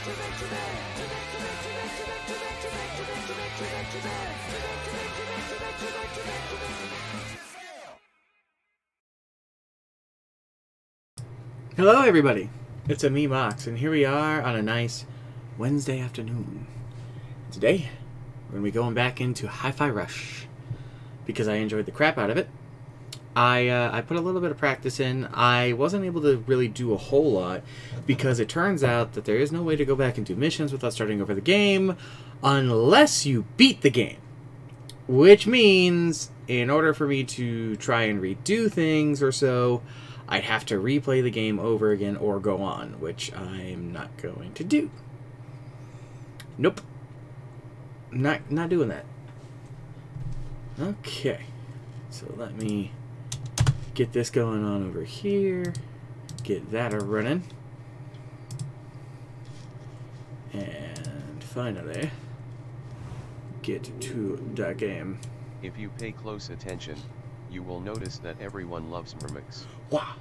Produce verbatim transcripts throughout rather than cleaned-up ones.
Hello everybody, it's a me Mox, and here we are on a nice Wednesday afternoon. Today, we're going to be going back into Hi-Fi Rush, because I enjoyed the crap out of it. I, uh, I put a little bit of practice in. I wasn't able to really do a whole lot, because it turns out that there is no way to go back and do missions without starting over the game, unless you beat the game. Which means, in order for me to try and redo things or so, I'd have to replay the game over again or go on, which I'm not going to do. Nope. Not, not doing that. Okay. So let me get this going on over here. Get that a running. And finally, get to the game. If you pay close attention, you will notice that everyone loves Murmix. Wow.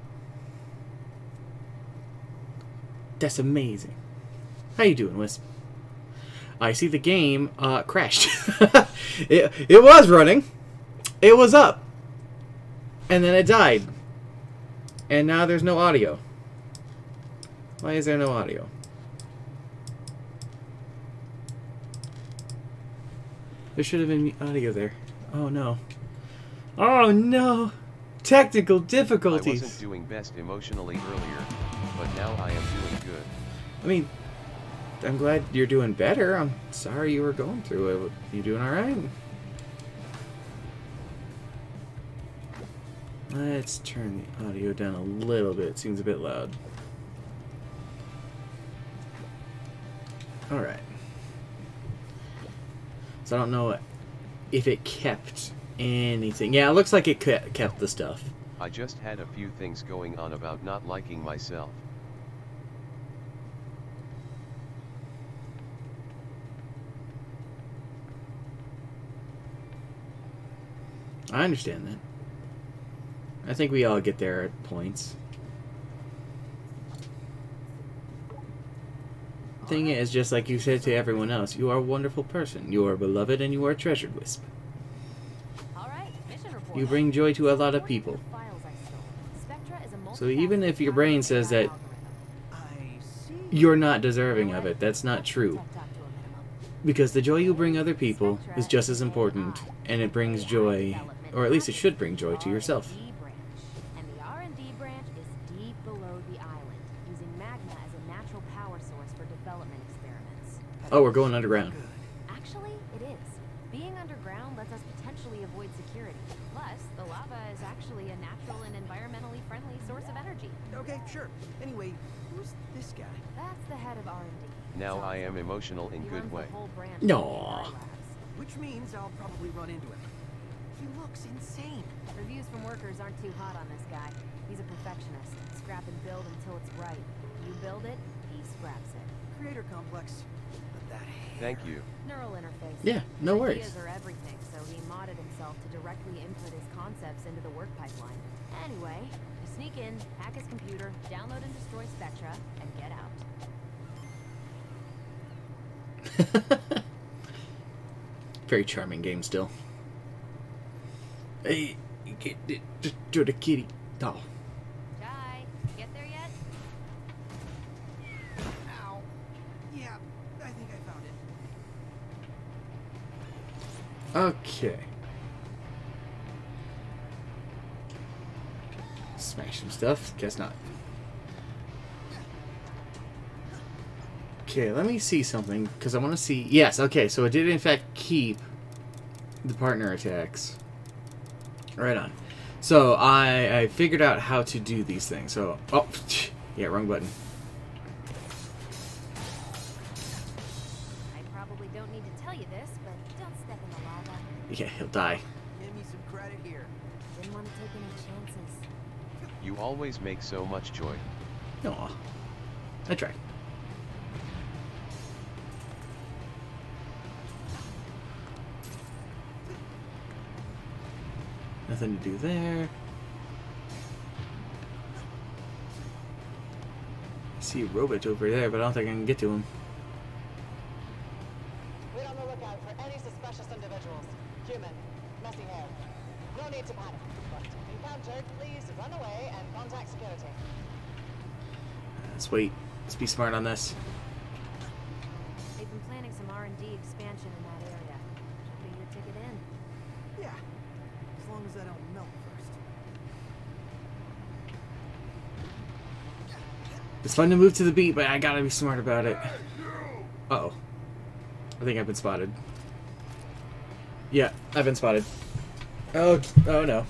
That's amazing. How you doing, Wisp? I see the game uh, crashed. it, it was running. It was up. And then it died. And now there's no audio. Why is there no audio? There should have been audio there. Oh no. Oh no! Technical difficulties! I wasn't doing best emotionally earlier, but now I am doing good. I mean, I'm glad you're doing better. I'm sorry you were going through it. You doing alright? Let's turn the audio down a little bit. It seems a bit loud. Alright. So I don't know if it kept anything. Yeah, it looks like it kept the stuff. I just had a few things going on about not liking myself. I understand that. I think we all get there at points. Thing is, just like you said to everyone else, you are a wonderful person. You are beloved and you are treasured, Wisp. You bring joy to a lot of people. So even if your brain says that you're not deserving of it, that's not true. Because the joy you bring other people is just as important, and it brings joy, or at least it should bring joy to yourself. And the R and D branch is deep below the island, using magma as a natural power source for development experiments. Oh, we're going underground. Actually, it is. Being underground lets us potentially avoid security. Plus, the lava is actually a natural and environmentally friendly source of energy. Okay, sure. Anyway, who's this guy? That's the head of R and D. Now I am emotional in good way. No. Which means I'll probably run into him. He looks insane. Reviews from workers aren't too hot on this guy. He's a perfectionist. Scrap and build until it's right. You build it, he scraps it. Creator complex. But that hair. Thank you. Neural interface. Yeah, no worries. Ideas are everything, so he modded himself to directly input his concepts into the work pipeline. Anyway, you sneak in, hack his computer, download and destroy Spectra, and get out. Very charming game still. Hey, get it to the kitty. Oh. Jai, get there yet? Ow. Yeah, I think I found it. Okay. Smash some stuff. Guess not. Okay, let me see something, because I want to see... Yes, okay, so it did in fact keep the partner attacks. Right on. So, I, I figured out how to do these things. So, oh, yeah, wrong button. I probably don't need to tell you this, but don't step in the lava. Yeah, he'll die. Give me some credit here. Didn't want to take any chances. You always make so much joy. Aw. I tried. Nothing to do there. I see a robot over there, but I don't think I can get to him. We're on the lookout for any suspicious individuals. Human, messy hair. No need to panic, but if encountered, please run away and contact security. Let's wait. Let's be smart on this. They've been planning some R and D expansion in that area. Should be your ticket in. Yeah. As long as I don't melt first. It's fun to move to the beat, but I gotta be smart about it. Uh-oh. I think I've been spotted. Yeah, I've been spotted. Oh, oh no.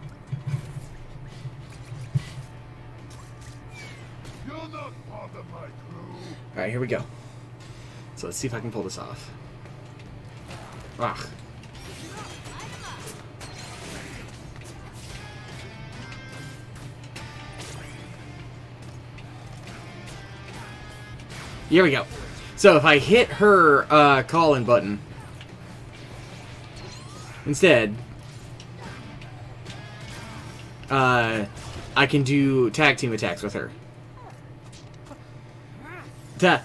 Alright, here we go. So let's see if I can pull this off. Ah. Here we go. So if I hit her uh, call-in button instead, uh, I can do tag team attacks with her. Ta.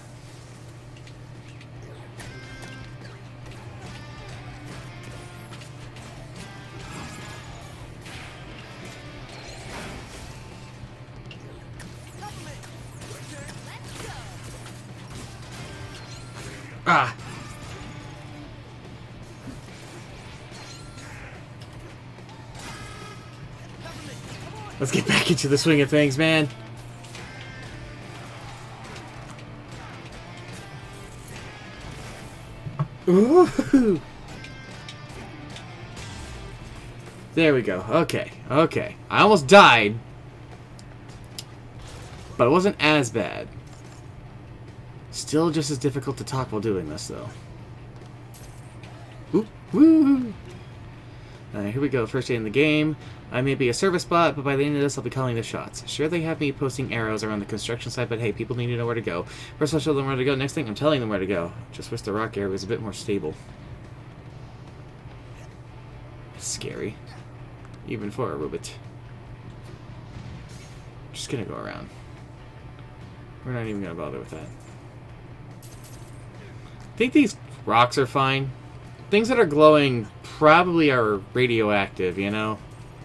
Ah. Let's get back into the swing of things, man. Ooh. There we go. Okay. Okay. I almost died. But it wasn't as bad. Still just as difficult to talk while doing this, though. Ooh. Woo! Uh, here we go. First day in the game. I may be a service bot, but by the end of this, I'll be calling the shots. Sure, they have me posting arrows around the construction site, but hey, people need to know where to go. First, I'll show them where to go. Next thing, I'm telling them where to go. Just wish the rock area was a bit more stable. Scary. Even for a robot. Just gonna go around. We're not even gonna bother with that. I think these rocks are fine. Things that are glowing probably are radioactive, you know?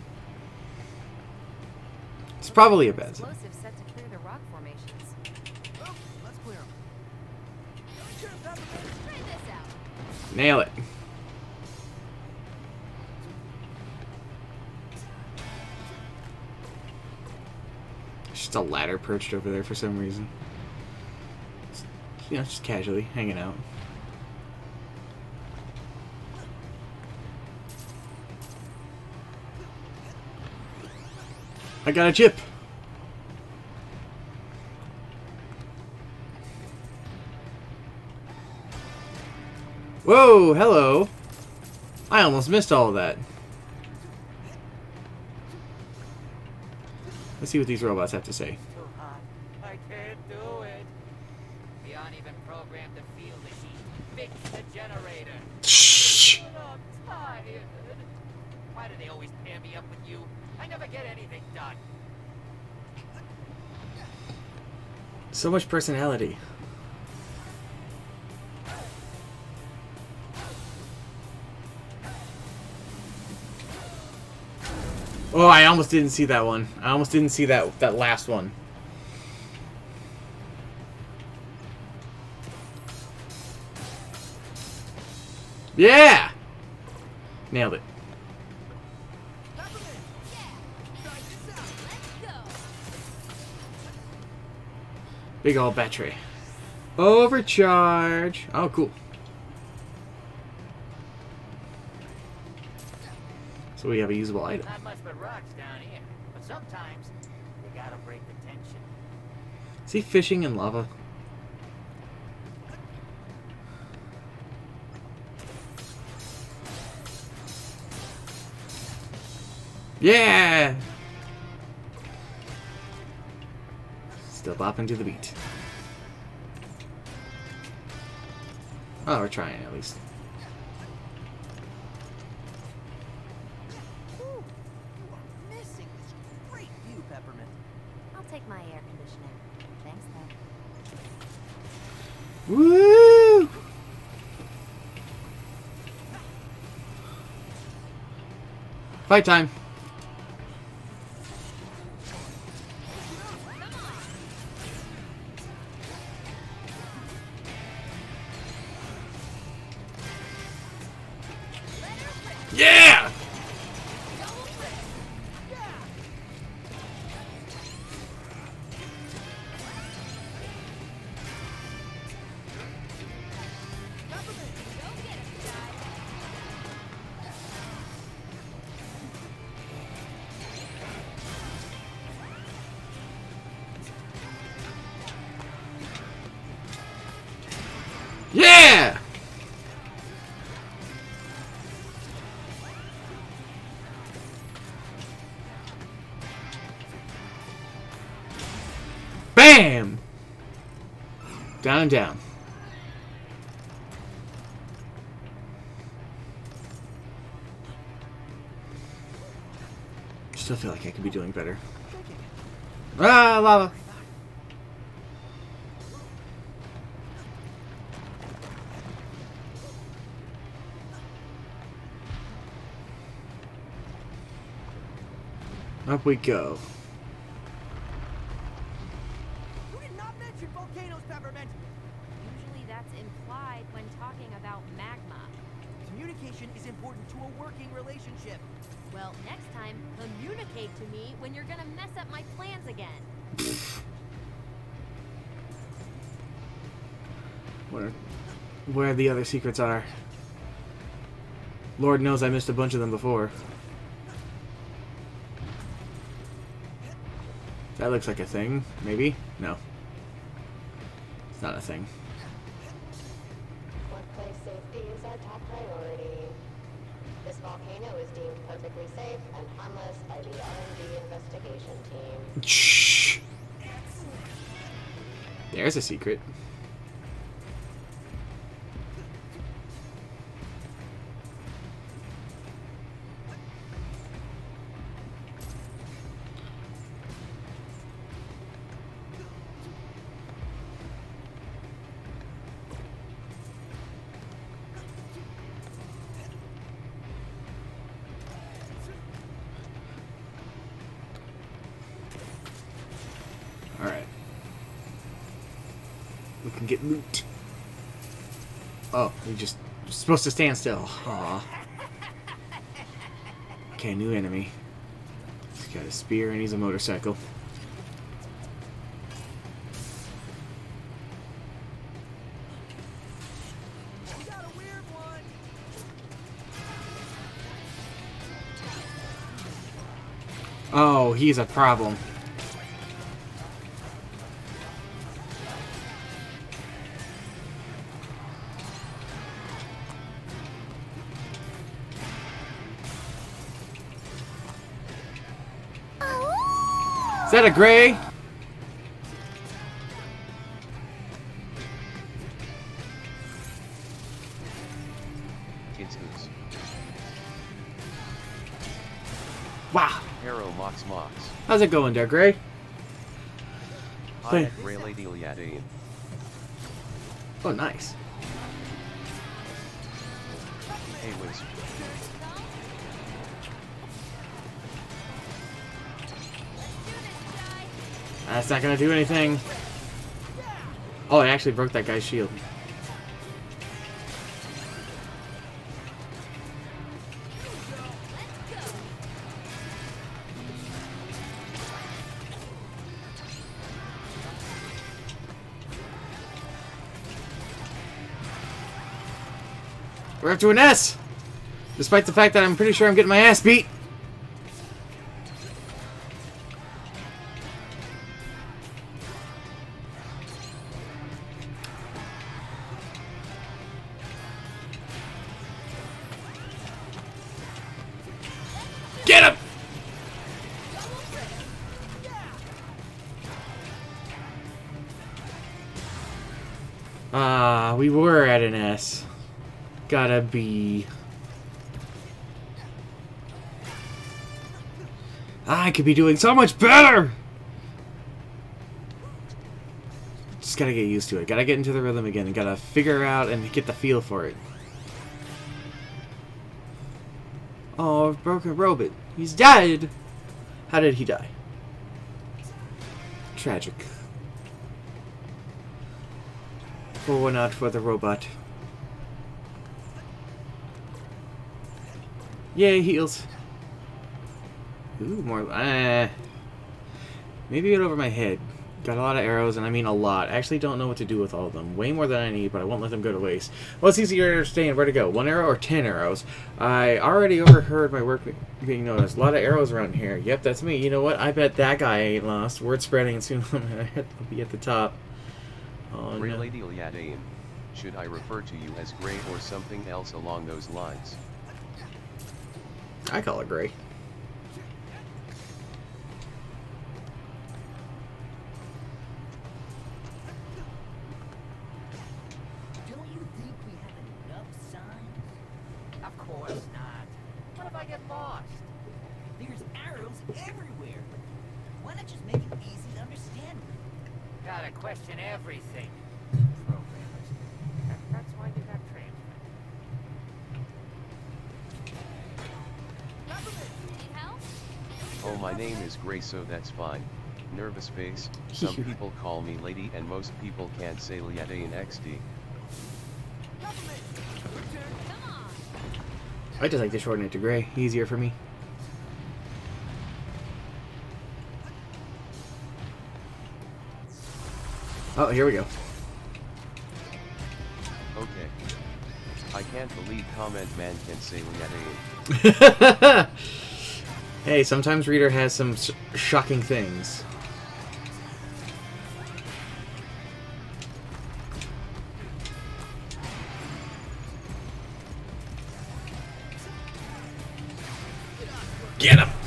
It's probably a bad thing. Explosives set to clear the rock formations. Oh, let's clear 'em. Try this out. Nail it. There's just a ladder perched over there for some reason. Just, you know, just casually hanging out. I got a chip. Whoa, hello. I almost missed all of that. Let's see what these robots have to say. Too hot. I can't do it. We aren't even programmed to feel the heat. Fix the generator. Shh. But I'm tired. Why do they always pair me up with you? I never get anything done. So much personality. Oh, I almost didn't see that one. I almost didn't see that that last one. Yeah! Nailed it. Big old battery. Overcharge. Oh, cool. So we have a usable item. Not much but rocks down here. But sometimes, you gotta break the tension. Is he fishing in lava? Yeah! Still bopping to the beat. Oh, we're trying at least. Ooh, you are missing this great view, Peppermint. I'll take my air conditioning. Thanks, though. Woo! Fight time. Yeah! Yeah! Bam! Down and down. Still feel like I could be doing better. Ah, lava! Up we go. You did not mention volcanoes, Peppermint! Usually that's implied when talking about magma. Communication is important to a working relationship. Well, next time, communicate to me when you're gonna mess up my plans again. Where, where the other secrets are. Lord knows I missed a bunch of them before. That looks like a thing. Maybe? No. It's not a thing. Workplace safety is our top priority. This volcano is deemed perfectly safe and harmless by the R and D investigation team. Shh. There's a secret. Alright. We can get loot. Oh, we just we're supposed to stand still. Aw. Okay, new enemy. He's got a spear and he's a motorcycle. We got a weird one! Oh, he's a problem. Is that a gray? It's Ooze. Wow. Hero Mox Mox. How's it going there, Gray? Hi, Ray Lady Liadain. Oh, nice. Hey Wiz. That's not gonna do anything. Oh, I actually broke that guy's shield. We're up to an S! Despite the fact that I'm pretty sure I'm getting my ass beat. Get him! Ah, we were at an S. Gotta be. I could be doing so much better! Just gotta get used to it. Gotta get into the rhythm again and gotta figure out and get the feel for it. Oh, broken robot. He's dead! How did he die? Tragic. Oh, not for the robot. Yay, heals. Ooh, more. Uh, maybe get over my head. Got a lot of arrows, and I mean a lot. I actually don't know what to do with all of them. Way more than I need, but I won't let them go to waste. Well, it's easier to understand where to go. One arrow or ten arrows? I already overheard my work being noticed. A lot of arrows around here. Yep, that's me. You know what? I bet that guy ain't lost. Word spreading, and soon I'll be at the top. Oh, Grey no. Lady Liadaean. Should I refer to you as Grey or something else along those lines? I call it Gray. Don't you think we have enough signs? Of course not. What if I get lost? There's arrows everywhere. Why not just make it easy to understand? Gotta question everything. Programmers. That, that's why you got transferred. Need help? Oh, my name is Grey, so that's fine. Nervous face. Some people call me Lady, and most people can't say Liadaean X D. Come on. I just like to shorten it to Gray. Easier for me. Oh, here we go. Okay. I can't believe Comment Man can say Liadaean. Hey, sometimes Reader has some sh shocking things. Get him!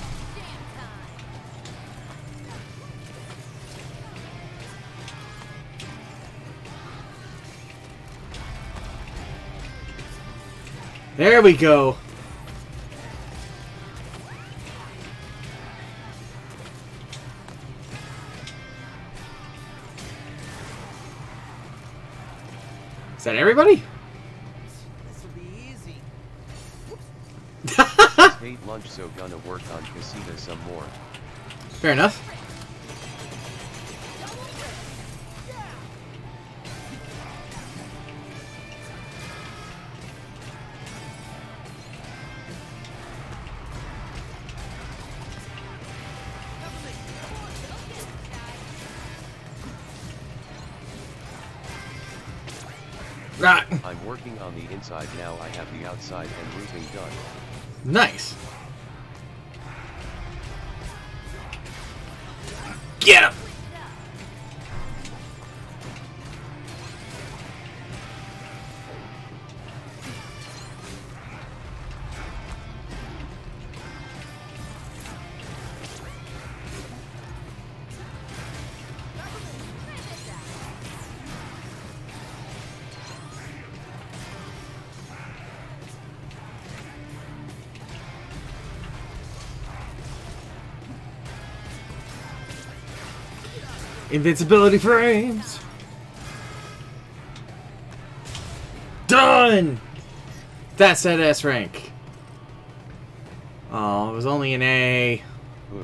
There we go. Is that everybody? This will be easy. Hate lunch, so gonna work on Casita some more. Fair enough. Right. I'm working on the inside now. I have the outside and roofing done. Nice. Get him! Invincibility frames! Done! That's that S rank. Oh, it was only an A. Boom.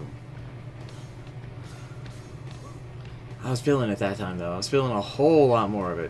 I was feeling it that time, though. I was feeling a whole lot more of it.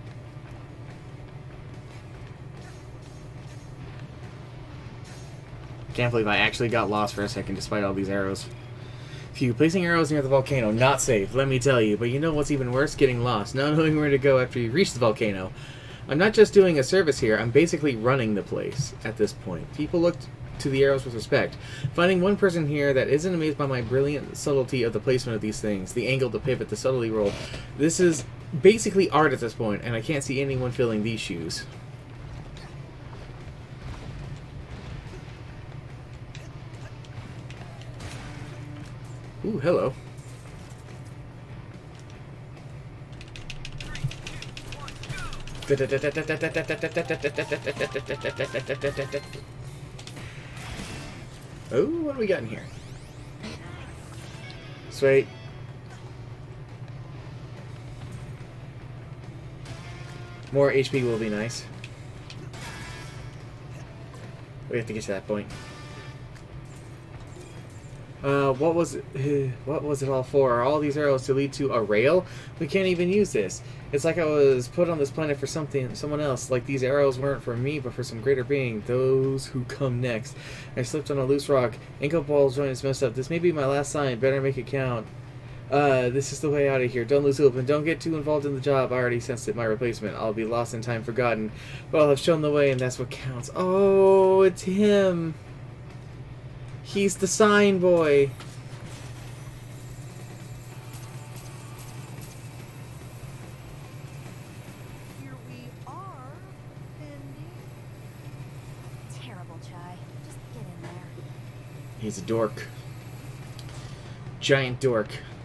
Can't believe I actually got lost for a second despite all these arrows. Phew, placing arrows near the volcano, not safe, let me tell you. But you know what's even worse? Getting lost, not knowing where to go after you reach the volcano. I'm not just doing a service here, I'm basically running the place at this point. People look to the arrows with respect. Finding one person here that isn't amazed by my brilliant subtlety of the placement of these things, the angle, the pivot, the subtlety roll. This is basically art at this point, and I can't see anyone filling these shoes. Ooh, hello. Oh, what do we got in here? Sweet. More H P will be nice. We have to get to that point. Uh, what was it, what was it all for? Are all these arrows to lead to a rail? We can't even use this. It's like I was put on this planet for something, someone else. Like these arrows weren't for me, but for some greater being. Those who come next. I slipped on a loose rock. Ankle ball joint is messed up. This may be my last sign. Better make it count. Uh, this is the way out of here. Don't lose hope and don't get too involved in the job. I already sensed it. My replacement. I'll be lost in time, forgotten. But I'll have shown the way, and that's what counts. Oh, it's him. He's the sign boy. Here we are, Bendy. Terrible, Chai. Just get in there. He's a dork. Giant dork.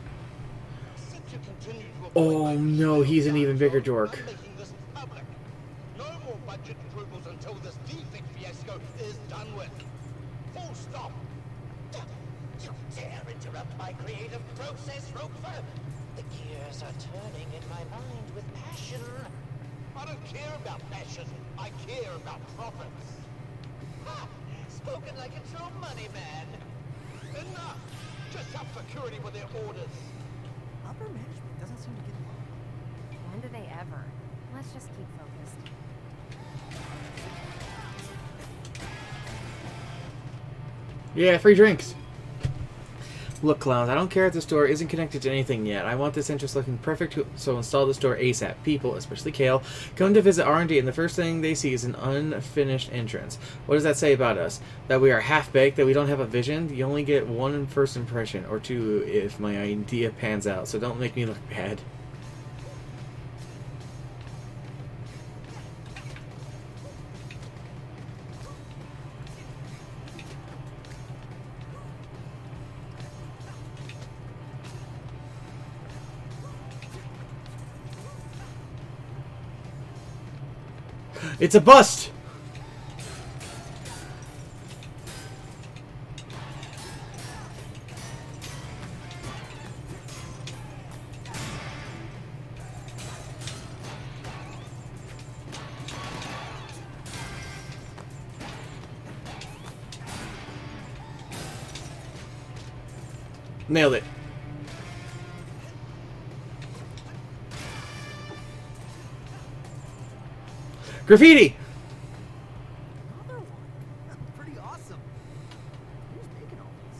Oh no, he's an even bigger dork. No more budget approvals until this defect fiasco is done with. Full stop. You dare interrupt my creative process, Roper? The gears are turning in my mind with passion. I don't care about passion. I care about profits. Ha! Spoken like a true money man. Enough. Just have security with their orders. Upper management doesn't seem to get along. When do they ever? Let's just keep focused. Yeah, free drinks. Look, clowns, I don't care if the store isn't connected to anything yet. I want this entrance looking perfect, so install the store ASAP. People, especially Kale, come to visit R and D, and the first thing they see is an unfinished entrance. What does that say about us? That we are half-baked, that we don't have a vision? You only get one first impression, or two if my idea pans out, so don't make me look bad. It's a bust! Nailed it. Graffiti! Another one. That's pretty awesome. Who's making all these?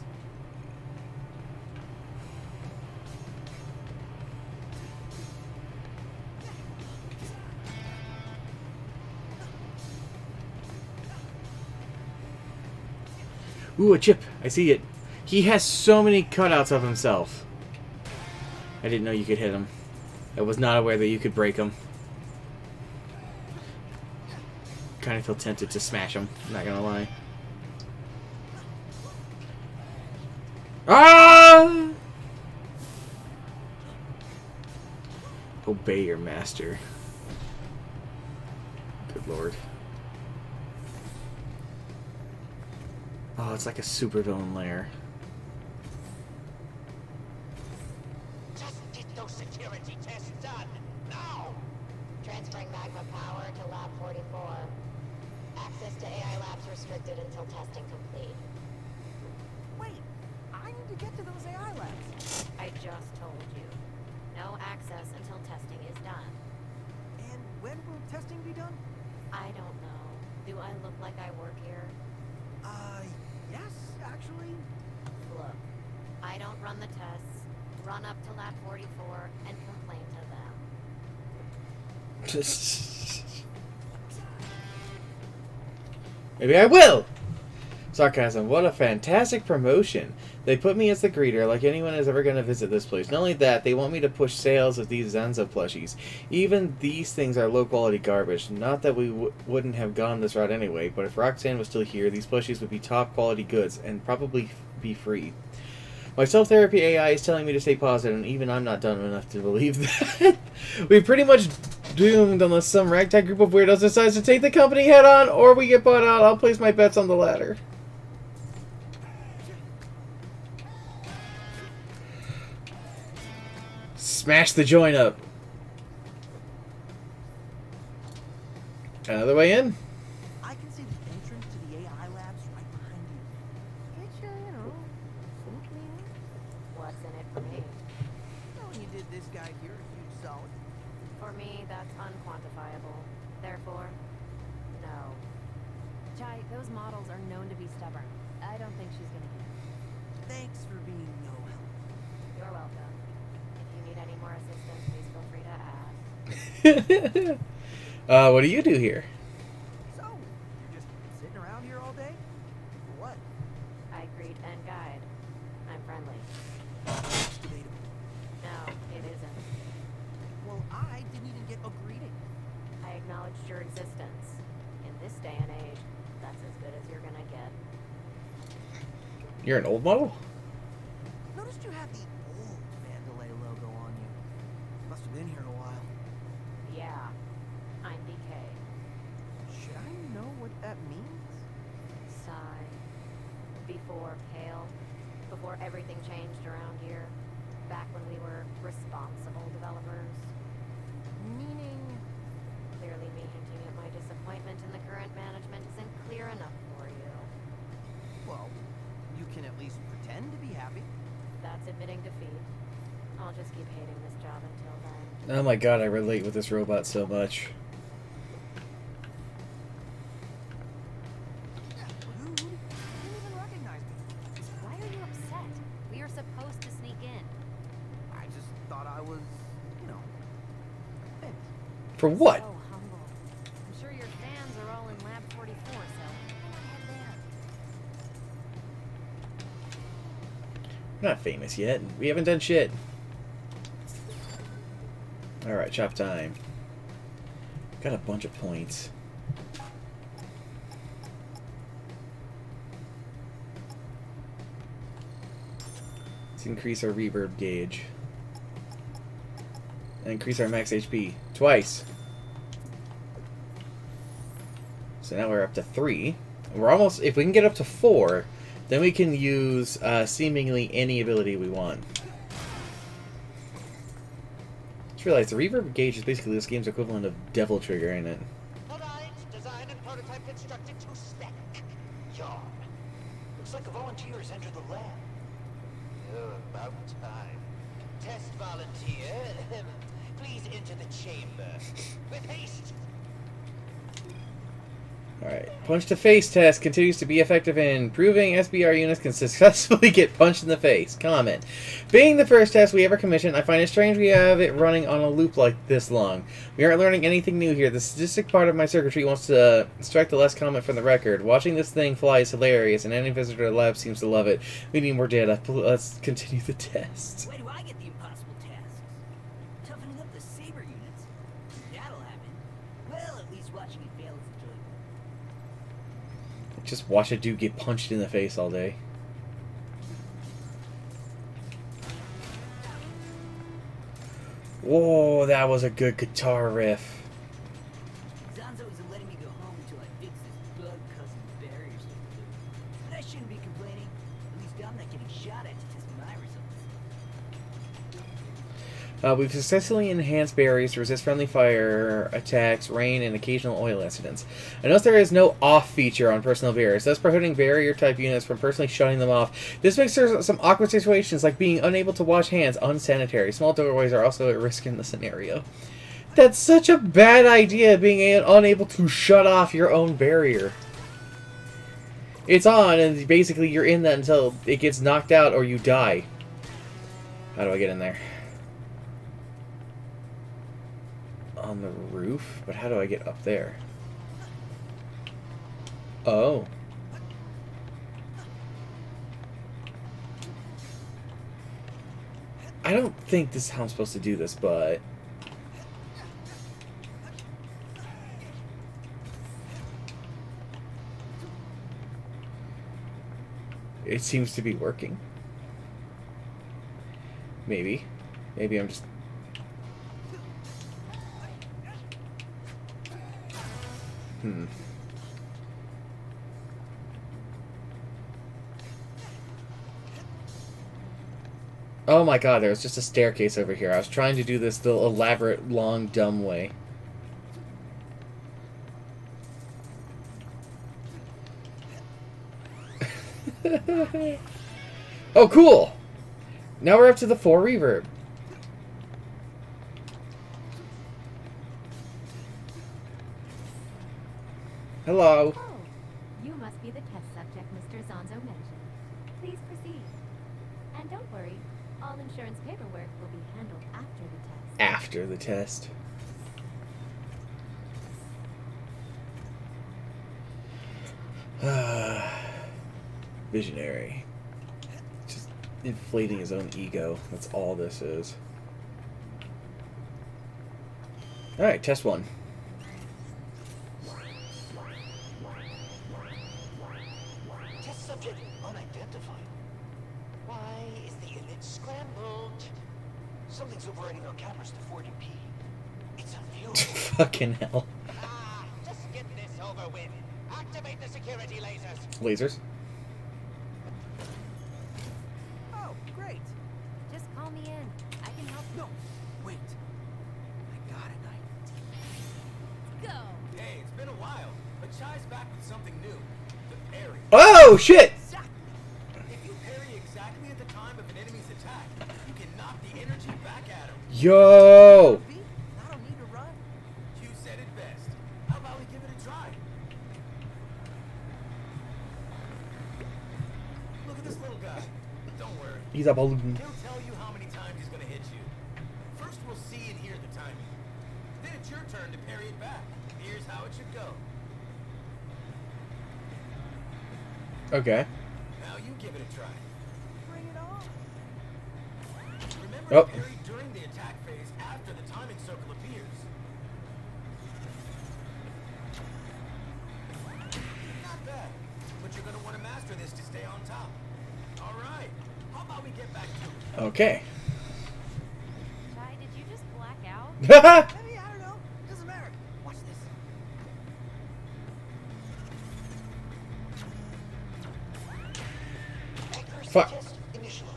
Ooh, a chip. I see it. He has so many cutouts of himself. I didn't know you could hit him. I was not aware that you could break him. Kind of feel tempted to smash him. I'm not gonna lie. Ah! Obey your master. Good lord. Oh, it's like a supervillain lair. Just get those security tests done, now! Transferring magma power to Lab forty-four. Access to A I labs restricted until testing complete. Wait, I need to get to those A I labs. I just told you. No access until testing is done. And when will testing be done? I don't know. Do I look like I work here? Uh, yes, actually. Look, I don't run the tests, run up to Lab forty-four, and complain to them. Maybe I will! Sarcasm. What a fantastic promotion. They put me as the greeter, like anyone is ever going to visit this place. Not only that, they want me to push sales of these Zenza plushies. Even these things are low-quality garbage. Not that we w wouldn't have gone this route anyway, but if Roxanne was still here, these plushies would be top-quality goods, and probably be free. My self-therapy A I is telling me to stay positive, and even I'm not dumb enough to believe that. We pretty much doomed unless some ragtag group of weirdos decides to take the company head-on, or we get bought out. I'll place my bets on the latter. Smash the joint up. Another way in? I can see the entrance to the A I labs right behind you. Get your, you know, food me. What's in it for me? Knowing you did this guy here a huge solid. For me, that's unquantifiable. Therefore, no. Chai, those models are known to be stubborn. I don't think she's gonna get it. Thanks for being no help. You're welcome. If you need any more assistance, please feel free to ask. uh, what do you do here? So, you're just sitting around here all day? For what? I greet and guide. I'm friendly. It's debatable. No, it isn't. Well, I didn't even get a greeting. I acknowledged your existence. In this day and age, that's as good as you're gonna get. You're an old model? Noticed you have the old Vandalay logo on you. Must have been here a while. Yeah, I'm D K. Should I know what that means? Sigh. Before Pale, before everything changed around here, back when we were responsible developers. Meaning, clearly me hinting at my disappointment in the current management isn't clear enough for you. Well, you can at least pretend to be happy. That's admitting defeat. I'll just keep hating this job until then. Oh my god, I relate with this robot so much. Rude. You didn't even recognize me. Why are you upset? We are supposed to sneak in. I just thought I was, you know, fit. For what? So humble. I'm sure your fans are all in Lab forty-four, so head there. We're not famous yet. We haven't done shit. Alright, chop time. Got a bunch of points. Let's increase our reverb gauge. And increase our max H P. Twice. So now we're up to three. We're almost... If we can get up to four, then we can use uh, seemingly any ability we want. Just realized the reverb gauge is basically this game's equivalent of Devil Trigger, ain't it? Alright, design and prototype constructed to spec. Yarn. Looks like a volunteer has entered the lab. Oh, about time. Test volunteer, please enter the chamber. With haste! Alright. Punch to face test continues to be effective in proving S B R units can successfully get punched in the face. Comment. Being the first test we ever commissioned, I find it strange we have it running on a loop like this long. We aren't learning anything new here. The statistic part of my circuitry wants to strike the last comment from the record. Watching this thing fly is hilarious, and any visitor to the lab seems to love it. We need more data. Let's continue the test. Where do I get the impossible tasks? Toughening up the Saber units? That'll happen. Well, at least watching it fail is enjoyable. Just watch a dude get punched in the face all day. Whoa, that was a good guitar riff. Zanzo isn't letting me go home until I fix this bug cousin barriers thing. But I shouldn't be complaining. At least I'm not getting shot at to test my results. Uh, we've successfully enhanced barriers to resist friendly fire attacks, rain, and occasional oil incidents. I notice there is no off feature on personal barriers, thus prohibiting barrier-type units from personally shutting them off. This makes there some awkward situations, like being unable to wash hands, unsanitary. Small doorways are also at risk in the scenario. That's such a bad idea, being unable to shut off your own barrier. It's on, and basically you're in that until it gets knocked out or you die. How do I get in there? On the roof? But how do I get up there? Oh. I don't think this is how I'm supposed to do this, but... it seems to be working. Maybe. Maybe I'm just... Hmm. Oh my god, there was just a staircase over here. I was trying to do this the elaborate, long, dumb way. Oh, cool! Now we're up to the four reverb. Hello. Oh, you must be the test subject Mister Zonzo mentioned. Please proceed. And don't worry, all insurance paperwork will be handled after the test. After the test. Visionary. Just inflating his own ego. That's all this is. Alright, test one. Test subject unidentified. Why is the image scrambled? Something's overriding our cameras to forty p. It's unviewable. Fucking hell. Ah, just get this over with. Activate the security lasers. Lasers. Oh, great. Just call me in. I can help you. No, wait. I got it, Knight. Go! Hey, it's been a while, but Chai's back with something new. The parry. Oh, shit! Exactly. If you parry exactly at the time of an enemy's attack, you can knock the energy back at him. Yo! B, I don't need to run. You said it best. How about we give it a try? Look at this little guy. Don't worry. He's a balloon. He'll tell you how many times he's gonna hit you. First we'll see and hear the timing. Then it's your turn to parry it back. Here's how it should go. Okay. Now you give it a try. Bring it on. Remember Oh. to parry during the attack phase after the timing circle appears. Not bad, but you're gonna want to master this to stay on top. All right, how about we get back to it? Okay. Chai, did you just black out? Maybe, I don't know. Doesn't matter. Watch this. Accuracy Fuck. test initialized.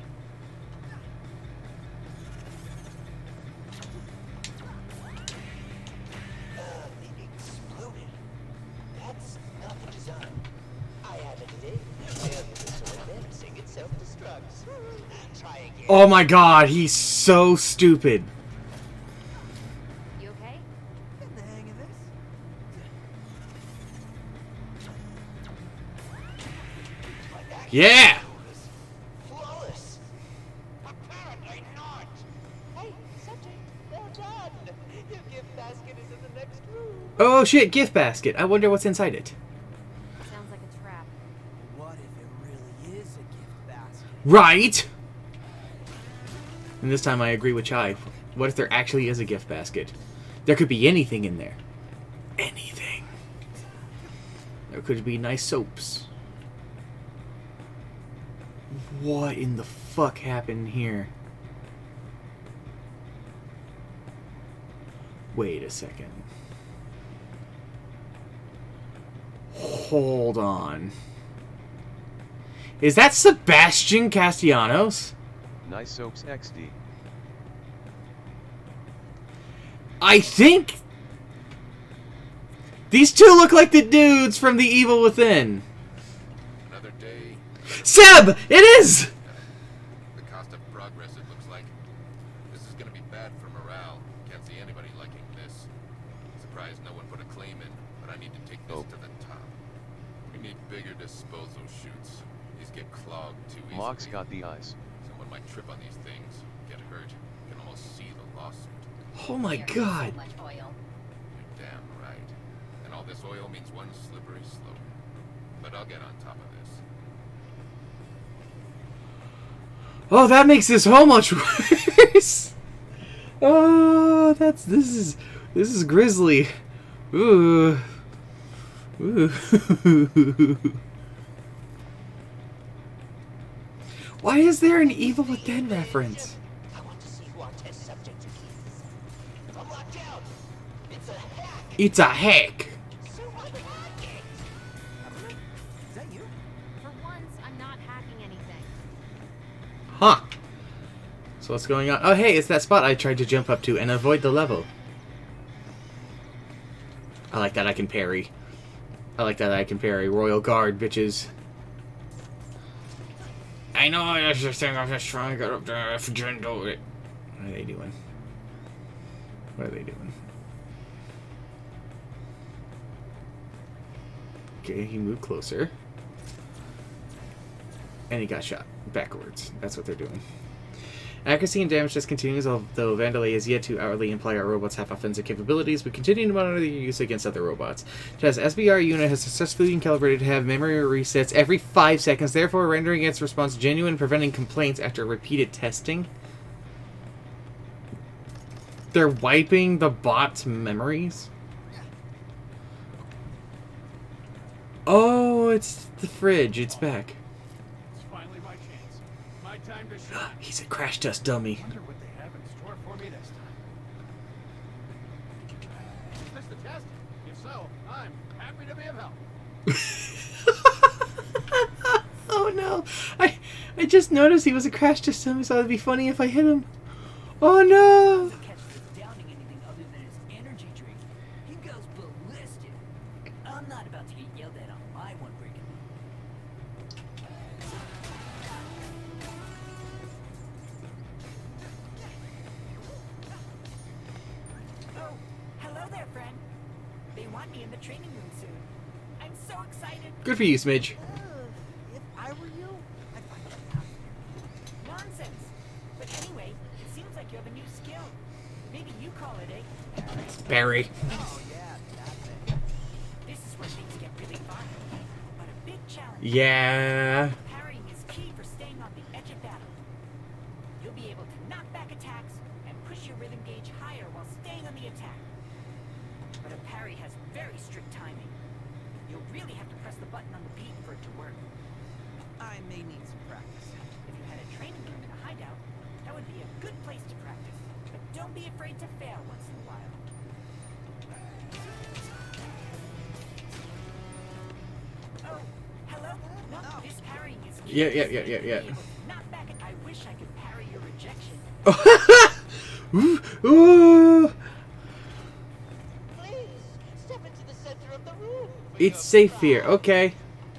Uh, it exploded. That's not the design. I added it in. Failure is so menacing it self-destructs. Try again. Oh my god, he's so stupid. You okay? Get the hang of this. My action Yeah! was flawless. Apparently not. Hey, subject, well done. Your gift basket is in the next room. Oh shit, gift basket. I wonder what's inside it. Sounds like a trap. What if it really is a gift basket? Right! And this time I agree with Chai. What if there actually is a gift basket? There could be anything in there. Anything. There could be nice soaps. What in the fuck happened here? Wait a second. Hold on. Is that Sebastian Castellanos? Nice soaps X D. I think these two look like the dudes from The Evil Within. Another day. Seb! It is! The cost of progress, it looks like. This is gonna be bad for morale. Can't see anybody liking this. Surprised no one put a claim in, but I need to take this Oh. to the top. We need bigger disposal chutes. These get clogged too easily. Mox got the eyes. Someone might trip on these things, get hurt. You can almost see the lawsuit. Oh my god. much oil. You're damn right. And all this oil means one slippery slope. But I'll get on top of this. Oh, that makes this so much worse. Oh, that's this is this is grisly. Ooh. Ooh. Why is there an Evil Within reference? I want to see who our test subject is. I'm locked out. It's a hack. It's a hack. So what hack it? Is that you? For once, I'm not hacking anything. Huh. So what's going on? Oh, hey, it's that spot I tried to jump up to and avoid the level. I like that I can parry. I like that I can parry. Royal Guard, bitches. I know that's the thing. I'm just trying to get up there. If you do it. What are they doing? What are they doing? Okay, he moved closer. And he got shot backwards. That's what they're doing. Accuracy and damage just continues, although Vandelay is yet to outwardly imply our robots have offensive capabilities. We continue to monitor their use against other robots. Test S B R unit has successfully been calibrated to have memory resets every five seconds, therefore rendering its response genuine and preventing complaints after repeated testing. They're wiping the bot's memories? Oh, it's the fridge. It's back. It's finally my chance. My time to shine. He's a crash test dummy. I wonder what they have in store for me this time. Is this the test? If so, I'm happy to be of help. Oh no. I I just noticed he was a crash test dummy, so it'd be funny if I hit him. Oh no. Downing anything other than his energy drink. He goes ballistic. I'm not about to get yelled at on my one breaking. Oh, hello there, friend. They want me in the training room soon. I'm so excited. Good for you, Smidge. Uh, if I were you, I'd find it out. Nonsense. But anyway, it seems like you have a new skill. Maybe you call it a Barry. Oh, yeah, that's it. This is where things get really fun. But a big challenge. Yeah. Parrying is key for staying on the edge of battle. You'll be able to knock back attacks and push your rhythm gauge higher while staying on the attack. But a parry has very strict timing. You'll really have to press the button on the beat for it to work. I may need some practice. If you had a training room in a hideout, that would be a good place to practice. But don't be afraid to fail once in a while. Oh, hello? No, this parrying is key. Yeah, yeah, yeah, yeah, yeah. Knock back. I wish I could parry your rejection. Ooh, ooh. Please, step into the center of the room. It's safe here. Okay.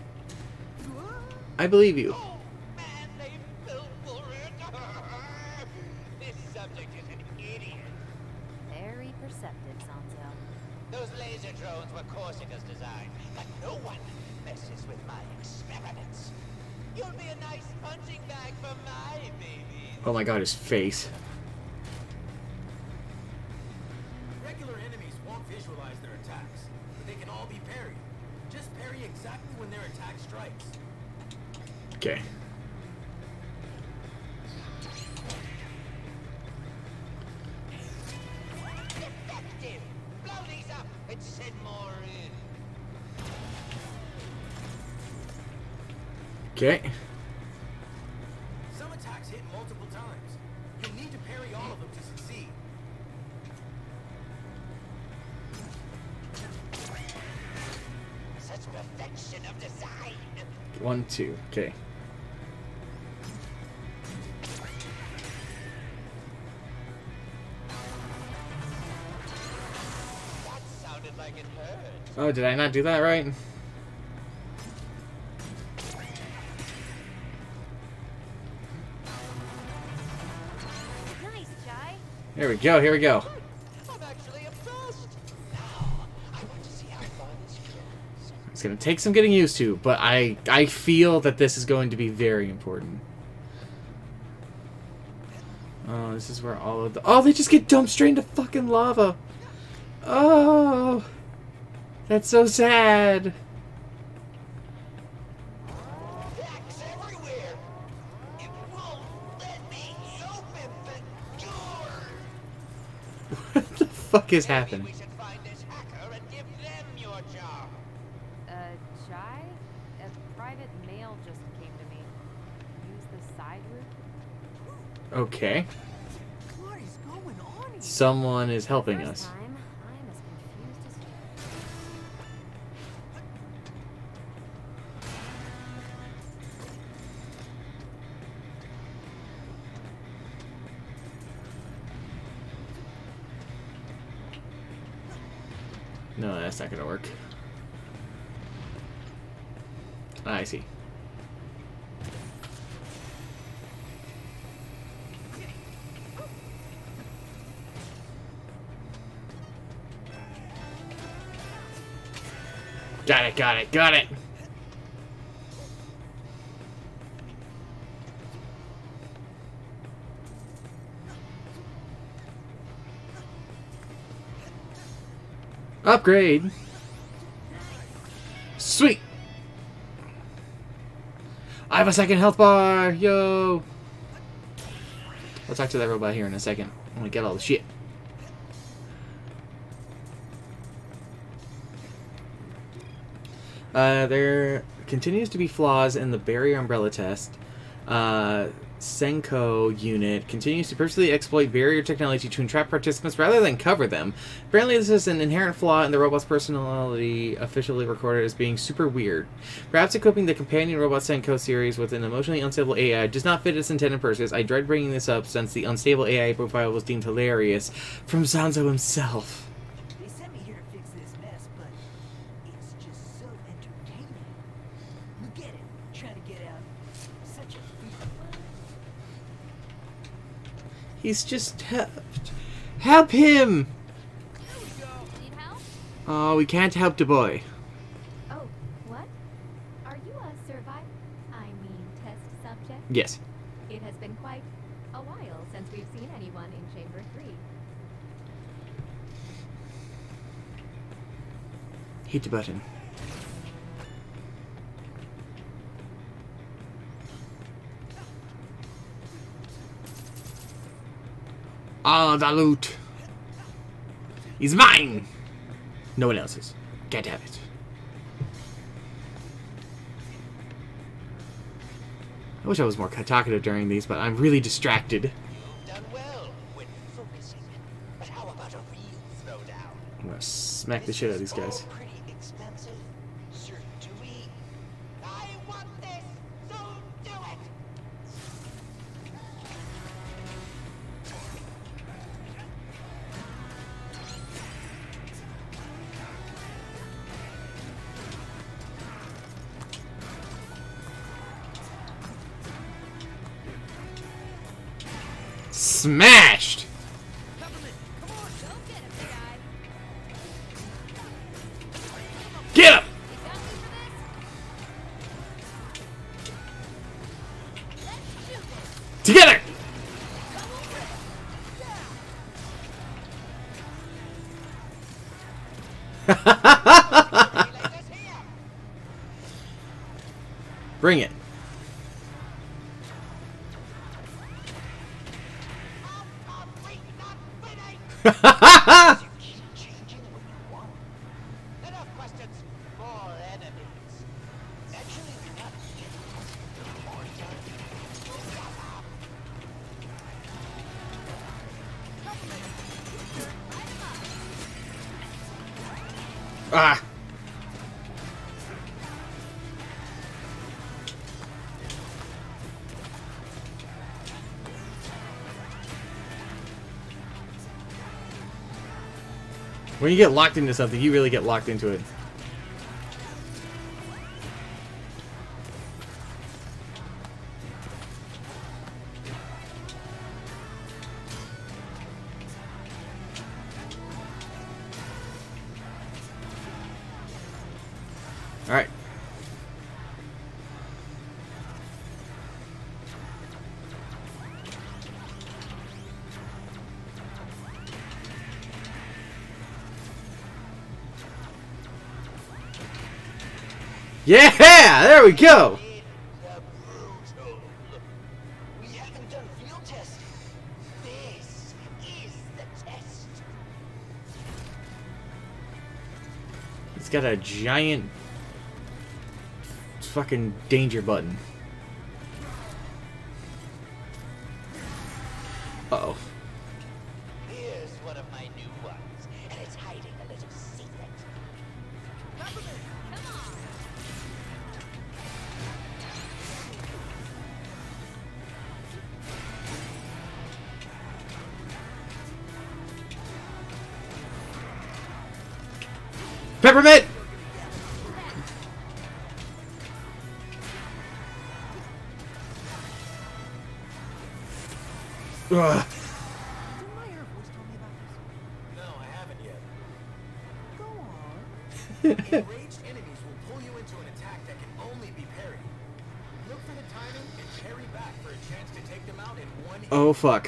I believe you. Oh, man, they fell for it. This subject is an idiot. Very perceptive, Sanzo. Those laser drones were Corsica's design, but no one messes with my experiments. You'll be a nice punching bag for my babies. Oh my god, his face. Regular enemies won't visualize their attacks, but they can all be parried. Just parry exactly when their attack strikes. Okay. Effective! Blow these up and send more in. Okay. Some attacks hit multiple times. You'll need to parry all of them to succeed. Such perfection of design. One, two. Okay. That sounded like it hurt. Oh, did I not do that right? Nice, Jai. Here we go. Here we go. I'm actually impressed. Now, I want to see how far this goes. It's gonna take some getting used to, but I I feel that this is going to be very important. Oh, this is where all of the oh they just get dumped straight into fucking lava. Oh, that's so sad. Cracks everywhere. It won't let me open the door. What the fuck is Maybe happening? we should find this hacker and give them your job. Uh, Jai? A private mail just came to me. Use the side route? Okay, What is going on here? someone is helping First us. time, I'm as confused as you. No, that's not gonna work. Ah, I see. Got it, got it, got it! Upgrade! Sweet! I have a second health bar! Yo! I'll talk to that robot here in a second. I'm gonna get all the shit. Uh, there continues to be flaws in the barrier umbrella test. Uh, Senko unit continues to purposely exploit barrier technology to entrap participants rather than cover them. Apparently this is an inherent flaw in the robot's personality, officially recorded as being super weird. Perhaps equipping the companion robot Senko series with an emotionally unstable A I does not fit its intended purpose. I dread bringing this up since the unstable A I profile was deemed hilarious from Zanzo himself. They sent me here to fix this mess, but it's just so entertaining. Look at it, trying to get out. Such a freak. He's just helped. Help him! Need help? Oh, we can't help the boy. Oh, what? Are you a survivor? I mean, test subject? Yes. It has been quite a while since we've seen anyone in Chamber three. Hit the button. All the loot is mine. No one else's. Can't have it. I wish I was more talkative during these, but I'm really distracted. You've done well with focusing. But how about a real throwdown? I'm gonna smack the shit out of these guys. All pretty expensive. Sir Dewey. I want this, so do it! Smashed! Get him! Together! Bring it. Enough questions. More enemies. Actually, we're not getting more Ah! When you get locked into something, you really get locked into it. All right. Yeah, there we go. We haven't done field testing. This is the test. It's got a giant fucking danger button. Uh-oh. Here's one of my new ones, and it's hiding a little secret. Peppermint! Ugh. No, I haven't yet. Go on. Enraged enemies Oh, fuck.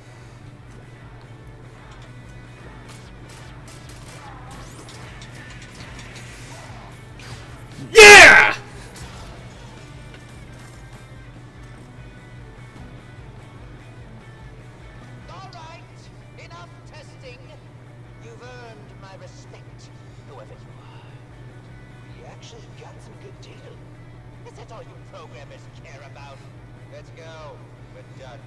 Yeah! All right, enough testing. You've earned my respect, whoever you are. You actually got some good data. Is that all you programmers care about? Let's go. We're done.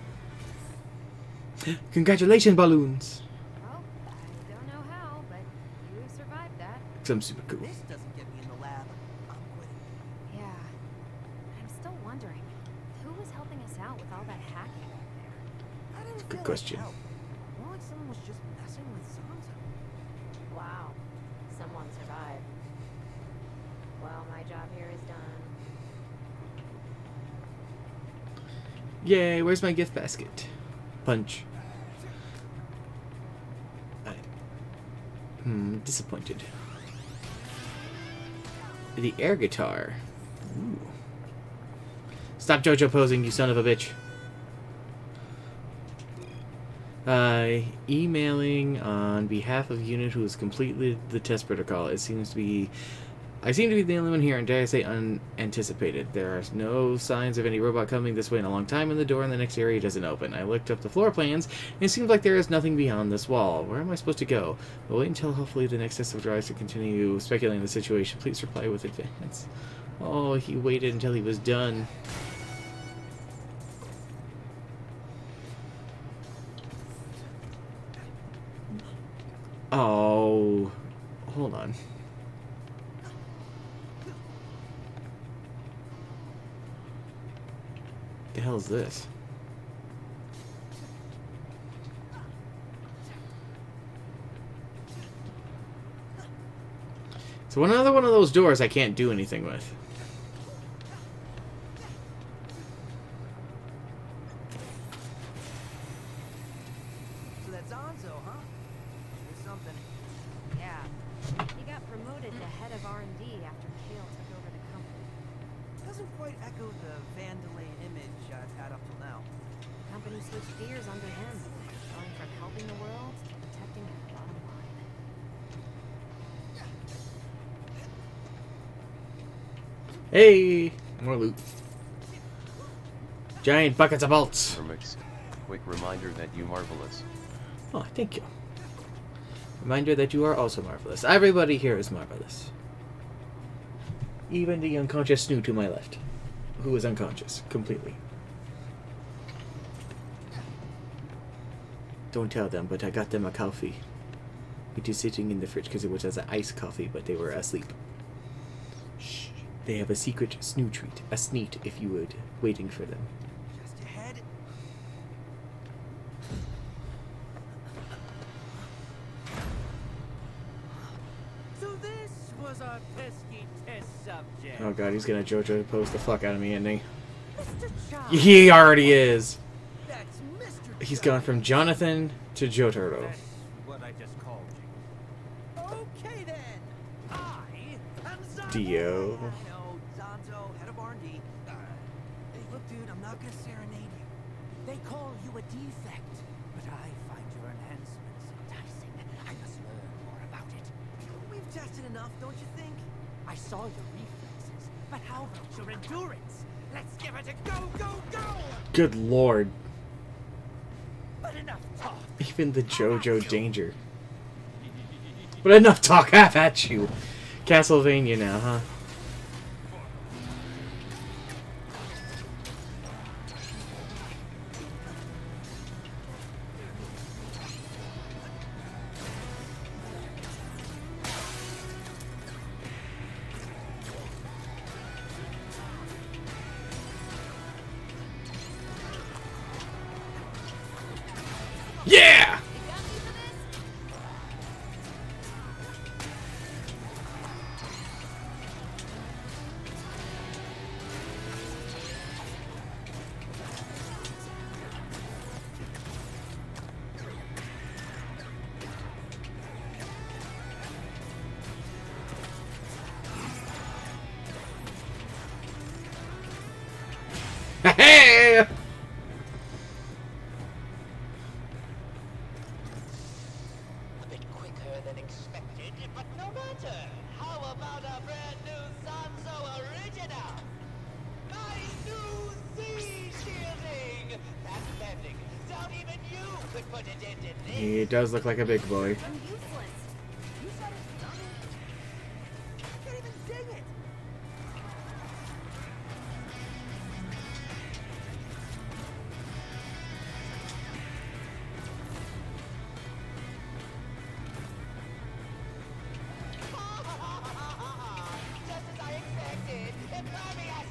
Congratulations, balloons. Well, I don't know how, but you survived that. I'm super cool. This doesn't get me in the lab. I'm quitting. Yeah. I'm still wondering, who was helping us out with all that hacking back there? I didn't Good feel question. Like help. More like someone was just messing with Zanzo. Wow. Someone survived. Well, my job here is done. Yay, where's my gift basket? Punch. I, hmm, disappointed. The air guitar. Ooh. Stop JoJo posing, you son of a bitch. Uh, emailing on behalf of unit who has completed the test protocol. It seems to be... I seem to be the only one here, and dare I say unanticipated. There are no signs of any robot coming this way in a long time, and the door in the next area doesn't open. I looked up the floor plans, and it seems like there is nothing beyond this wall. Where am I supposed to go? We'll wait until hopefully the next test of drives to continue speculating the situation. Please reply with advance. Oh, he waited until he was done. Oh, hold on. The hell is this? So another one of those doors I can't do anything with. So that's Zanzo, huh? Or something. Yeah. He got promoted to head of R and D after Kale took over the company. Doesn't quite echo the Vandalay image I've had up till now. Company switched gears under him, going from helping the world to protecting their bottom line. Hey! More loot. Giant buckets of bolts. Hermix, quick reminder that you marvelous. Oh, thank you. Reminder that you are also marvelous. Everybody here is marvelous. Even the unconscious Snoo to my left. Who is unconscious. Completely. Don't tell them, but I got them a coffee. It is sitting in the fridge because it was as an iced coffee, but they were asleep. Shh. They have a secret Snoo treat. A sneet, if you would. Waiting for them. Just ahead. So this was our pesky test subject. Oh god, he's gonna JoJo pose the fuck out of me, isn't he? Mister Child. He already is! That's Mister He's Child. gone from Jonathan to Jotaro. That's what I just called you. Okay then. I am Zanzo. Dio. I know, Zanzo, head of R and D. Uh, hey, look, dude, I'm not gonna serenade you. They call you a defect, but I find your enhancements enticing. I must learn more about it. We've tested enough, don't you think? I saw your reflexes, but how about your endurance? Let's give it a go, go, go! Good lord. But enough talk. Even the JoJo danger. But enough talk, half at you. Castlevania now, huh? Yeah! higher than expected, but no matter. How about a brand new Zanzo original? My new Z shielding! That landing, don't even you could put it into this. He does look like a big boy. I'm useless. You said it's done. I can't even ding it. Just as I expected, impervious!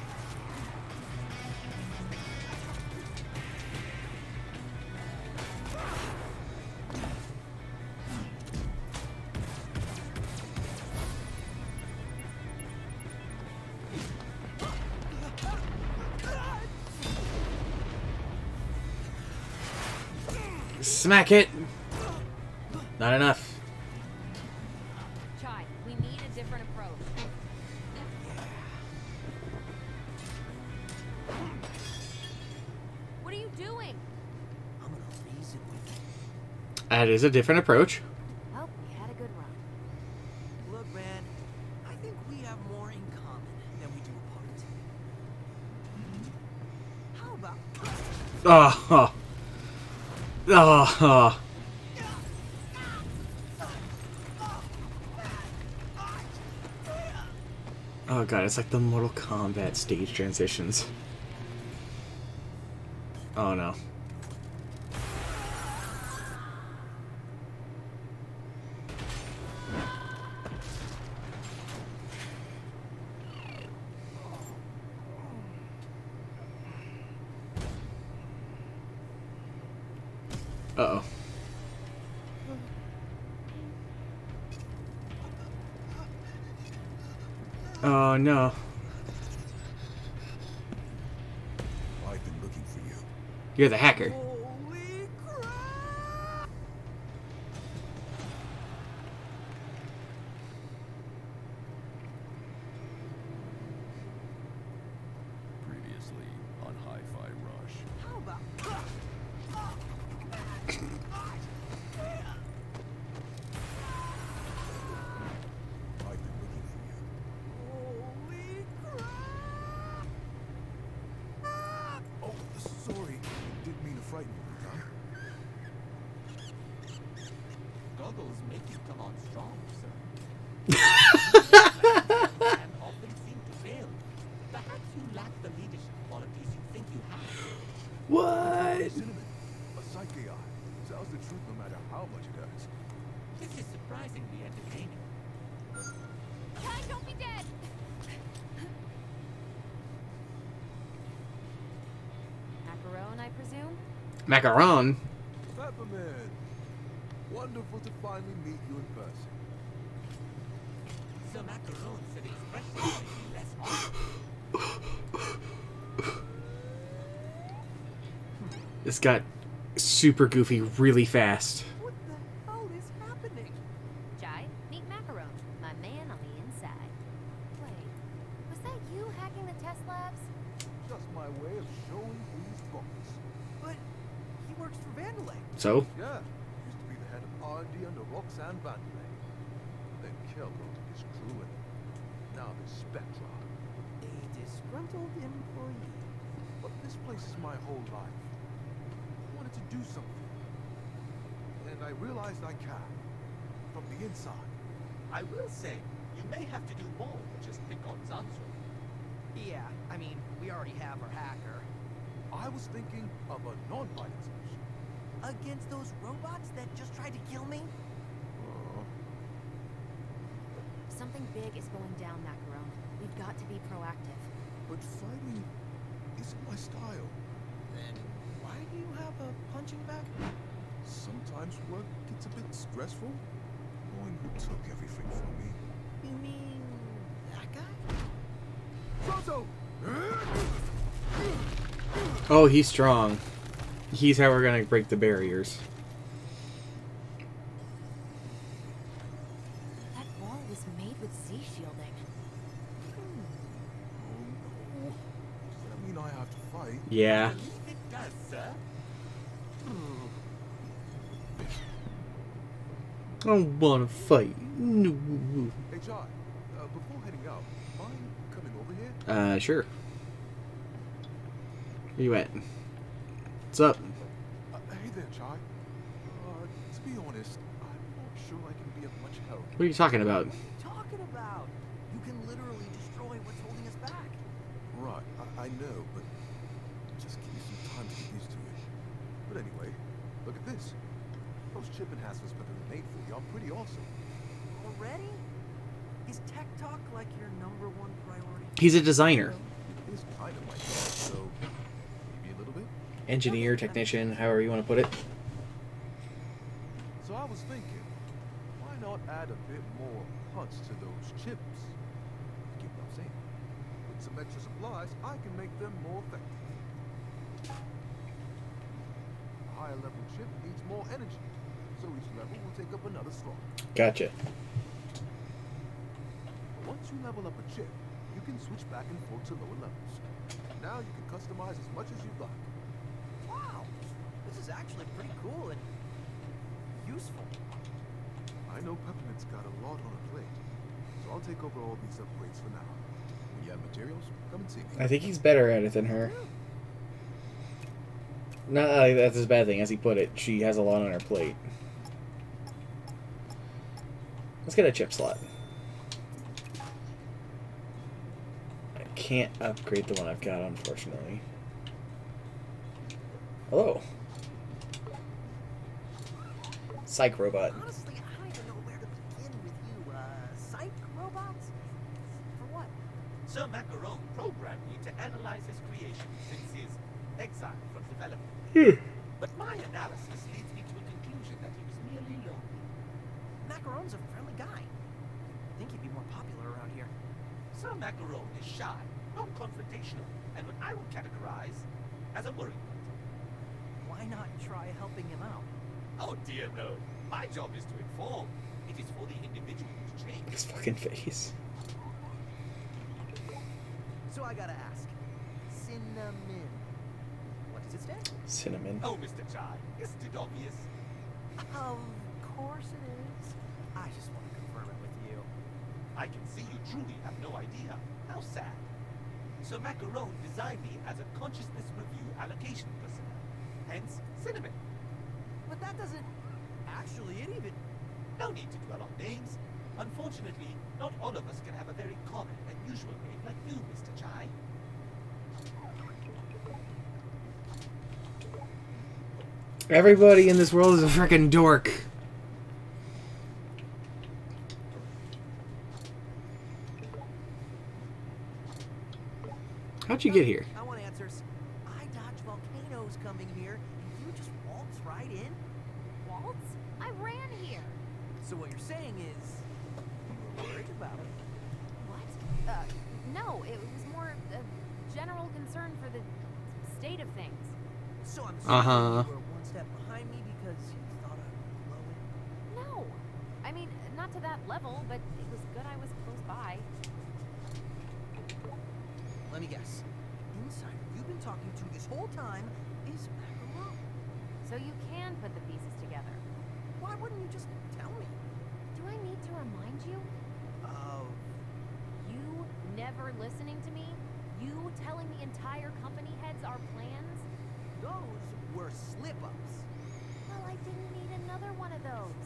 Smack it! Not enough. Chai, we need a different approach. What are you doing? I'm gonna reason with you. That is a different approach. Well, we had a good run. Look, man, I think we have more in common than we do apart. How about... Oh, oh. Oh, oh. Oh god, it's like the Mortal Kombat stage transitions. Oh no. Uh-oh. Oh no. I've been looking for you. You're the hacker. Holy crap! Previously on Hi-Fi Rush. How about... I've been looking for you. Holy crap! Oh, sorry. Didn't mean to frighten you, huh? Goggles make you come on strong, sir. And often seem to fail. Perhaps you lack the leadership qualities you think you have. What? Cinnamon, a psyche eye. Tells the truth no matter how much it hurts. This is surprisingly entertaining. Chai, don't be dead! Macaron, I presume? Macaron? Peppermint! Wonderful to finally meet you in person. The macaron said expressions make you less honest. This got super goofy really fast. What the hell is happening? Chai, meet Macaron, my man on the inside. Wait, was that you hacking the test labs? Just my way of showing who's boss. But he works for Vandalay. So? Yeah, used to be the head of R and D under Roxanne Vandalay. Then Kelgo took his crew and now there's Spectra. A disgruntled employee. But this place is my whole life. I wanted to do something. And I realized I can. From the inside. I will say, you may have to do more than just pick on Zanzo. Yeah, I mean, we already have our hacker. I was thinking of a non-violent solution. Against those robots that just tried to kill me? Uh, Something big is going down, Macaron. We've got to be proactive. but fighting isn't my style. Then why do you have a punching bag? Sometimes work gets a bit stressful. Knowing who took everything from me. You mean that guy? Pronto! Oh, he's strong. He's how we're gonna break the barriers. That wall was made with Z shielding. Oh no. Does that mean I have to fight? Yeah. It does, sir. I don't want to fight. No. Hey, Chai, uh, before heading out, mind coming over here? Uh, sure. Where you at? What's up? Uh, hey there, Chai. Uh, to be honest, I'm not sure I can be of much help. What are you talking about? What are you talking about? You can literally destroy what's holding us back. Right, I, I know, but just give me some time to get used to it. But anyway, look at this. Those chip enhancements Brother made for you are pretty awesome. Already? Is tech talk like your number one priority? He's a designer. It is kind of like that, so maybe a little bit. Engineer, technician, however you want to put it. So I was thinking, why not add a bit more punch to those chips? You get what I'm saying? With some extra supplies, I can make them more effective. A higher level chip needs more energy, so each level will take up another slot. Gotcha. Once you level up a chip, you can switch back and forth to lower levels. Now you can customize as much as you'd like. Wow, this is actually pretty cool and useful. I know Peppermint's got a lot on her plate, so I'll take over all these upgrades for now. When you have materials, come and see me. I think he's better at it than her. Not like that's his bad thing, as he put it. She has a lot on her plate. Let's get a chip slot. I can't upgrade the one I've got, unfortunately. Hello. Psych robot. Honestly, I don't even know where to begin with you. Uh, psych robots? For what? Sir Macaron programmed me to analyze his creation since his exile from development. But my analysis leads me to a conclusion that he was merely lonely. Macaron's a friendly guy. I think he'd be more popular around here. Sir Macaron is shy, non-confrontational, and what I would categorize as a worry point. Why not try helping him out? Oh dear no. My job is to inform. It is for the individual to change. His fucking face. So I gotta ask. Cinnamon. What does it stand for? Cinnamon. Oh, Mister Chai, isn't it obvious? Of course it is. I just want to confirm it with you. I can see you truly have no idea. How sad. Sir Macaron designed me as a consciousness review allocation personnel. Hence, Cinnamon. But that doesn't... Actually, it even... No need to dwell on names. Unfortunately, not all of us can have a very common and usual name like you, Mister Chai. Everybody in this world is a frickin' dork. How'd you get here? I want answers. I dodged volcanoes coming here, and you just waltz right in? Waltz? I ran here. So what you're saying is... you were worried about it? What? Uh, no, it was more a general concern for the state of things. So I'm assuming Uh-huh. you were one step behind me because you thought I would blow it? No. I mean, not to that level, but it was good I was close by. Let me guess. Inside you've been talking to this whole time is Macaron. So you can put the pieces together. Why wouldn't you just tell me? Do I need to remind you? Of... You never listening to me? You telling the entire company heads our plans? Those were slip-ups. Well, I didn't need another one of those.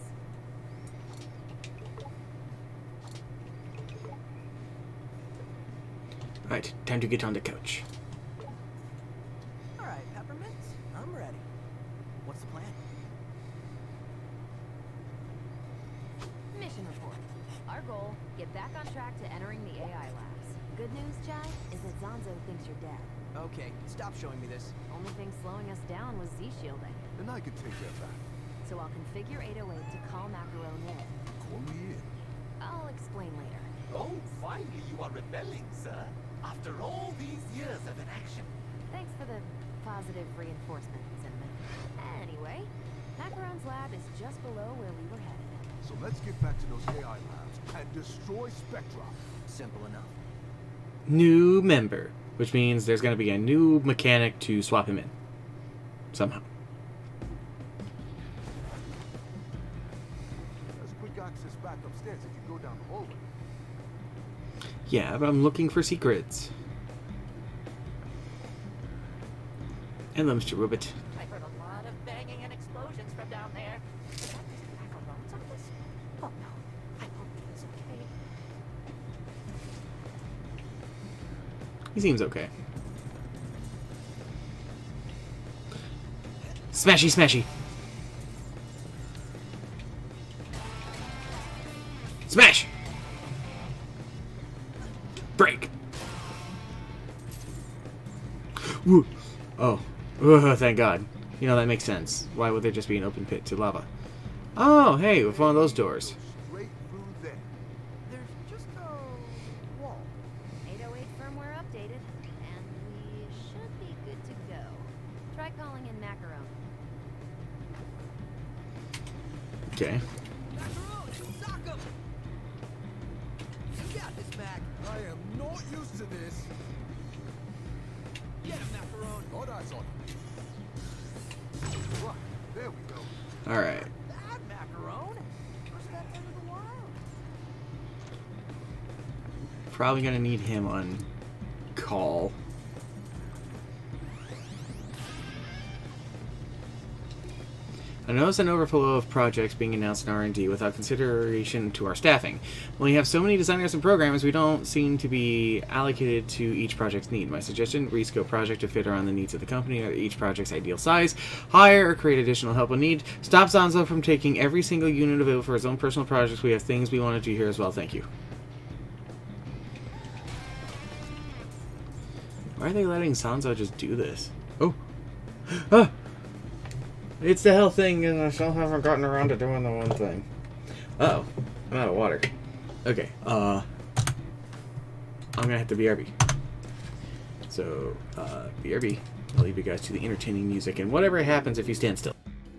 Alright, time to get on the couch. Alright, Peppermint, I'm ready. What's the plan? Mission report. Our goal, get back on track to entering the A I labs. Good news, Jai, is that Zanzo thinks you're dead. Okay, stop showing me this. Only thing slowing us down was Z-shielding. And I can take that back. So I'll configure eight oh eight to call Macaron in. Call me in. I'll explain later. Oh, finally you are rebelling, sir. After all these years of inaction. Thanks for the positive reinforcement, Cinnamon. Anyway, Macaron's lab is just below where we were headed. So let's get back to those A I labs and destroy Spectra. Simple enough. New member, which means there's going to be a new mechanic to swap him in. Somehow. As access back upstairs if you go down the hallway. Yeah, but I'm looking for secrets. Hello, Mister Ribbit. I heard a lot of banging and explosions from down there. Is that Mister Macarone's office? Oh no, I hope he's okay. He seems okay. Smashy, smashy. Smash! Break! Woo! Oh. Ugh, thank God. You know, that makes sense. Why would there just be an open pit to lava? Oh, hey, with one of those doors. Straight through there. There's just a wall. eight oh eight firmware updated, and we should be good to go. Try calling in Macaron. Okay. Macaron, sock 'em! You got this, Mac. I am not used to this. Get him, Macaron. Got eyes on him. Right, there we go. Alright. Bad Macaron. Where's that end of the wild? Probably gonna need him on call. I noticed an overflow of projects being announced in R and D without consideration to our staffing. When we have so many designers and programmers, we don't seem to be allocated to each project's need. My suggestion, rescope project to fit around the needs of the company or each project's ideal size, hire or create additional help when need, stop Zanzo from taking every single unit available for his own personal projects. We have things we want to do here as well. Thank you. Why are they letting Zanzo just do this? Oh! Ah! It's the hell thing, and I still haven't gotten around to doing the one thing. Uh oh, I'm out of water. Okay, uh, I'm gonna have to B R B. So, uh, B R B. I'll leave you guys to the entertaining music and whatever happens if you stand still.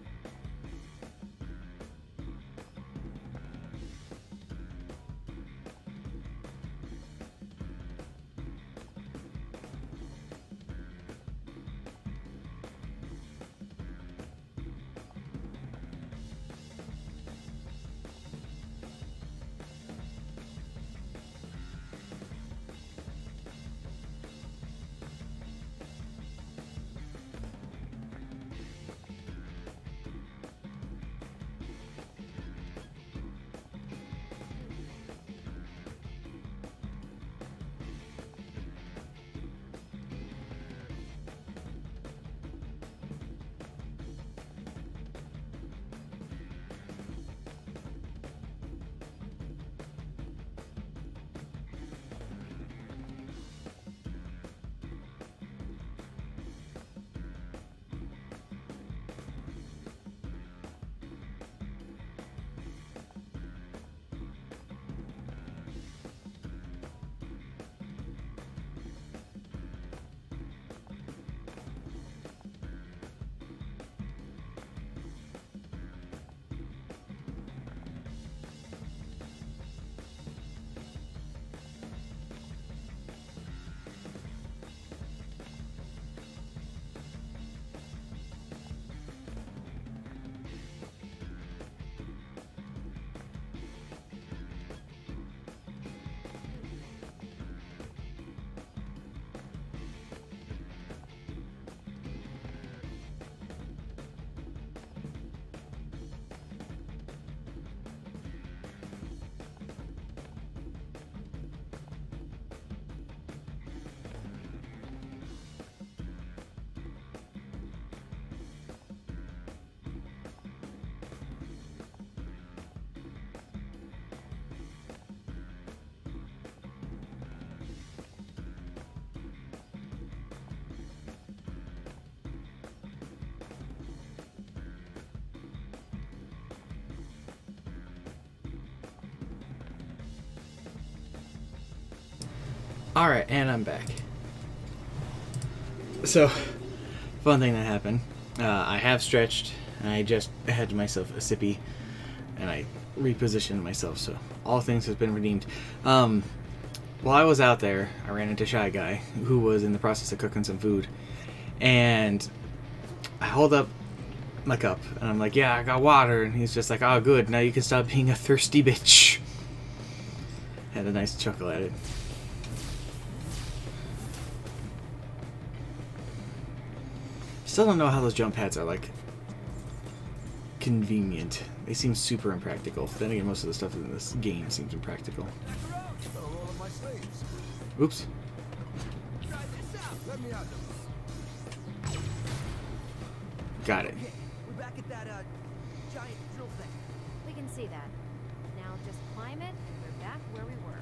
Alright, and I'm back. So, fun thing that happened. Uh, I have stretched, and I just had myself a sippy, and I repositioned myself, so all things have been redeemed. Um, while I was out there, I ran into Shy Guy, who was in the process of cooking some food, and I hold up my cup. And I'm like, yeah, I got water. And he's just like, oh, good. Now you can stop being a thirsty bitch. Had a nice chuckle at it. Still don't know how those jump pads are, like, convenient. They seem super impractical. Then again, most of the stuff in this game seems impractical. Oops. Got it. We're back at that, uh, giant drill thing. We can see that. Now just climb it, and we're back where we were.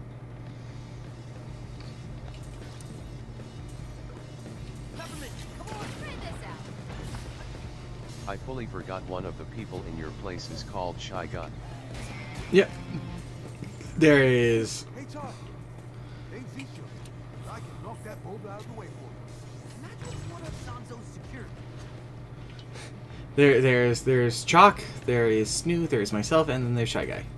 Peppermint, come on! Try this out. I fully forgot one of the people in your place is called Shy Guy. Yep. There is. Hey, Charlie. Ain't Zeke. I can knock that boulder out of the way for you. Imagine one of Sanzo's security. There, there's, there's Chalk, there is Snoo, there is myself, and then there's Shy Guy.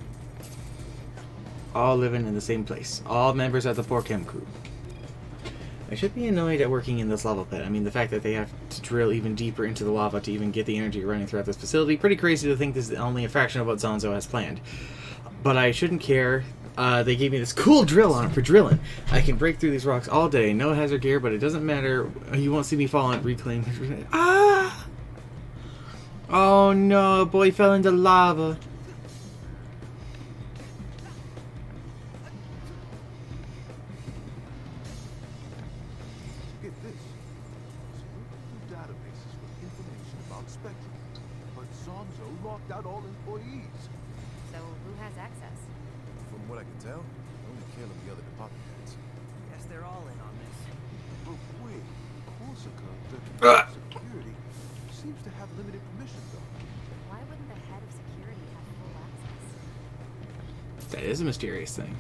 All living in the same place. All members of the four Chem crew. I should be annoyed at working in this lava pit. I mean, the fact that they have to drill even deeper into the lava to even get the energy running throughout this facility. Pretty crazy to think this is only a fraction of what Zanzo has planned. But I shouldn't care. Uh, they gave me this cool drill on it for drilling. I can break through these rocks all day. No hazard gear, but it doesn't matter. You won't see me fall on reclaim. Ah! Oh no, boy fell into lava. Get this. Spooky databases with information about Spectrum. But Zanzo locked out all employees. So who has access? From what I can tell, only Ken and the other department heads. Guess they're all in on this. But wait, Corsica, the Ah! security, seems to have limited permission though. Why wouldn't the head of security have full access? That is a mysterious thing.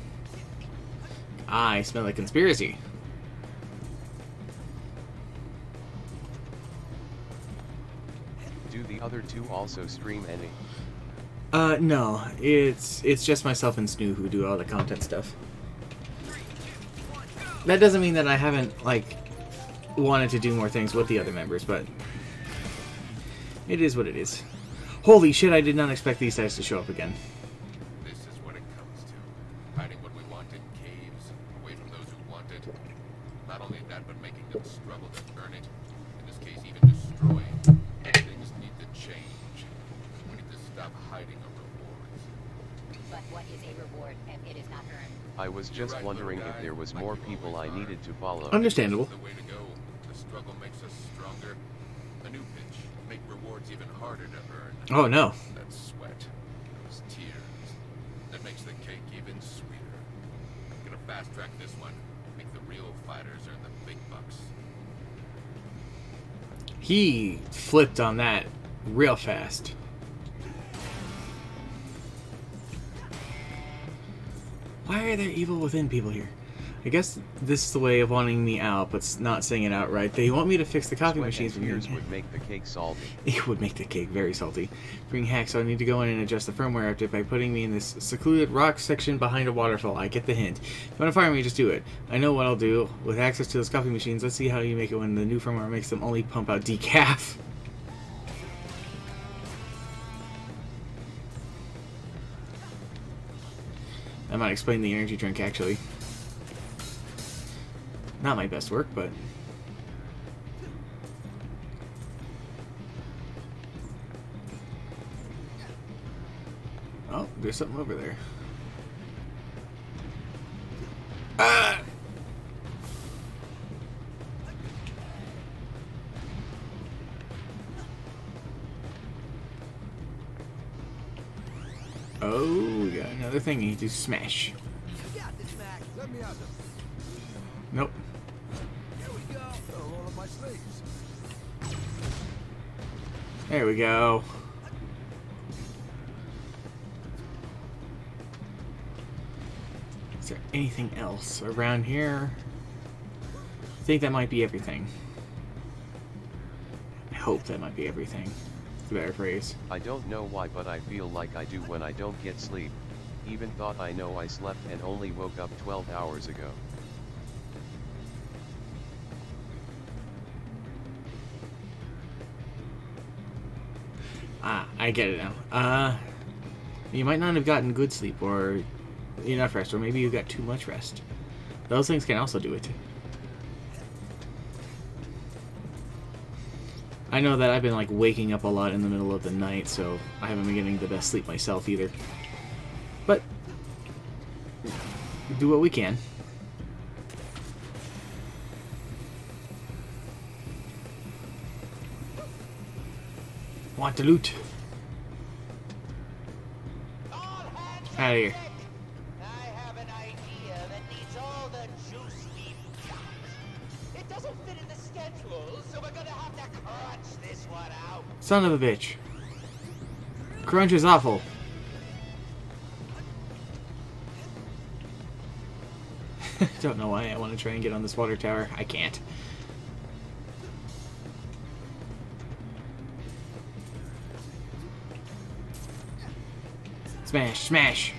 I smell a conspiracy. Do the other two also stream any? Uh, no. It's it's just myself and Snoo who do all the content stuff. That doesn't mean that I haven't, like, wanted to do more things with the other members, but it is what it is. Holy shit, I did not expect these guys to show up again. This is what it comes to. Hiding what we want in caves, away from those who want it. Not only that, but making them struggle to earn it. In this case, even destroying. Things need to change. We need to stop hiding our rewards. But what is a reward if it is not earned? I was just right, wondering little if guy. there was Like more you people I always are. needed to follow. Understandable. This is the way to go. The struggle makes us stronger. A new pitch. Make rewards even harder to earn. Oh no. That sweat. Those tears. That makes the cake even sweeter. I'm gonna fast track this one. Make the real fighters earn the big bucks. He flipped on that real fast. Why are there evil within people here? I guess this is the way of wanting me out, but not saying it outright. They want me to fix the coffee Sweat machines. and tears would make the cake salty. It would make the cake very salty. Bring hacks, so I need to go in and adjust the firmware update by putting me in this secluded rock section behind a waterfall. I get the hint. If you want to fire me, just do it. I know what I'll do. With access to those coffee machines, let's see how you make it when the new firmware makes them only pump out decaf. That might explain the energy drink, actually. Not my best work, but... Oh, there's something over there. Ah! Oh, we got another thing you need to smash. You got this, Mac. Let me out there. Nope. Here we go. Gotta roll up my sleeves. There we go. Is there anything else around here? I think that might be everything. I hope that might be everything. It's a better phrase. I don't know why, but I feel like I do when I don't get sleep. Even thought I know I slept and only woke up twelve hours ago. I get it now. Uh, you might not have gotten good sleep or enough rest, or maybe you got too much rest. Those things can also do it. I know that I've been like waking up a lot in the middle of the night, so I haven't been getting the best sleep myself either. But do what we can. Want to loot? Out of here. I have an idea that needs all the juice we've got. It doesn't fit in the schedule, so we're gonna have to crunch this one out. Son of a bitch. Crunch is awful. Don't know why I want to try and get on this water tower. I can't. Smash, smash.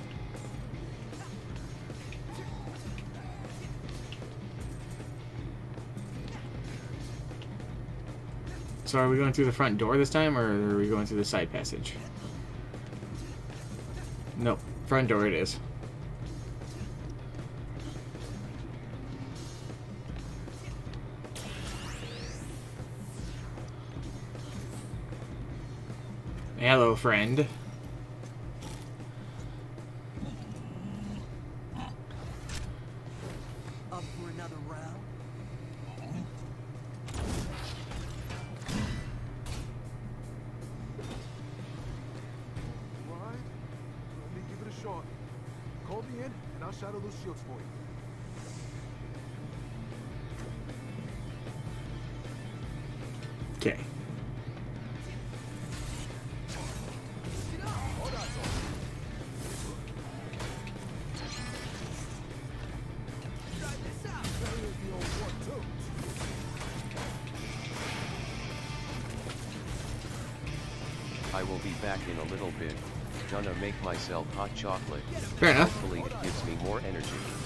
So are we going through the front door this time, or are we going through the side passage? Nope. Front door it is. Hello, friend. Up for another round? Right. Let me give it a shot. Call me in, and I'll shadow those shields for you. Okay. I will be back in a little bit. Gonna make myself hot chocolate. Fair enough. Hopefully it gives me more energy.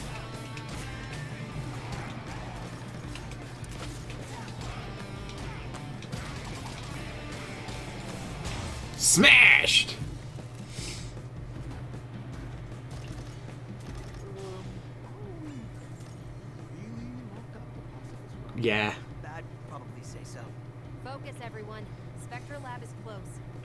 Smashed! Yeah. I'd probably say so. Focus, everyone. Spectra Lab is close.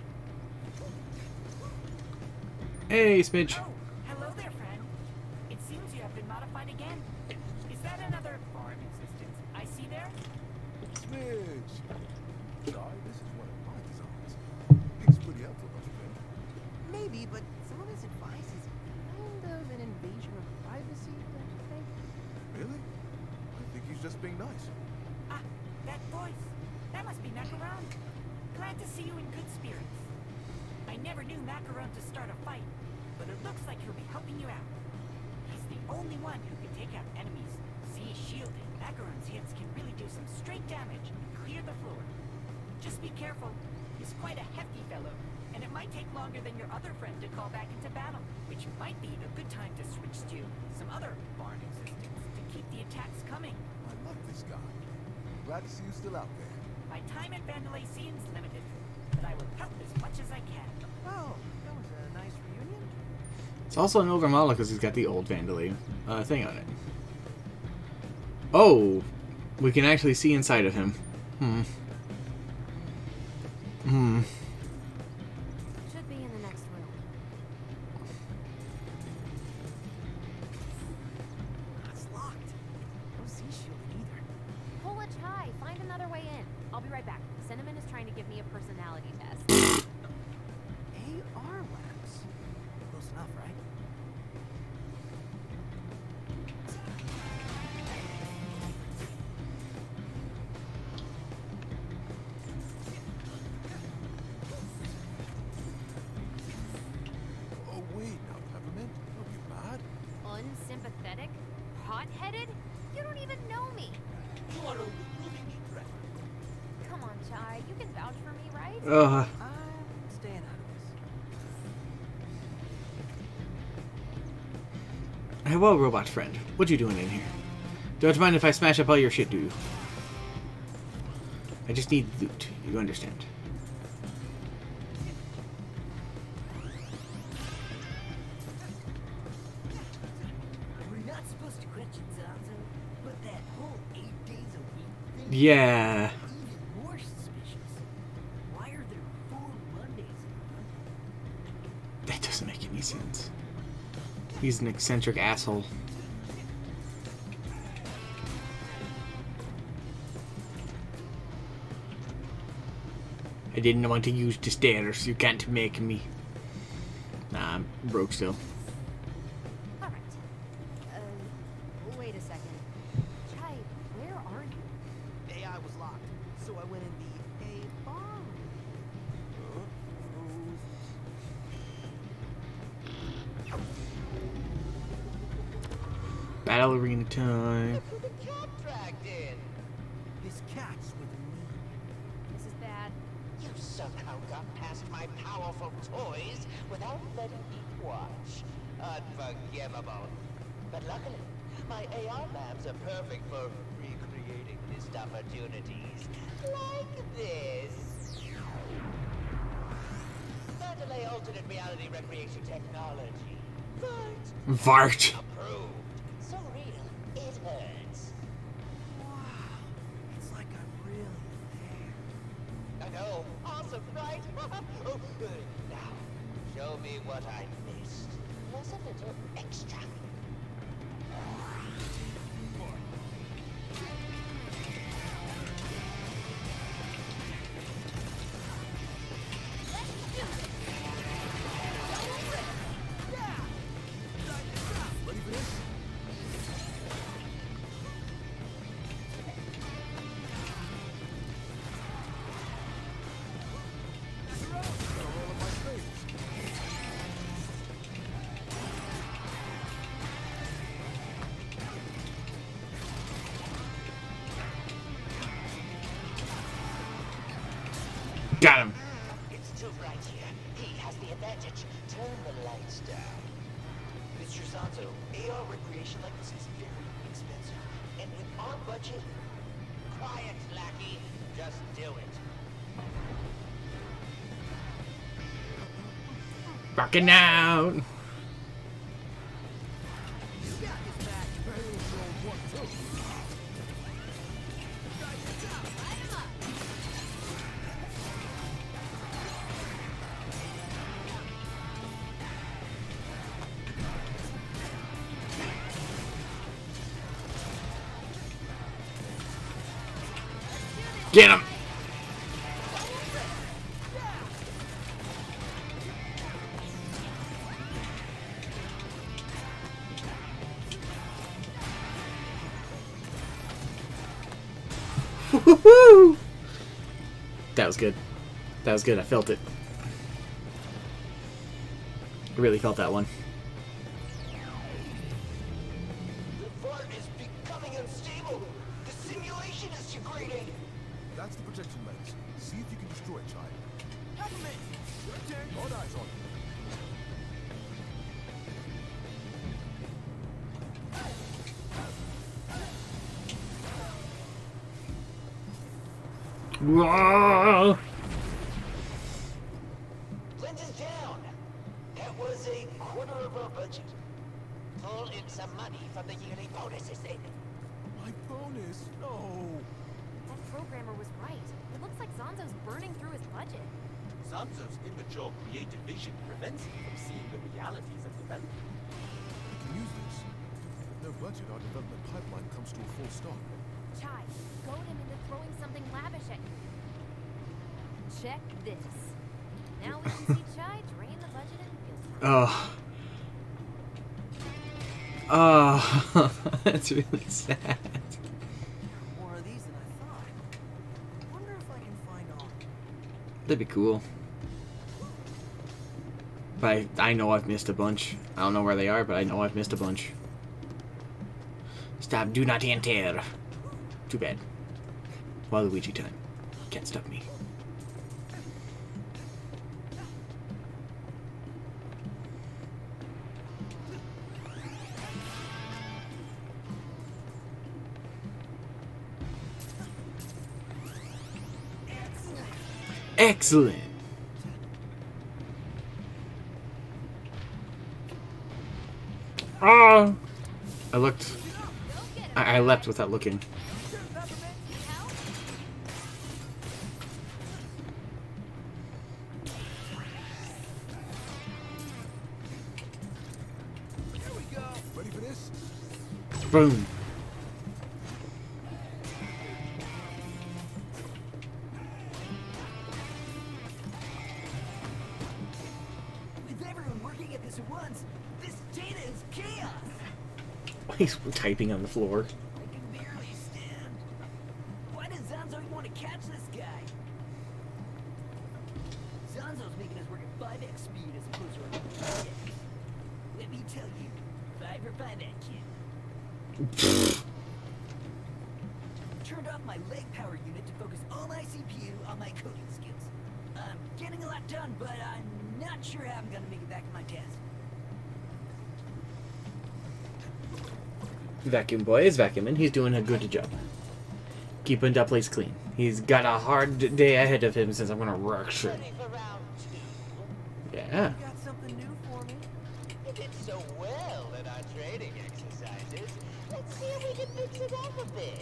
Hey, Smidge. Oh, hello there, friend. It seems you have been modified again. Is that another foreign existence I see there? Smidge. Sorry, this is one of my designs. It's pretty helpful, don't you think? Maybe, but some of his advice is kind of an invasion of privacy, don't you think? Really? I think he's just being nice. Ah, that voice. That must be Macaron. Glad to see you in good spirits. I never knew Macaron to start a fight, but it looks like he'll be helping you out. He's the only one who can take out enemies. See, shielded. Macaron's hits can really do some straight damage and clear the floor. Just be careful. He's quite a hefty fellow, and it might take longer than your other friend to call back into battle, which might be a good time to switch to some other foreign existence to keep the attacks coming. I love this guy. Glad to see you still out there. My time at Vandalay seems limited, but I will help as much as I can. Oh, that was a nice reunion. It's also an older model because he's got the old Vandalay uh, thing on it. Oh, we can actually see inside of him. Hmm. Hmm. Should be in the next room. It's locked. No sea shield either. Pull it high. Find another way in. I'll be right back. Cinnamon is trying to give me a personality test. A R labs. Close enough, right? Oh, wait, now, Peppermint. Don't get mad. Unsympathetic? Hot-headed? You don't even know me. You are a living threat. Come on, Chai. You can vouch for me, right? Uh, I'm staying out of this. hello, robot friend. What you doing in here? Don't mind if I smash up all your shit, do you? I just need loot. You understand? Yeah. Even more suspicious. Why are there four Mondays in a month? That doesn't make any sense. He's an eccentric asshole. I didn't want to use the stairs. You can't make me. Nah, I'm broke still. All right. Uh, wait a second. Chai, where are you? A I was locked, so I went in the A bomb. Battle arena time. Look who the cat dragged in. His cat's with me. This is bad. You somehow got past my powerful toys without letting me watch. Unforgivable. But luckily, my A R labs are perfect for recreating missed opportunities. Like this. Mandalay alternate reality recreation technology. But Vart. approved. So real, it hurts. Wow, it's like I'm really there. I know. Awesome, right? Oh, good. Now, show me what I missed. Plus a little extra. Ready for this? Got him. It's too bright here. He has the advantage. Turn the lights down. Mister Zanzo, A R recreation like this is very expensive. And with our budget, quiet, lackey. Just do it. Rocking out. Get him! Woo-hoo-hoo! That was good. That was good. I felt it. I really felt that one. The fort is becoming unstable. The simulation is degrading. That's the protection lens. See if you can destroy it, child. Government! Your turn. All eyes on you. Whoa! Lens is down. That was a quarter of our budget. Pull in some money from the yearly bonuses. They... My bonus? No. That programmer was right. It looks like Zanzo's burning through his budget. Zanzo's immature creative vision prevents him from seeing the realities of development. We can use this. With no budget, our development pipeline comes to a full stop. Chai, goad him into throwing something lavish at you. Check this. Now we can see Chai drain the budget in real time. Oh. Oh. That's really sad. More of these than I thought. Wonder if I can find all. That'd be cool. But I, I know I've missed a bunch. I don't know where they are, but I know I've missed a bunch. Stop, do not enter. Too bad. Waluigi time. Can't stop me. Excellent. Ah! I looked. I, I leapt without looking. this. Boom. With everyone working at this at once, this data is chaos. He's typing on the floor. I can barely stand. Why does Zanzo want to catch this guy? Zanzo's making us work at five X speed as opposed to our five X. Let me tell you, five for five that kid. Turned off my leg power unit to focus all my C P U on my coding skills. I'm getting a lot done, but I'm not sure how I'm gonna make it back to my task. Vacuum boy is vacuuming. He's doing a good job. Keeping the place clean. He's got a hard day ahead of him since I'm gonna rush sure. Yeah. You got something new for me? You did so well in our training exercises. Let's see if we can mix it up a bit.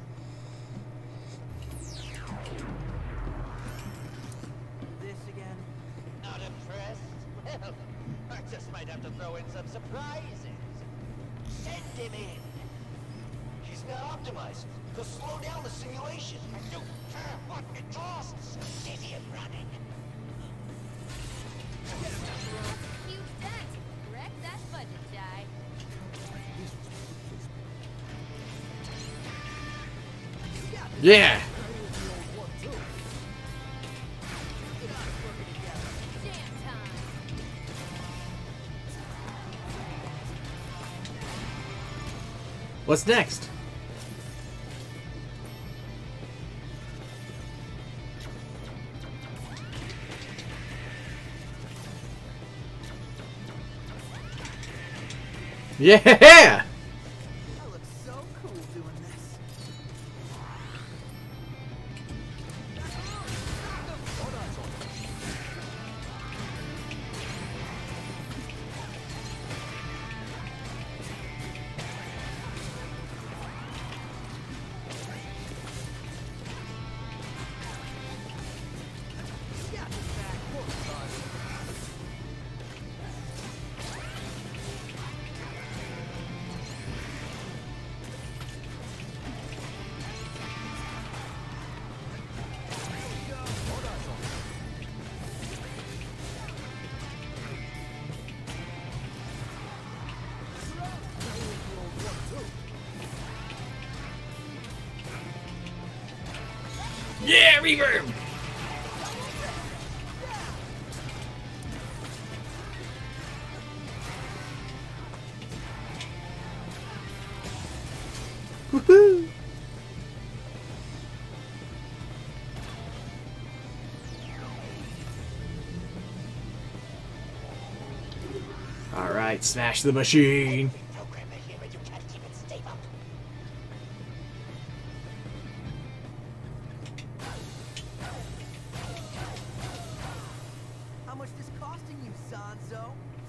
This again? Not impressed? Well, I just might have to throw in some surprises. Send him in. He's not optimized. He'll slow down the simulation. I don't care what it costs. Get him running. Huge dent. Wreck that budget, Jai. Yeah. What's next? Yeah! I look so cool doing this. Yeah, reverb! Woohoo! Alright, smash the machine! Programmer here, but you can't keep it stable. How much this costing you, Sanzo?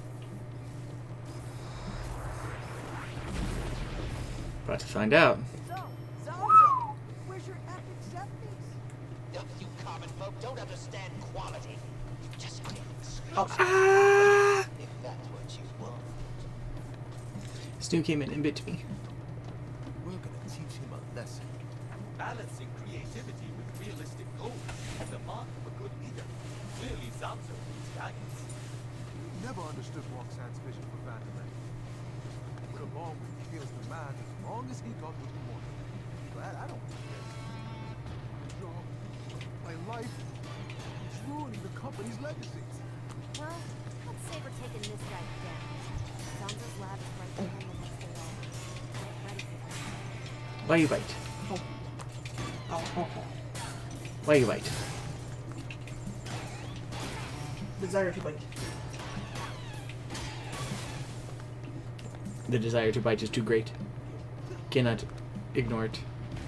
About to find out. So, Sanzo, where's your epic set piece? Oh, you common folk don't understand quality. Just get Oh, ah! if that's what you want. Stu came in and bit me. We're gonna teach him a lesson. Balancing creativity with realistic goals is the mark of a good leader. Clearly, Zanzo needs guidance. Never understood Roxanne's vision for Vanderlei. Would have long with kills the man as long as he got what he wanted. Glad I don't care. Job, my life is ruining the company's legacy. Well, let's say we're taking this guy down. Zanzo's lab is right behind the next day off. Get ready for that. Why you bite? Why you bite? Desire to bite. The desire to bite is too great. Cannot ignore it.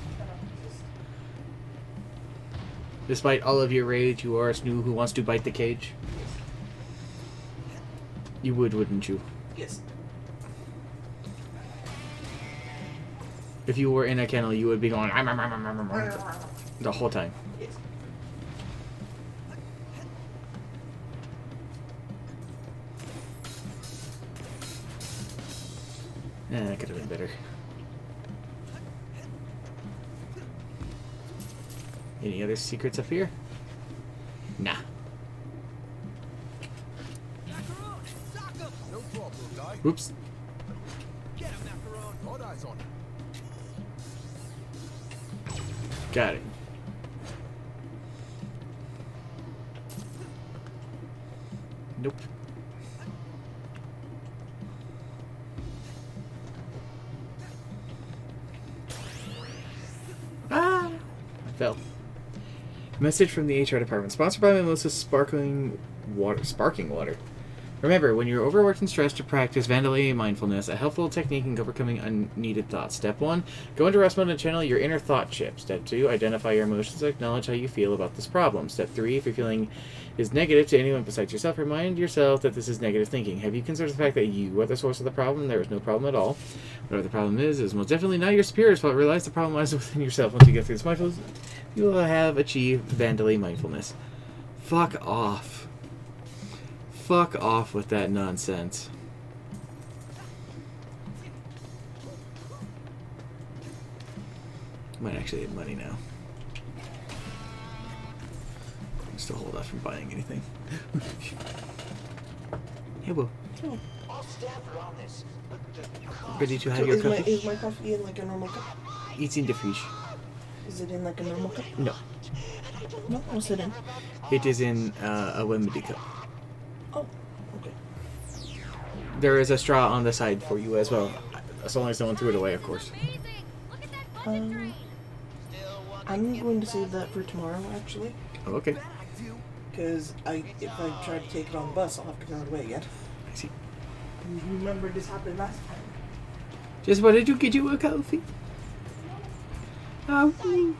Despite all of your rage, you are a Snoo who wants to bite the cage. You would, wouldn't you? Yes. If you were in a kennel, you would be going "Arr, arr, arr, arr, arr, arr," the whole time. Yes. Eh, that could have been better. Any other secrets up here? Nah. No problem, guy. Oops. Get him, Macaron. All eyes on him. Got it. Nope. Ah! I fell. Message from the H R department. Sponsored by Mimosa's Sparkling Water. Sparking Water. Remember, when you're overworked and stressed, to practice Vandelay mindfulness, a helpful technique in overcoming unneeded thoughts. Step one, go into rest mode and channel your inner thought chip. Step two, identify your emotions and acknowledge how you feel about this problem. Step three, if your feeling is negative to anyone besides yourself, remind yourself that this is negative thinking. Have you considered the fact that you are the source of the problem? There is no problem at all. Whatever the problem is, is most definitely not your superior's fault. Realize the problem lies within yourself. Once you get through this mindfulness, you will have achieved Vandelay mindfulness. Fuck off. Fuck off with that nonsense. I might actually have money now. I'm still hold off from buying anything. Hey, Will. Oh. All staff are on this. Ready to have So your is my, coffee? is my coffee in like a normal cup? It's in the fridge. Is it in like a normal cup? No. No, what's it in? It is in uh, a Wembley cup. Oh, okay. There is a straw on the side for you as well. As long as no one threw it away, of course. Um, I'm going to save that for tomorrow, actually. Oh, okay. Because I, if I try to take it on the bus, I'll have to throw it away again. I see. You remember this happened last time? Just wanted to get you a coffee. Oh.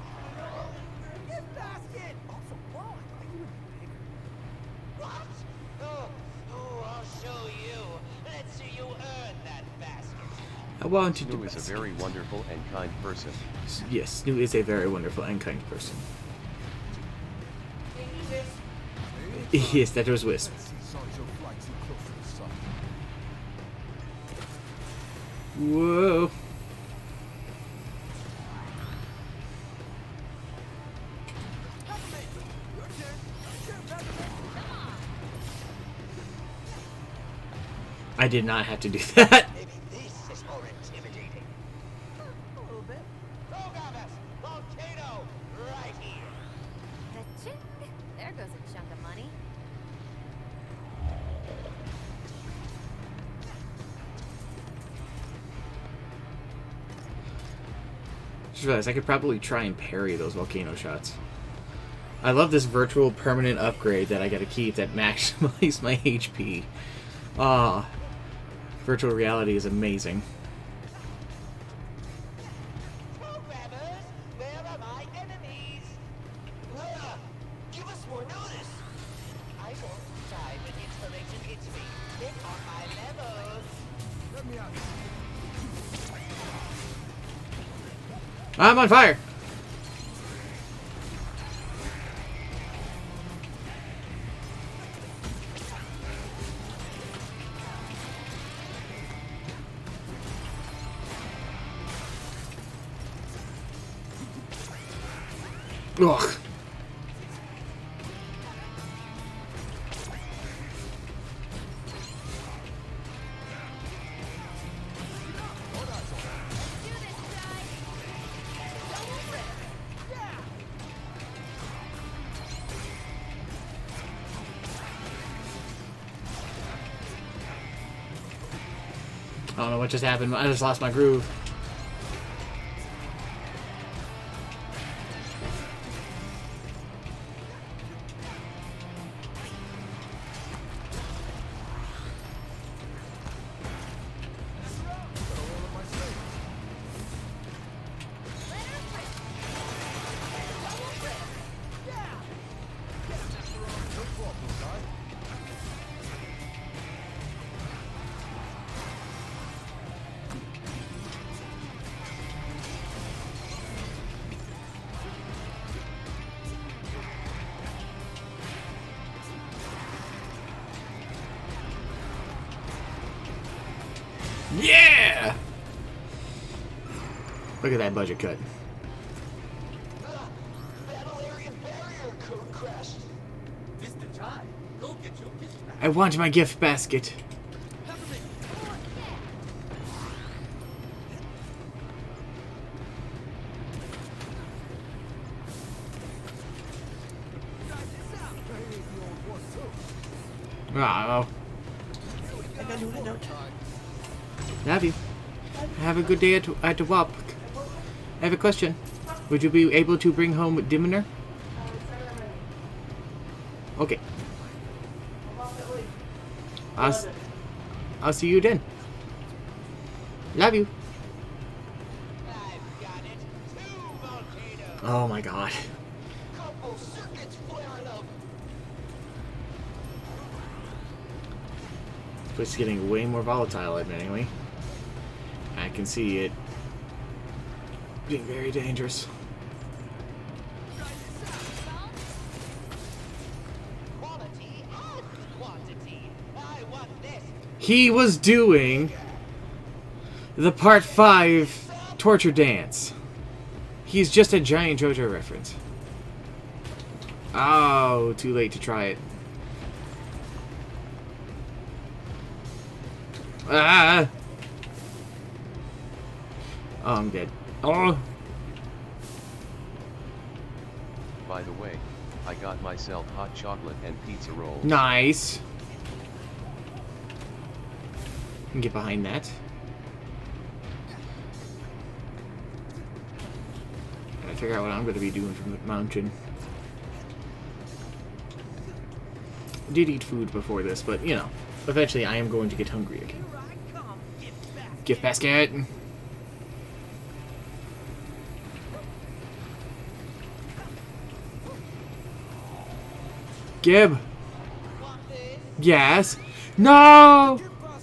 I want you to. Snoo is a very wonderful and kind person. Yes, Snoo is a very wonderful and kind person. Yes, that was Wisp. Whoa. I did not have to do that. Maybe this is more intimidating. A little bit. Programmers, volcano, right here. Ka-ching. There goes a chunk of money. Just realized I could probably try and parry those volcano shots. I love this virtual permanent upgrade that I gotta keep that maximizes my H P. Ah, virtual reality is amazing. Programmers, where are my enemies? Ugh, give us more notice. I won't die when inspiration hits me. Get on my level. Let me out. I'm on fire! Ugh. I don't know what just happened. I just lost my groove. Yeah! Look at that budget cut. Battle area barrier code crashed. Mister Ty, go get your gift back. I want my gift basket. Oh. I gotta do it out. Love you. Have a good day at, at the W A P. I have a question. Would you be able to bring home Diminer? Okay. I'll, s- I'll see you then. Love you. I've got it. Two volcanoes. Oh my god. Couple circuits flaring up. It's getting way more volatile, admittingly. I can see it being very dangerous. Quality and quantity. I want this. He was doing the part five torture dance. He's just a giant JoJo reference. Oh, too late to try it. Ah! Oh, I'm dead. Oh! By the way, I got myself hot chocolate and pizza rolls. Nice. Can get behind that. Gotta figure out what I'm gonna be doing from the mountain. I did eat food before this, but you know, eventually I am going to get hungry again. Gift basket. Gib. Yes. No. Uh,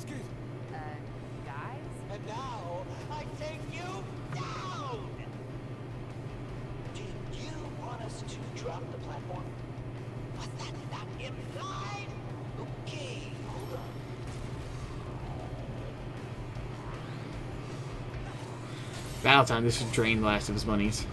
guys? And now, I take you down! Did you want us to drop the platform? Was that not implied? Okay, hold on. Battle time. This should drain the last of his monies.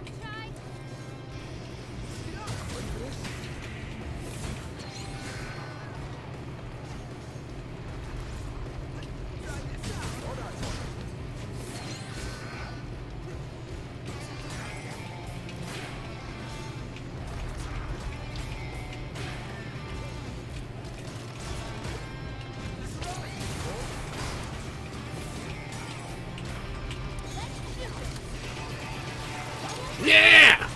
Yeah!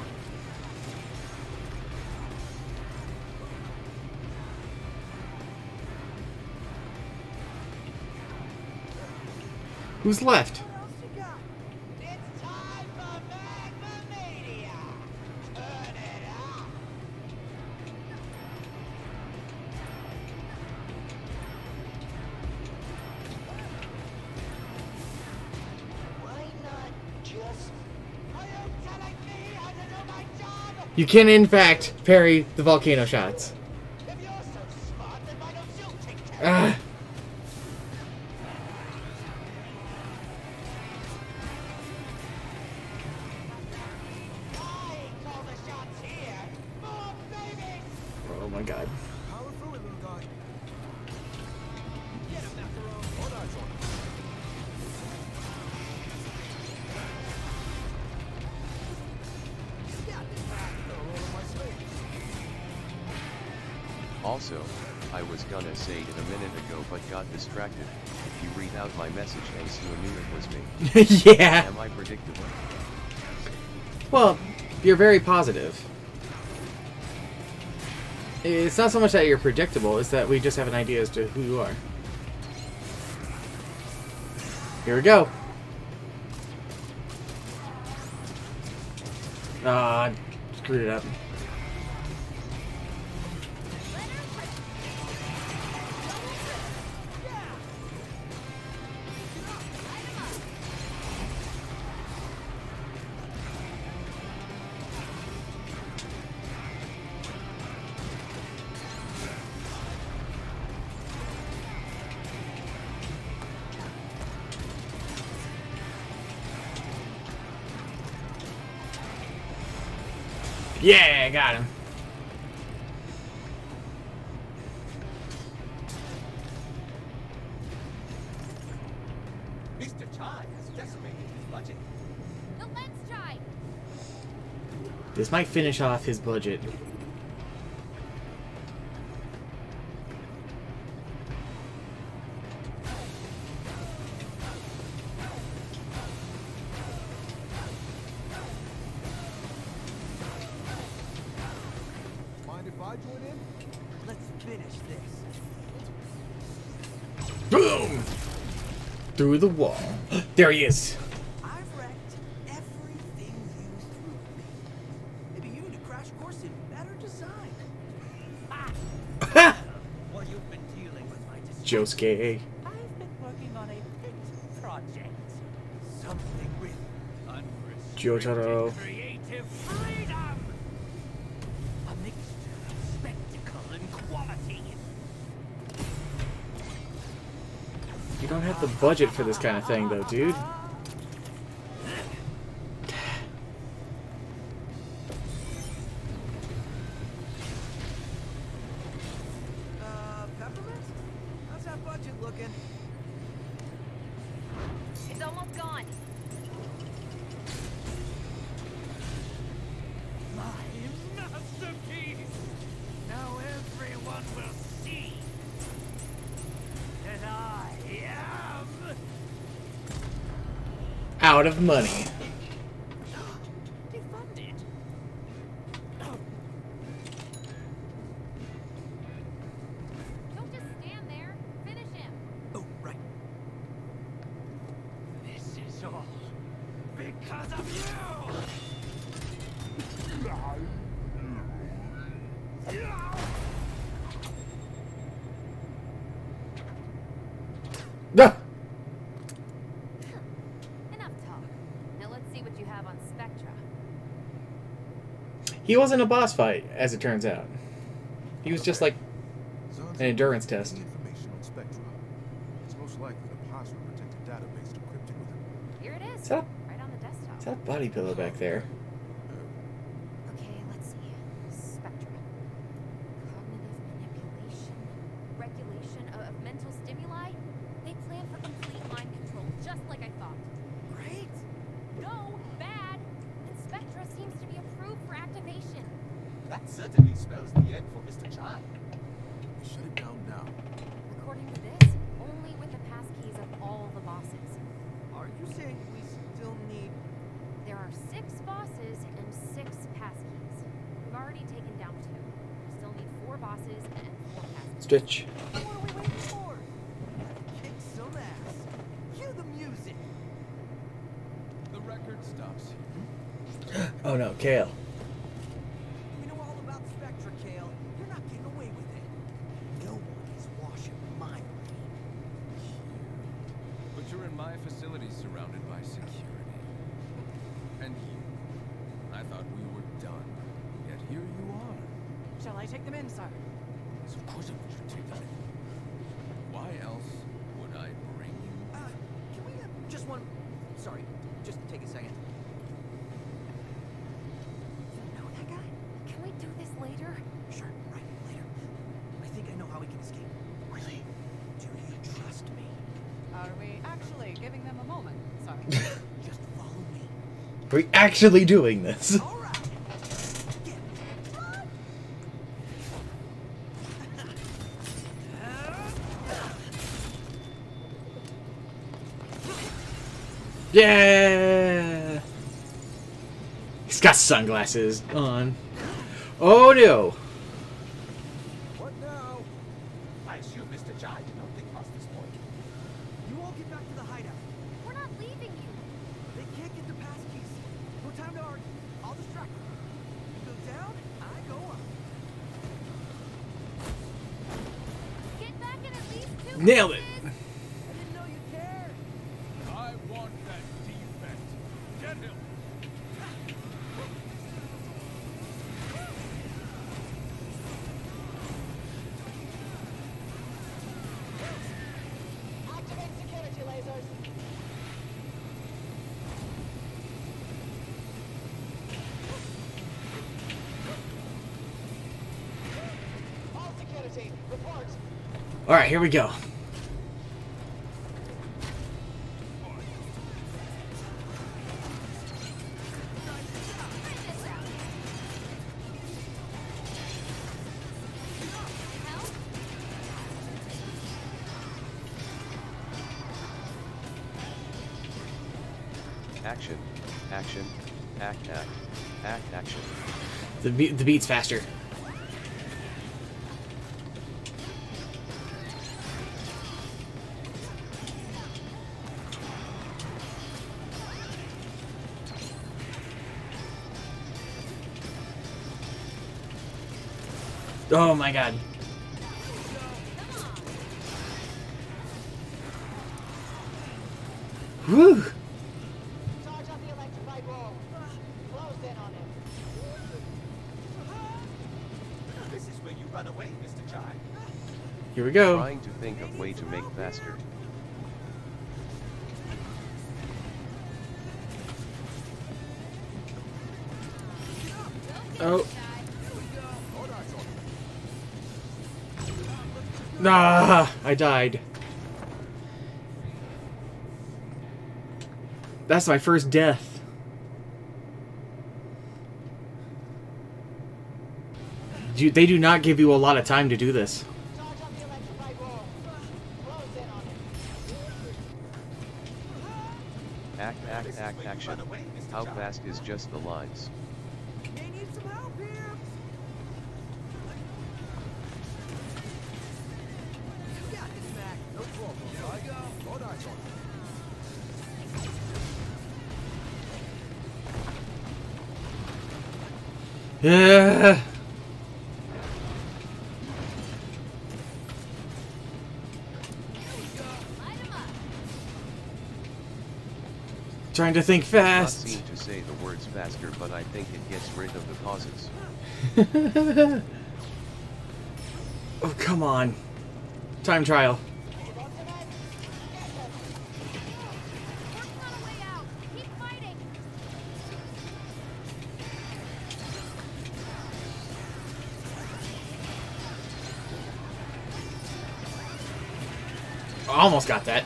Who's left? It's time for Magma Mania! Turn it up! Why not just... Are you telling me how to do my job? You can, in fact, parry the volcano shots. If you're so smart, then why don't you take care Ah. of it? I call the shots here! More babies! Oh my god. Power through it, little guy. Get him, Macaron. All eyes on him. Also, I was gonna say it a minute ago but got distracted. If you read out my message and you knew it was me. Yeah. Am I predictable? Well, you're very positive. It's not so much that you're predictable, it's that we just have an idea as to who you are. Here we go. Ah, uh, screwed it up. Yeah, got him. Mister Chai has decimated his budget. The lens Chai. This might finish off his budget. Mind if I join in? Let's finish this. Boom! Through the wall. There he is. I've wrecked everything you threw at me. Maybe you need a crash course in better design. Well, you've been dealing with my distress. Josuke. I've been working on a pet project. Something with unrestricted Jotaro. creative freedom. A mixture of spectacle and quality. You don't have the budget for this kind of thing, though, dude. Uh, Peppermint? How's that budget looking? It's almost gone. My masterpiece! Now everyone will see that I am... Out of money. defunded. Don't just stand there. Finish him. Oh, right. This is all because of you! Ah! Enough talk. Now let's see what you have on Spectra. He wasn't a boss fight, as it turns out. He was just like Zanzo, an endurance test. any information on Spectra? It's most likely the password-protected database encrypted with it. Here it is. Is that, Right on the desktop. is that a body pillow back there? Okay, let's see. Spectra. Cognitive manipulation. Regulation of, of mental stimuli. They plan for complete mind control, just like I thought. Great! No, bad. And Spectra seems to be approved for activation. That certainly spells the end for Mister Chai. Shut it down now. According to this, only with the passkeys of all the bosses. Are you saying we still need... There are six bosses and six passkeys. We've already taken down two. We still need four bosses and four passkeys. Stitch. What are we waiting for? Kick some ass. Cue the music. The record stops here. Oh no, Kale. We know all about Spectra, Kale. You're not getting away with it. No one is washing my brain. But you're in my facility surrounded by security. And you. I thought we were done. Yet here you are. Shall I take them in, sir? So of course I want you to take them in. Why else would I bring you? Uh, can we, uh, just one... Sorry, just take a second. You know that guy? Can we do this later? Sure, right, later. I think I know how we can escape. Really? Do you trust me? Are we actually giving them a moment, sir? Just follow me. Are we actually doing this? All right. Get run. Yeah! He's got sunglasses on. Oh no! What now? I assume Mister Chai did not think past this point. You all get back to the hideout. We're not leaving you. They can't get the passkeys. No time to argue. I'll distract them. You go down, I go up. Get back in at least two Nailed it! bosses. I didn't know you cared. I want that defect. Get him! Activate security lasers. Alright, here we go. Action, action, act, act, act, action. The be the beat's faster. Oh my god. Whew. Charge up the electrified wall. Close in on him. This is where you run away, Mister Jai. Here we go. Trying to think of way to make faster. Oh. Ah, I died. That's my first death. You, they do not give you a lot of time to do this. Act, act, act, action. How fast is just the lines? They need some help here. You got this, Mac. No problem. I go. Hold on, hold on. Yeah. Trying to think fast. Not seem to say the words faster, but I think it gets rid of the pauses. Oh, come on. Time trial. Almost got that.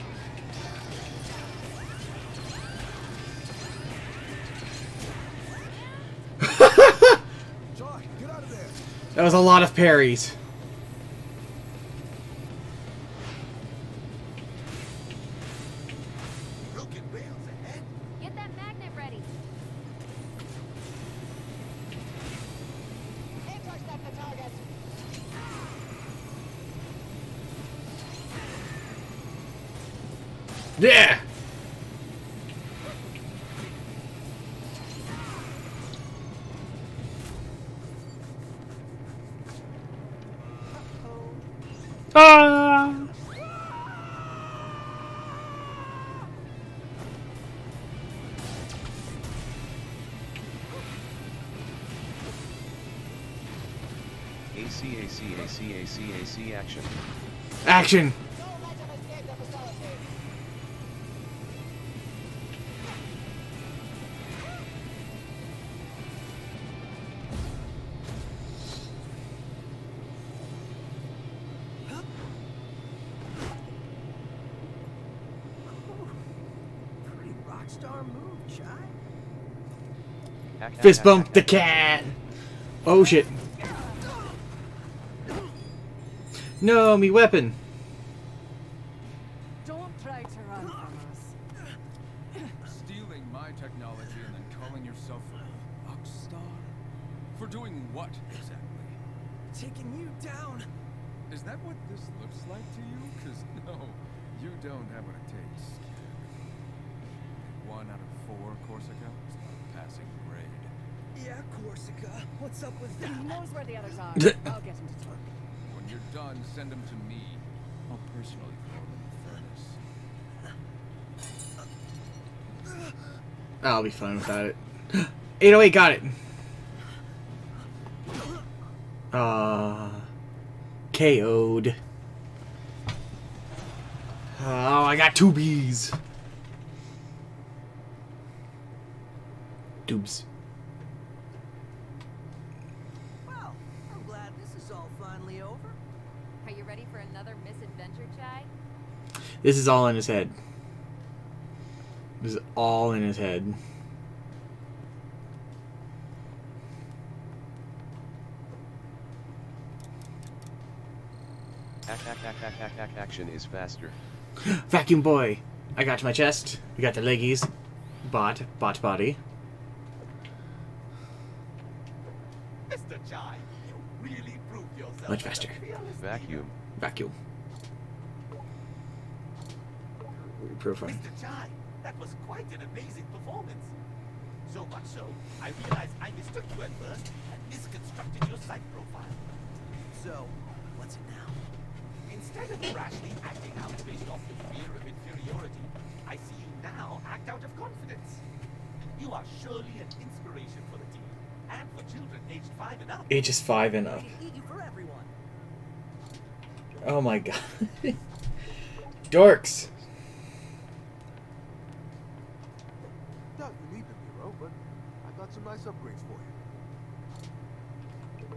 That was a lot of parries. Get that magnet ready. Intercept the target. Yeah. Ah! AC, AC, AC, AC, AC, action. Action. Rockstar move, Chai. Act, Fist act, bump act, the act. cat. Oh shit. No, me weapon. Don't try to run from us. Stealing my technology and then calling yourself a rock star? For doing what exactly? Taking you down. Is that what this looks like to you? Because no, you don't have what it takes. One out of four Corsica is not a passing grade. Yeah, Corsica. What's up with that? He knows where the others are. I'll get him to talk. When you're done, send them to me. I'll personally throw them in the furnace. I'll be fine without it. eight oh eight, got it. Uh, K O'd. Oh, I got two B's. Doobs. Well, I'm glad this is all finally over. This is all in his head. This is all in his head. Action is faster. Vacuum boy! I got my chest. We got the leggies. Bot. Bot body. Mister Chai, you really proved yourself. Much faster. Vacuum. Vacuum. Profile. Mister Chai, that was quite an amazing performance. So much so, I realized I mistook you at first and misconstructed your site profile. So, what's it now? Instead of rashly acting out based off the fear of inferiority, I see you now act out of confidence. You are surely an inspiration for the team, and for children aged five and up. Ages five and up. Eat you for everyone. Oh my god. Dorks! Doubt you need them, hero, but I got some nice upgrades for you.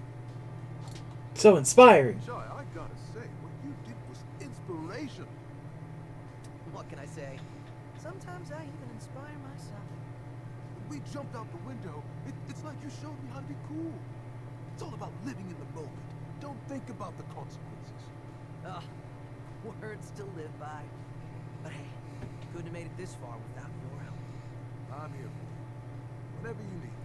So inspiring. Chai, I gotta say, what you did was inspirational. What can I say? Sometimes I even inspire myself. When we jumped out the window, it, it's like you showed me how to be cool. It's all about living in the moment. Don't think about the consequences. Ugh, words to live by. But hey, couldn't have made it this far without your help. I'm here for you. Whenever you need.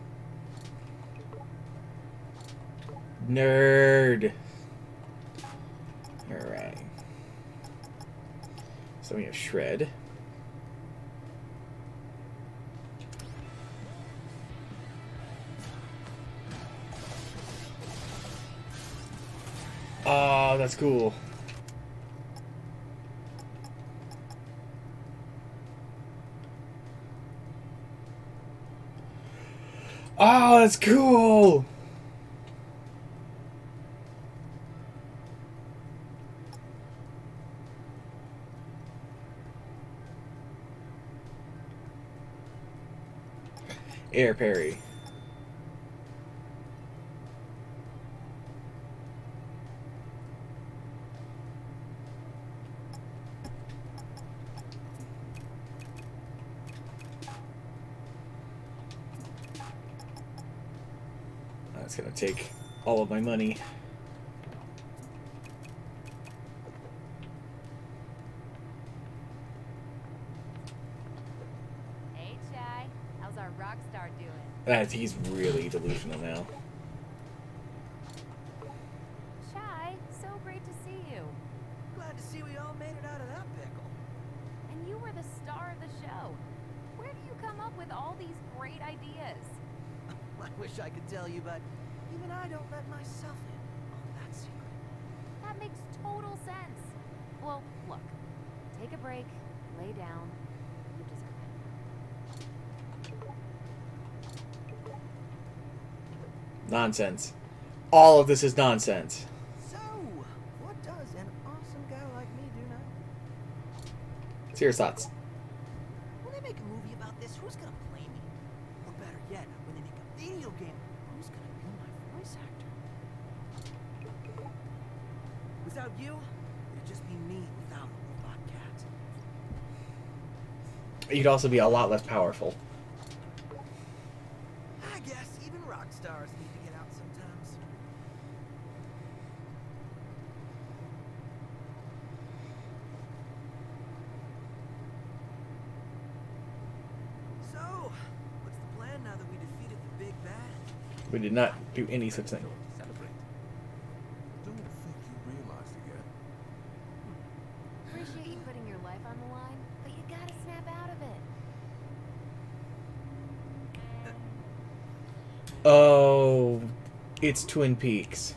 Nerd. Alright. So we have Shred. Oh, that's cool. Oh, that's cool. Air parry. That's gonna take all of my money. Hey, Chai. How's our rock star doing? That he's really delusional now. Chai, so great to see you. Glad to see we all made it out of that pickle. And you were the star of the show. Where do you come up with all these great ideas? I wish I could tell you, but even I don't let myself in on that secret. That makes total sense. Well, look. Take a break. Lay down. You deserve it. Nonsense. All of this is nonsense. So, what does an awesome guy like me do now? Serious thoughts. When they make a movie about this, who's gonna play me? Or better yet, when they make a video game, who's gonna be my voice actor? Without you, it'd just be me without a robot cat. You'd also be a lot less powerful. I guess even rock stars need to get out sometimes. So, what's the plan now that we defeated the big bad? We did not do any such thing. Celebrate. Don't think you realized it yet. Appreciate you putting your life on the line, but you gotta snap out of it. Oh, it's Twin Peaks.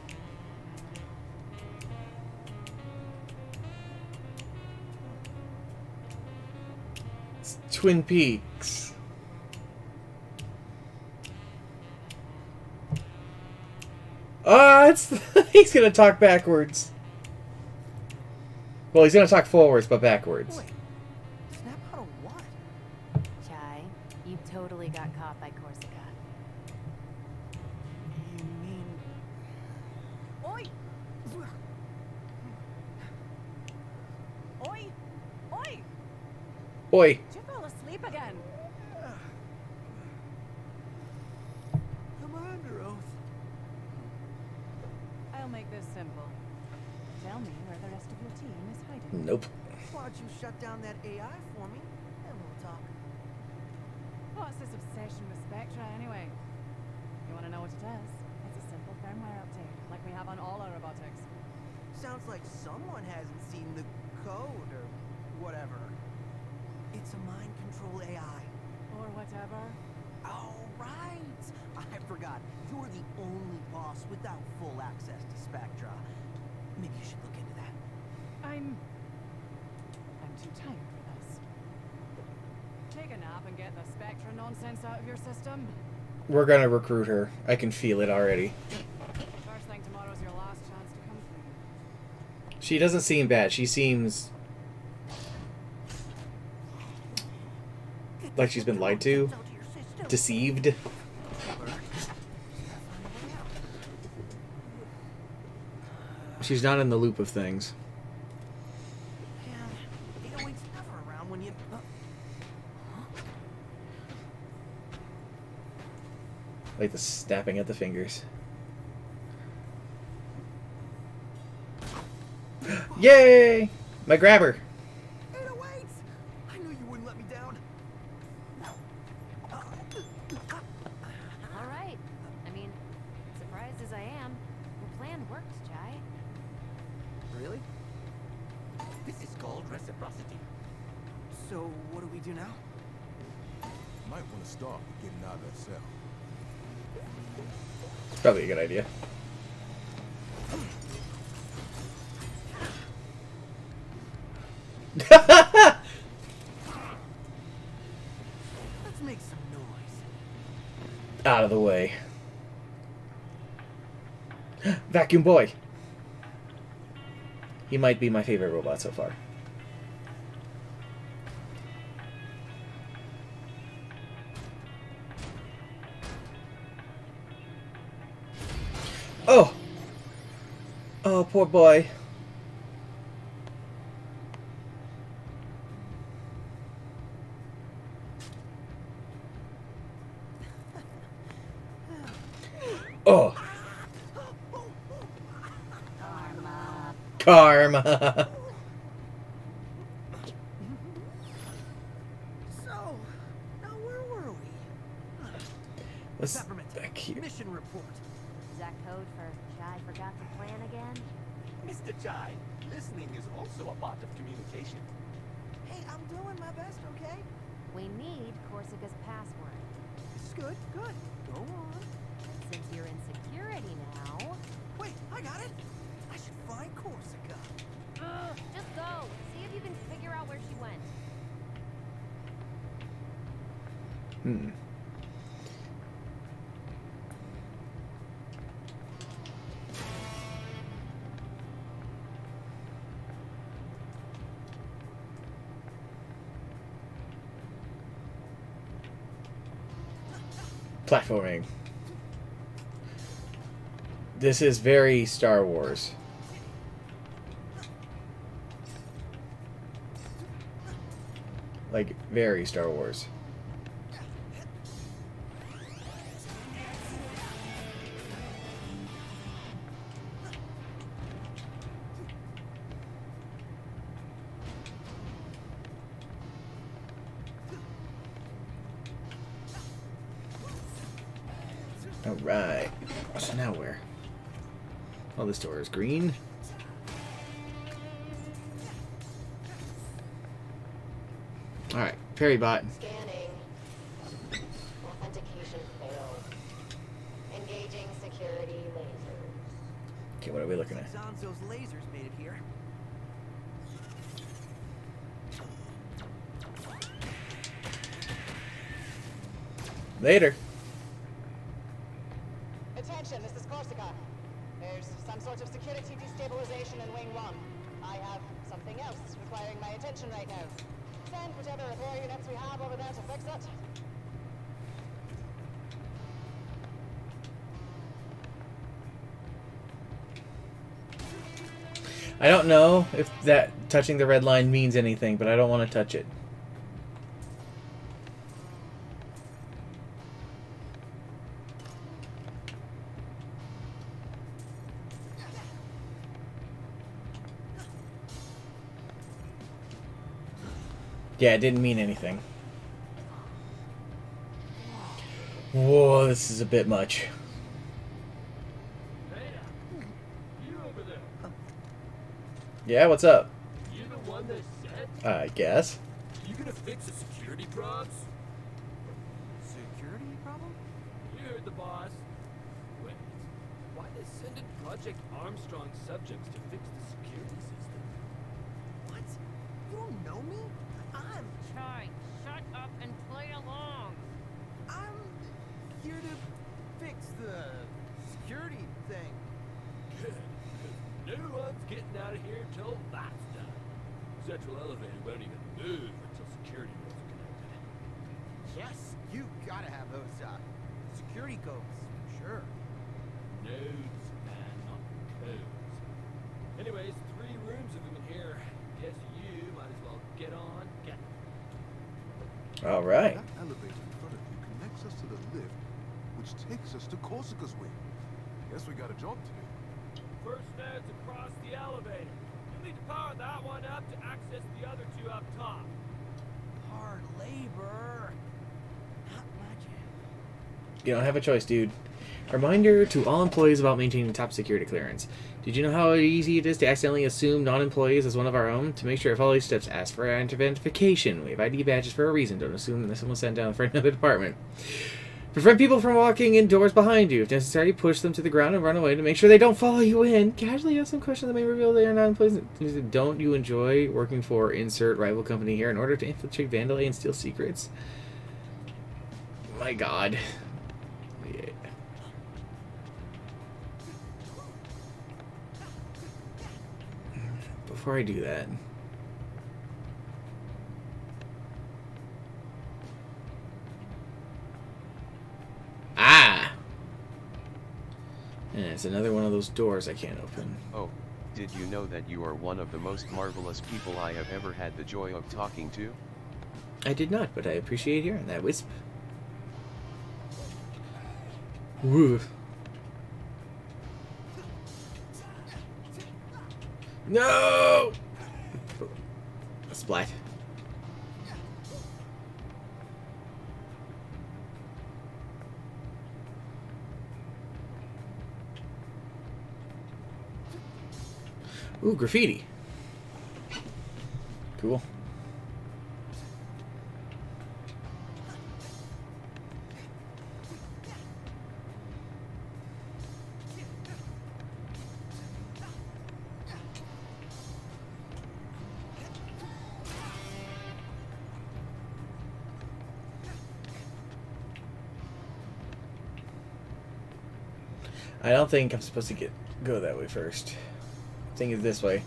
It's Twin Peaks. Ah, it's he's gonna talk backwards. Well, he's gonna talk forwards, but backwards. Wait, snap out of what? Chai, you totally got caught by Corsica. You mean... Oi! Oi. Did you fall asleep again? Commander Oath. I'll make this simple. Tell me where the rest of your team is hiding. Nope. Why don't you shut down that A I for me, and we'll talk. What's this obsession with Spectra, anyway? You want to know what it is? It's a simple firmware update, like we have on all our robotics. Sounds like someone hasn't seen the code or whatever. It's a mind control A I. Or whatever. Oh, right. I forgot. You're the only boss without full access to Spectra. Maybe you should look into that. I'm... I'm too tired for this. Take a nap and get the Spectra nonsense out of your system. We're gonna recruit her. I can feel it already. First thing tomorrow's your last chance to come through. She doesn't seem bad. She seems like she's been lied to, deceived. She's not in the loop of things. eight oh eight's never around when you... Uh, Like the snapping at the fingers. Yay! My grabber. eight oh eight! I knew you wouldn't let me down. All right. I mean, surprised as I am, your plan worked, Jai. Really? This is called reciprocity. So, what do we do now? Might want to start getting out of that cell. It's probably a good idea. Let's make some noise. Out of the way. Vacuum Boy. He might be my favorite robot so far. Oh! Oh, poor boy. Oh! Karma. Karma! So, now where were we? What's Peppermint, back here? mission report. Is that code for Jai forgot the plan again? Mister Jai, listening is also a part of communication. Hey, I'm doing my best, okay? We need Corsica's password. This is good, good. Go on. Since you're in security now... Wait, I got it. I should find Corsica. Ugh, just go. See if you can figure out where she went. Hmm. Platforming. This is very Star Wars. Like, very Star Wars. Alright. So now where? Oh, this door is green. Alright, Perrybot. Scanning. Authentication failed. Engaging security lasers. Okay, what are we looking at? Zanzo's lasers made it here. Later. Attention, this is Corsica. There's some sort of security destabilization in Wing one. I have something else requiring my attention right now. Send whichever repair units we have over there to fix it. I don't know if that touching the red line means anything, but I don't want to touch it. Yeah, it didn't mean anything. Whoa, this is a bit much. Yeah, what's up? You the one that said? I guess. You gonna fix the security probs? Security problem? You heard the boss. Wait, why they sending Project Armstrong subjects to fix the security system? What? You don't know me? I'm... Chai, shut up and play along. I'm here to fix the security thing. Good, because no one's getting out of here until that's done. Central elevator won't even move until security nodes are connected. Yes, you gotta have those uh, security codes, sure. Nodes, man, not codes. Anyways, three rooms of them in here. Guess you might as well get on, get them. All right. That elevator in front of you connects us to the lift, which takes us to Corsica's wing. Guess we got a job to do. First node's across the elevator. You'll need to power that one up to access the other two up top. Hard labor. Not my jam. You don't have a choice, dude. Reminder to all employees about maintaining top security clearance. Did you know how easy it is to accidentally assume non-employees as one of our own? To make sure to follow these steps, ask for identification. We have I D badges for a reason. Don't assume that someone was sent down for another department. Prevent people from walking in doors behind you. If necessary, push them to the ground and run away to make sure they don't follow you in. Casually ask some questions that may reveal they are not employees. Don't you enjoy working for insert rival company here in order to infiltrate, vandalize, and steal secrets? My God. Yeah. Before I do that, ah, and it's another one of those doors I can't open. Oh, did you know that you are one of the most marvelous people I have ever had the joy of talking to? I did not, but I appreciate hearing that, Wisp. Woo. No! Splat. Ooh, graffiti. Cool. I don't think I'm supposed to get go that way first. I think it's this way.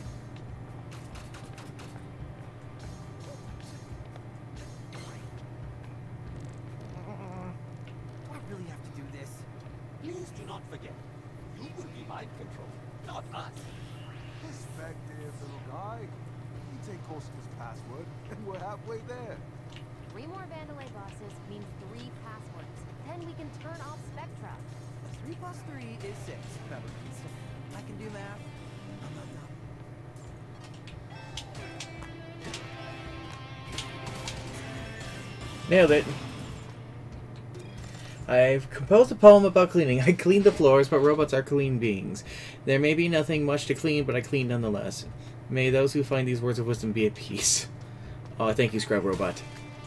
Do I really have to do this? Please do not forget. You will be mind control, not us. Perspective, little guy. You take Corsica's password, and we're halfway there. Three more Vandalay bosses means three passwords. Then we can turn off Spectra. Three plus three is six. Remember, I can do math. I'm not dumb. Nailed it. I've composed a poem about cleaning. I cleaned the floors, but robots are clean beings. There may be nothing much to clean, but I clean nonetheless. May those who find these words of wisdom be at peace. Oh, thank you, Scrub Robot.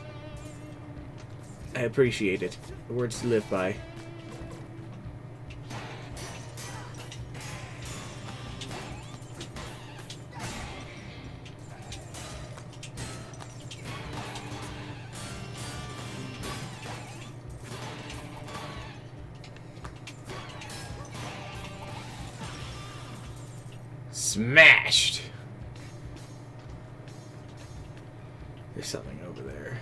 I appreciate it. Words to live by. Smashed! There's something over there.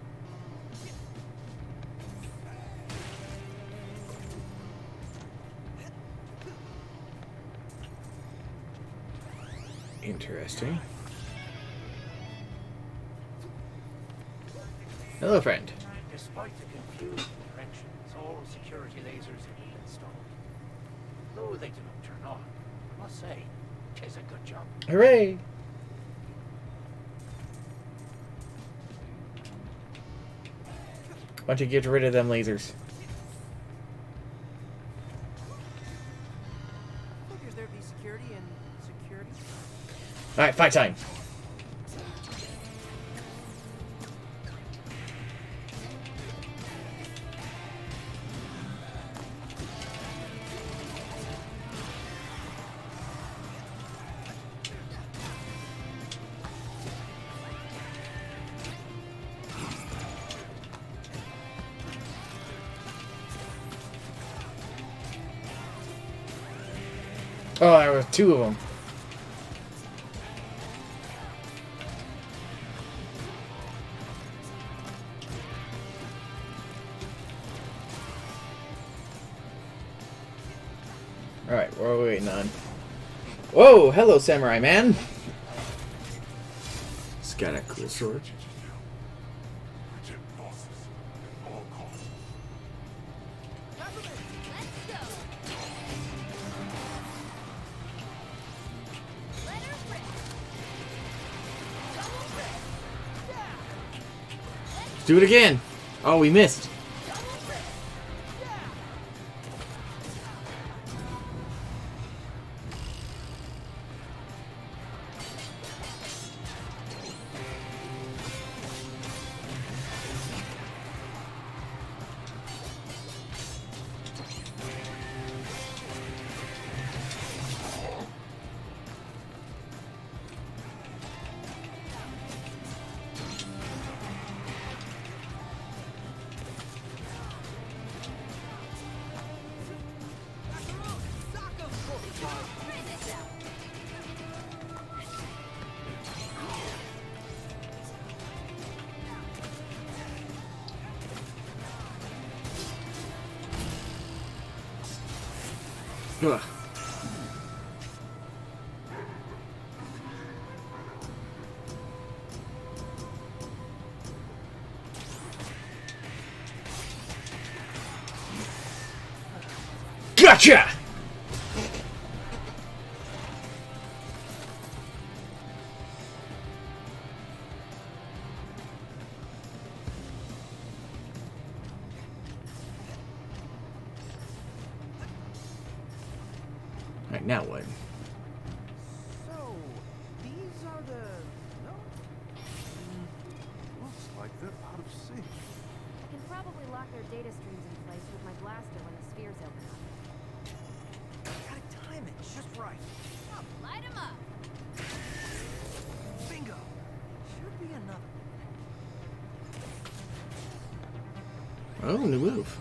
Interesting. Hello, friend. Despite the confused directions, all security lasers have been installed. Though they do not turn on, I must say, it is a good job. Hooray! Why don't you get rid of them lasers? Figures there'd be security and security. Alright, fight time. Oh, there were two of them. Alright, what are we waiting on? Whoa, hello, samurai man. It's got a cool sword. Do it again. Oh, we missed. Ugh. Gotcha! Right, now what? So, these are the... No? Mm, looks like they're out of sync. I can probably lock their data streams in place with my blaster when the spheres open up. Gotta time it just right. Oh, light 'em up! Bingo! Should be another. Oh, new move.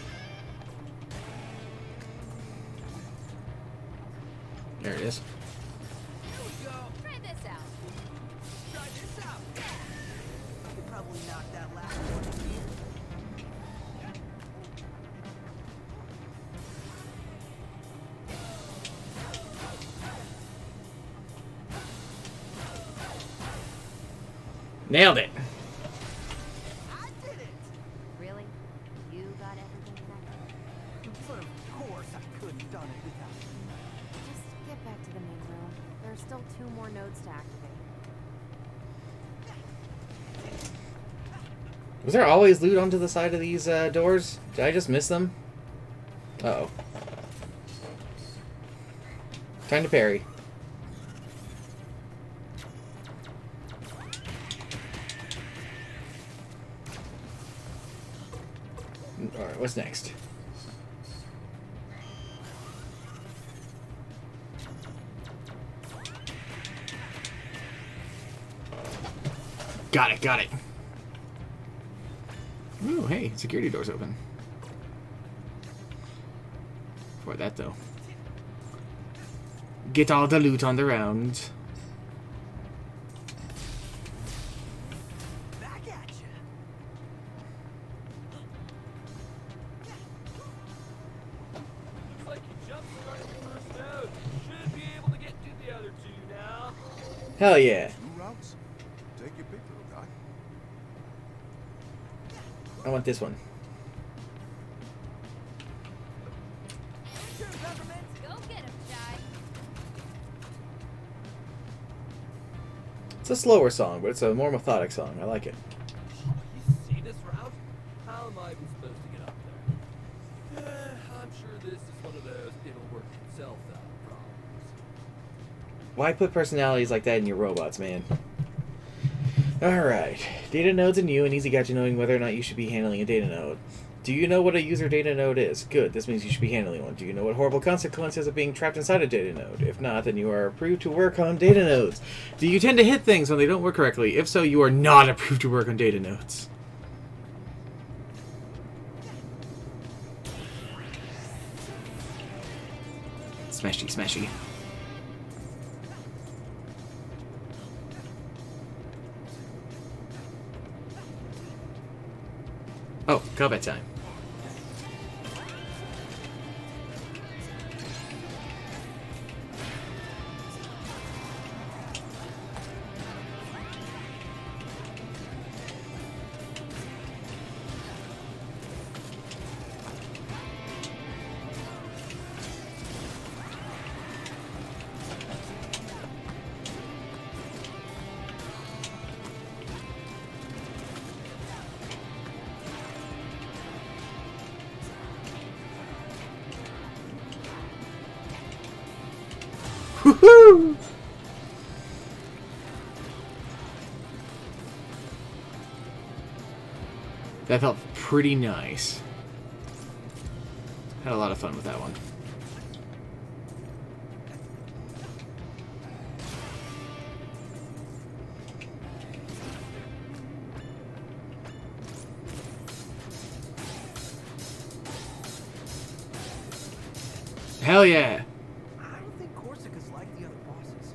There it is. Here we go. Try this out. Try this out. I could probably knock that last one in. Nailed it. I did it. Really? You got everything connected? But of course I couldn't have done it without you. Just get back to the main room. There's still two more nodes to activate. Was there always loot onto the side of these uh, doors? Did I just miss them? Uh-oh. Time to parry. Alright, what's next? Got it, got it. Ooh, hey, security door's open. For that, though. Get all the loot on the round. Back at you. Looks like you jump started the first node. Should be able to get to the other two now. Hell yeah. Two routes? Take your pick, little guy. I want this one. Go get him, Jai. It's a slower song, but it's a more methodic song. I like it. You see this route? How am I was supposed to get up there. Eh, I'm sure this is one of those it'll work itself out problems. Why put personalities like that in your robots, man? Alright. Data nodes and you, an easy guide to knowing whether or not you should be handling a data node. Do you know what a user data node is? Good, this means you should be handling one. Do you know what horrible consequences of being trapped inside a data node? If not, then you are approved to work on data nodes. Do you tend to hit things when they don't work correctly? If so, you are not approved to work on data nodes. Smashy, smashy. Oh, combat time. Woohoo! That felt pretty nice. Had a lot of fun with that one. Hell yeah! I don't think Korsica's like the other bosses.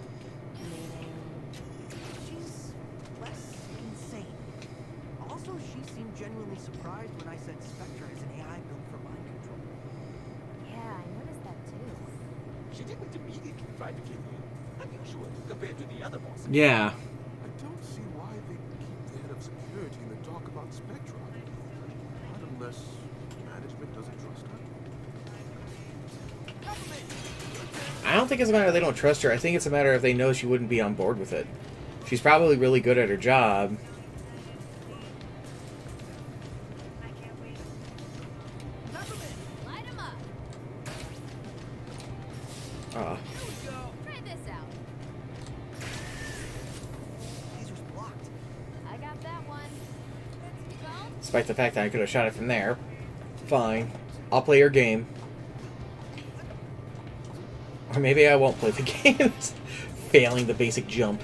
She's less insane. Also, she seemed genuinely surprised when I said Spectra is an A I built for mind control. Yeah, I noticed that too. She didn't immediately try to kill you. Unusual compared to the other bosses. Yeah. I don't see why they keep the head of security in the dark about Spectra. Not unless management doesn't trust her. I don't think it's a matter of they don't trust her. I think it's a matter of they know she wouldn't be on board with it. She's probably really good at her job. Light 'em up. Ah. Try this out. Laser's blocked. I got that one. Let's go. Despite the fact that I could have shot it from there. Fine. I'll play your game. Or maybe I won't play the game. Failing the basic jump.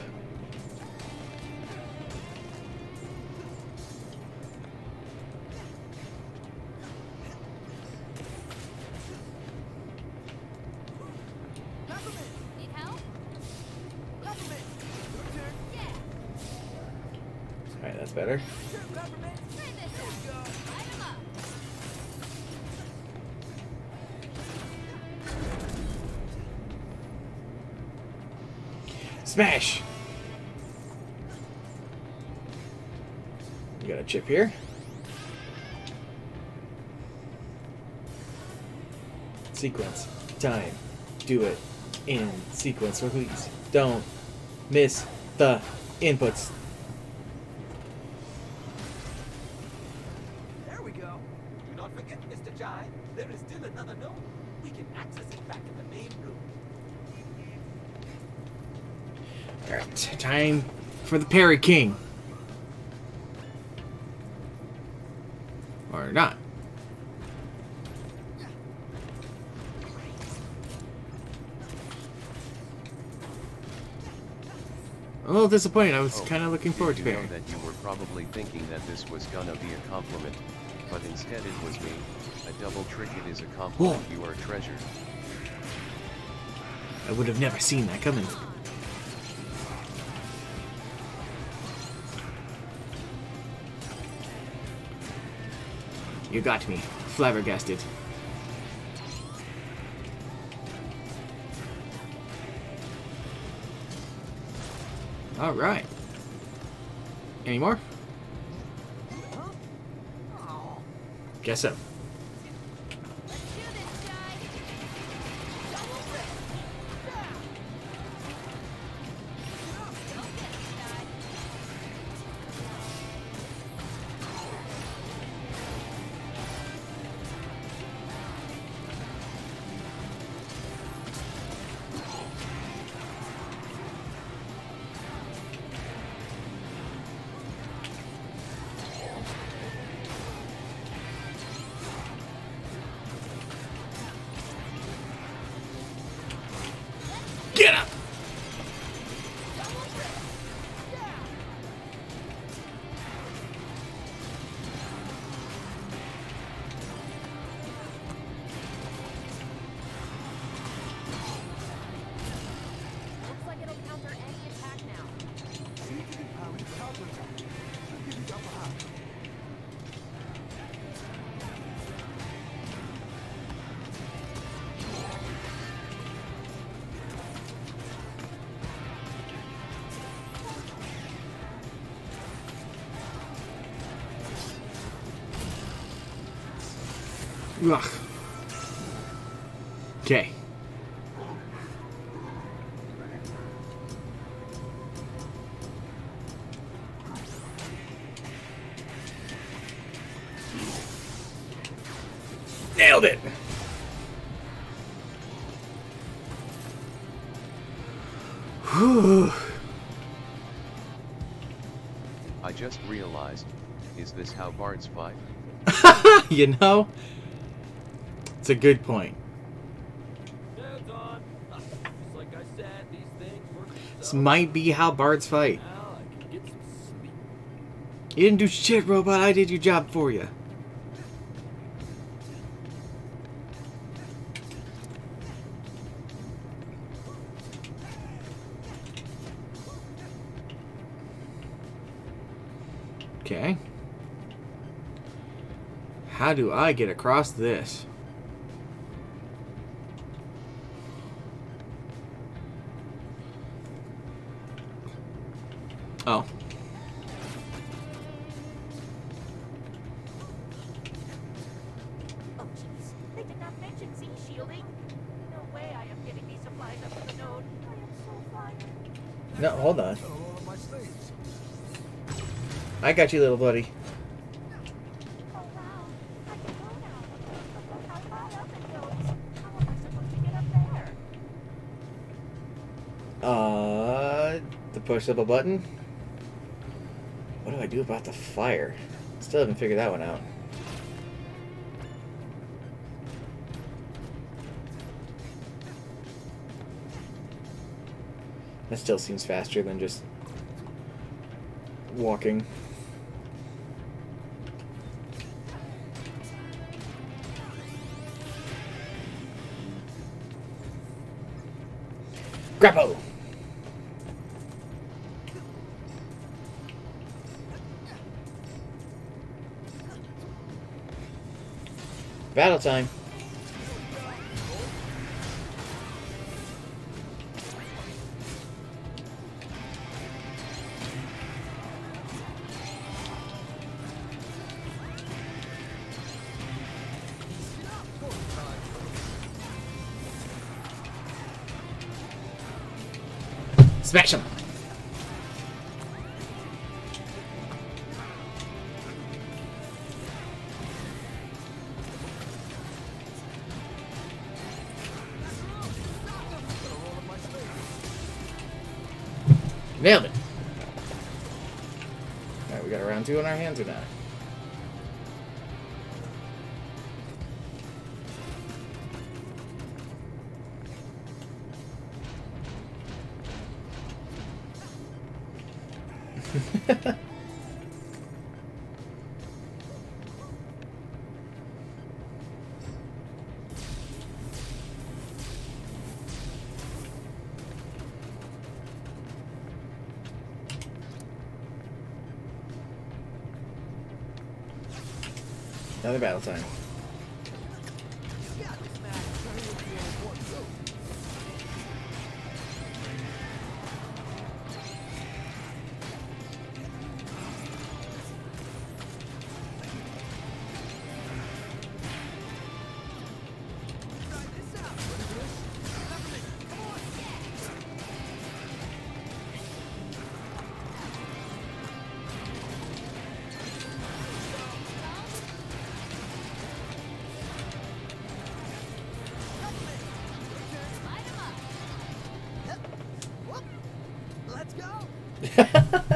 Need help? Yeah. Alright, that's better. Try this out. Light 'em up. Smash! You got a chip here. Sequence. Time. Do it. In sequence. Release. Don't miss the inputs. There we go. Do not forget, Mister Jai, there is still another node. We can access it back in the main room. Alright, time for the Parry King. Or not. A little disappointed. I was Oh, kind of looking forward to did you Parry. know that you were probably thinking that this was gonna be a compliment, but instead it was me. A double trick, it is a compliment. Whoa. You are treasured. I would have never seen that coming. You got me. Flabbergasted. Alright. Any more? Guess so. Ugh. Okay. Nailed it! Whew. I just realized, is this how bards fight? You know? It's a good point. Sounds on. Just like I said, these things work This might be how bards fight. now. I can get some sleep. You didn't do shit, robot. I did your job for you. Okay. How do I get across this? Oh. Oh, jeez. They did not mention Z-shielding. No way I am getting these supplies up to the node. I am so fired. No, hold on. I got you, little buddy. Oh, wow. I can go now. But look how high up it goes. How am I supposed to get up there? Uh, to push up a button? What do I do about the fire? Still haven't figured that one out. That still seems faster than just walking. Grapple! Battle time. Smash him! Nailed it! Alright, we got a round two on our hands or not? Another battle time. Let's go.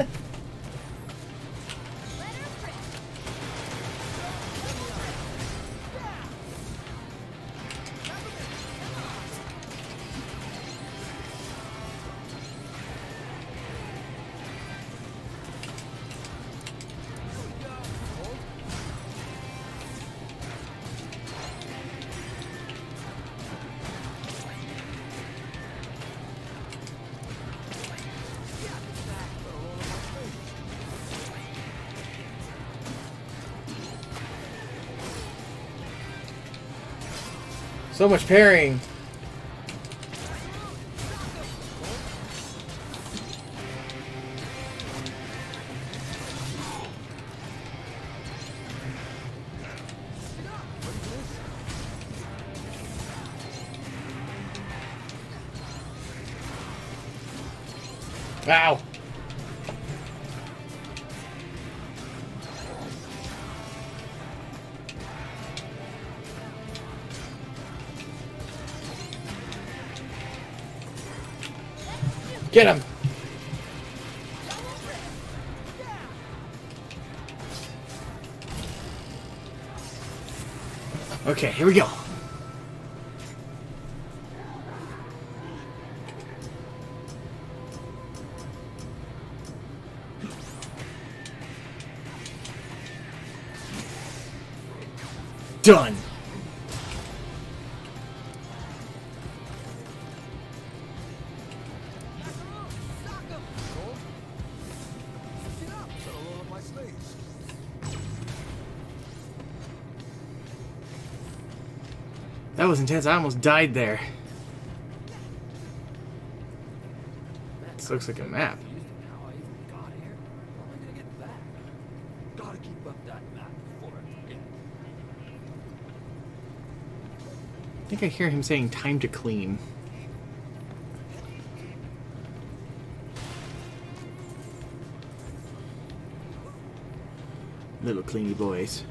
So much parrying. Ow! Get him! Okay, here we go. Done. That was intense. I almost died there. This looks like a map. I think I hear him saying time to clean. Little cleany boys.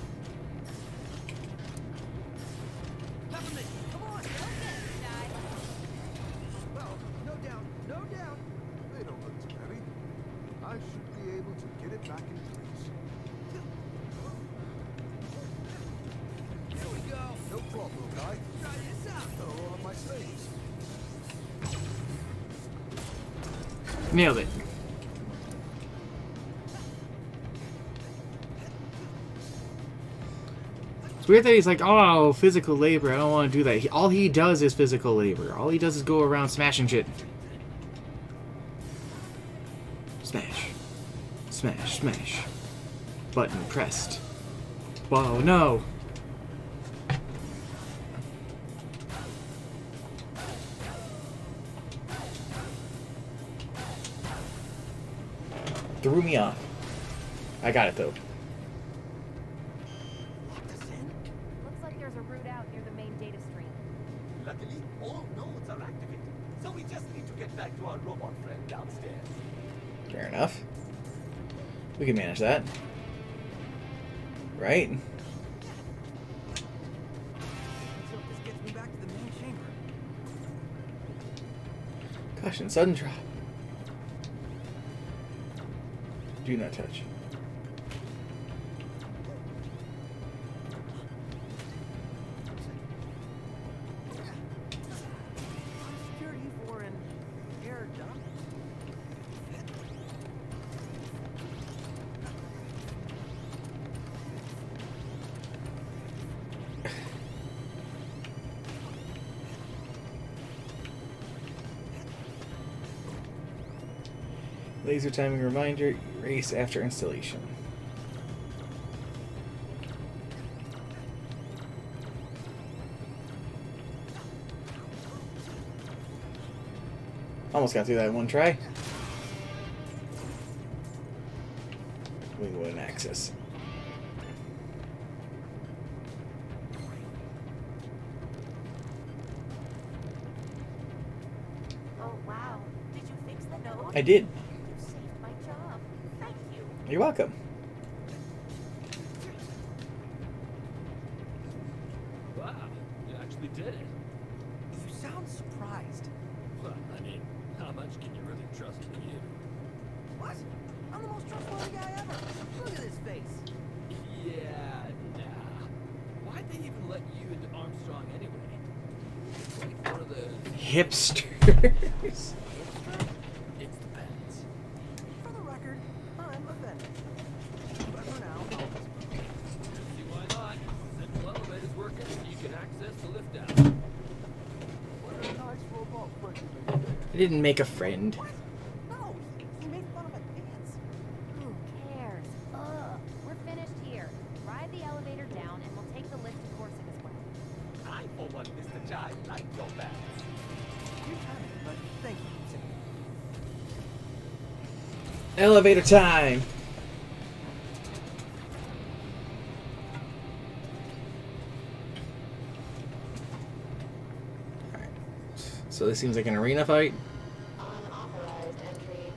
Nailed it. It's weird that he's like, oh, physical labor, I don't want to do that. He, all he does is physical labor. All he does is go around smashing shit. Smash. Smash, smash. Button pressed. Whoa, no! Threw me off. I got it though. Looks like there's a route out near the main data stream. Luckily, all nodes are activated, so we just need to get back to our robot friend downstairs. Fair enough. We can manage that. Right? So this gets me back to the main chamber. Caution, sudden drop. Do not touch. Security for an air dump. Laser timing reminder, erase after installation. Almost got through that in one try. Wingwood access. Oh wow! Did you fix the node? I did. You saved my job. Thank you. You're welcome. Wow, you actually did it. You sound surprised. Well, I mean, how much can you really trust in you? What? I'm the most trustworthy guy ever. Look at his face. Yeah, nah. Why'd they even let you into Armstrong anyway? It's like one of those Hipsters. It's the pets. For the record, I'm offended. But for now, I'll See why not? Central elevator's working. You can access the lift out. What a nice robot friend you made. I didn't make a friend. No, he made fun of my pants. Who cares? Ugh. We're finished here. Ride the elevator down, and we'll take the lift to Corsica as well. I, for one, Mister Jive, like your bags. You're timing, but thank you. Elevator time. Alright. So this seems like an arena fight. Unauthorized entry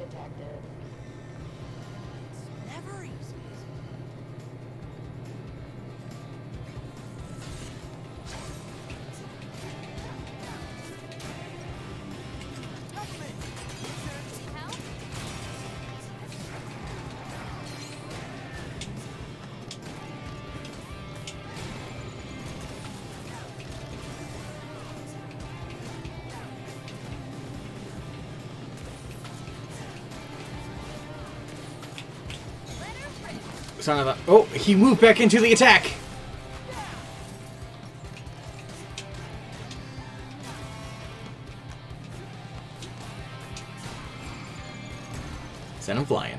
Son of a... Oh, he moved back into the attack! Send him flying.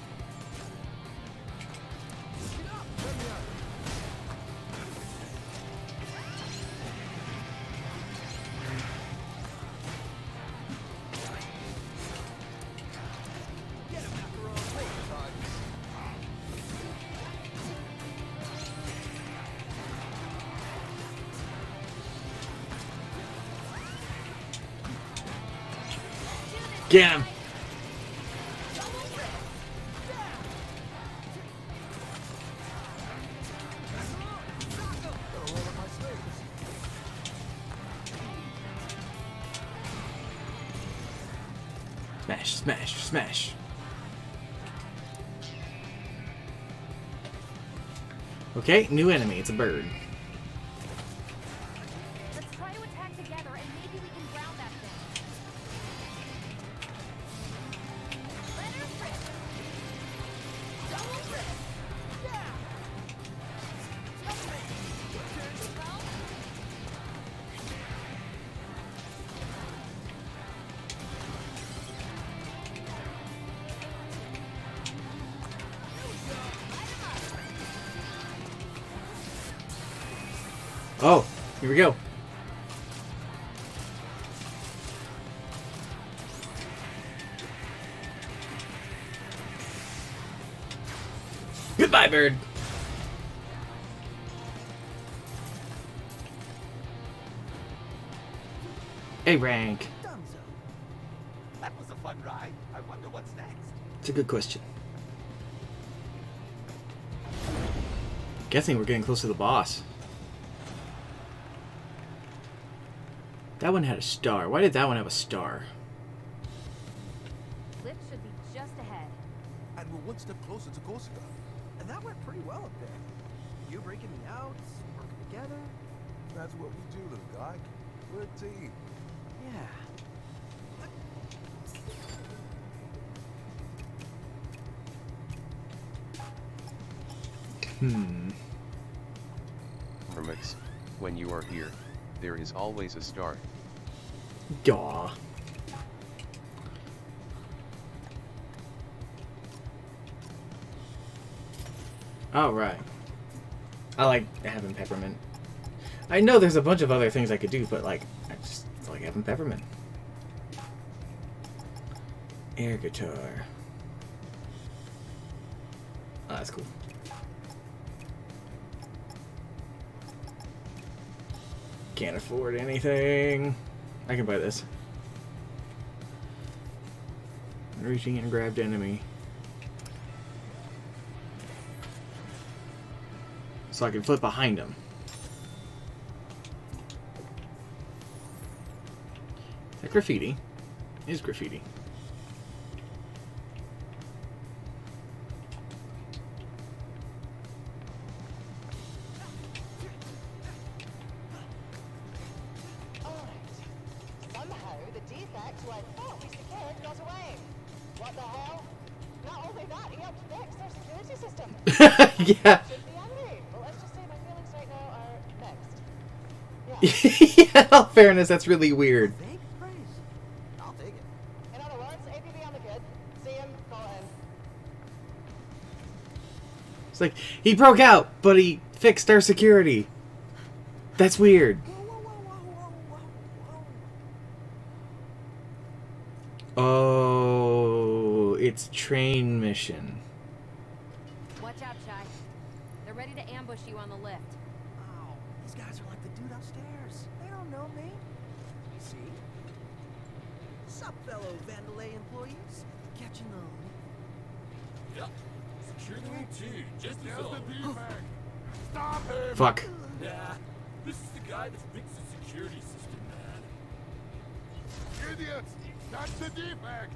Get him! Smash, smash, smash. Okay, new enemy. It's a bird. Let's try to attack together and maybe we can ground that thing. Let her rip. Double rip. Yeah. Double rip. Well, Oh, here we go. Goodbye, bird. A rank. That was a fun ride. I wonder what's next. It's a good question. Guessing we're getting close to the boss. That one had a star. Why did that one have a star? lift should be just ahead. And we're one step closer to Corsica. And that went pretty well up there. You breaking me out, working together. That's what we do, little guy. We're a team. Yeah. Hmm. Hermix, when you are here, there is always a star. Daw. All right. I like having peppermint. I know there's a bunch of other things I could do, but like, I just like having peppermint. Air guitar. Oh, that's cool. Can't afford anything. I can buy this. Reaching and grabbed enemy. So I can flip behind him. Is that graffiti? It is graffiti. Yeah. Yeah, in all fairness, that's really weird. I'll take it. In other words, A P B on the kid. See him, call him. It's like, he broke out, but he fixed our security. That's weird. Oh, it's train mission. Watch out, Chai. They're ready to ambush you on the lift. Oh, these guys are like the dude upstairs. They don't know me. You see? Sup, fellow Vandalay employees? Catching on. Yep. Secure the room too, just as all. Stop him! Fuck. Nah, this is the guy that fixed the security system, man. Idiots! That's the defect!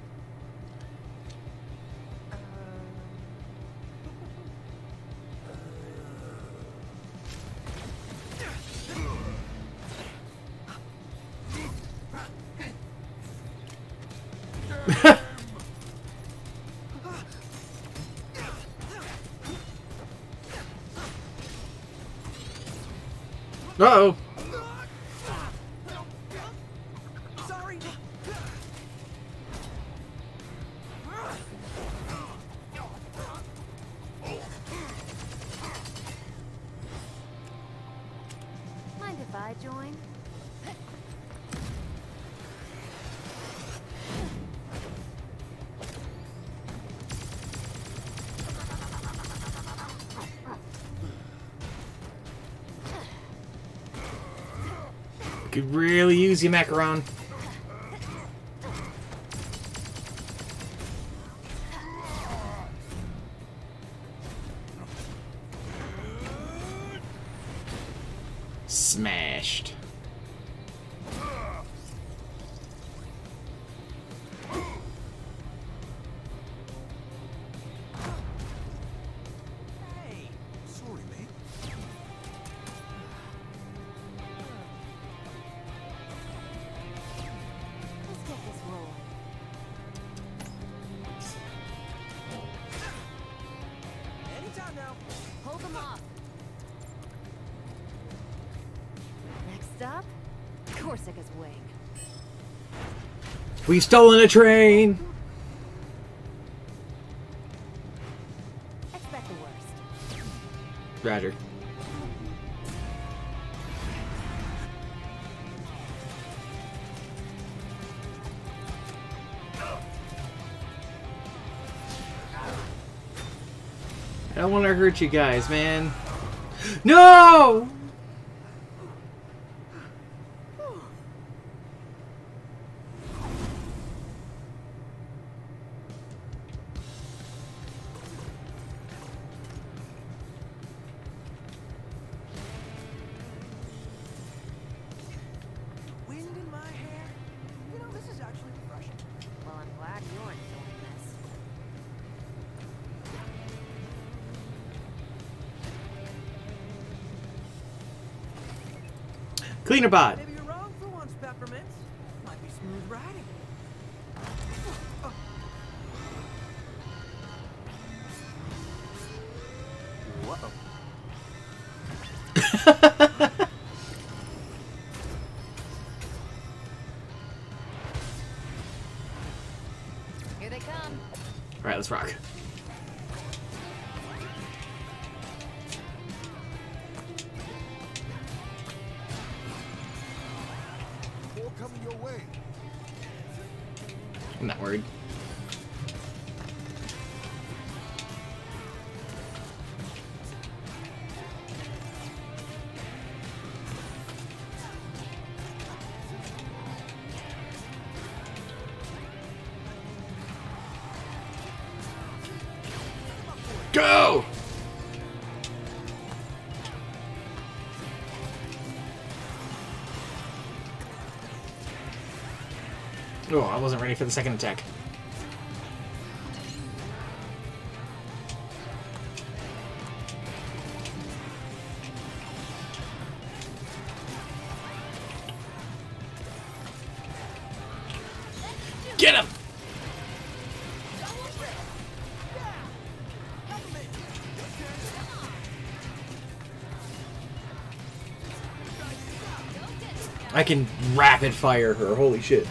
Uh-oh. Sorry. Mind if I join? Could really use you, Macaron. Smashed. Hey, sorry, mate. Let's get this rolling. Anytime now. Hold them off. Next up, Corsica's wing. We've stolen a train! Expect the worst. Roger. I don't want to hurt you guys, man. No! Wind in my hair. You know, this is actually refreshing. Well, I'm glad you're enjoying this. Cleaner bod. Maybe you're wrong for once, Peppermints. Might be smooth riding. Whoa. Here they come. Alright, let's rock. More coming your way. I'm not worried. Go! Oh, I wasn't ready for the second attack. Get him! I can rapid fire her, holy shit.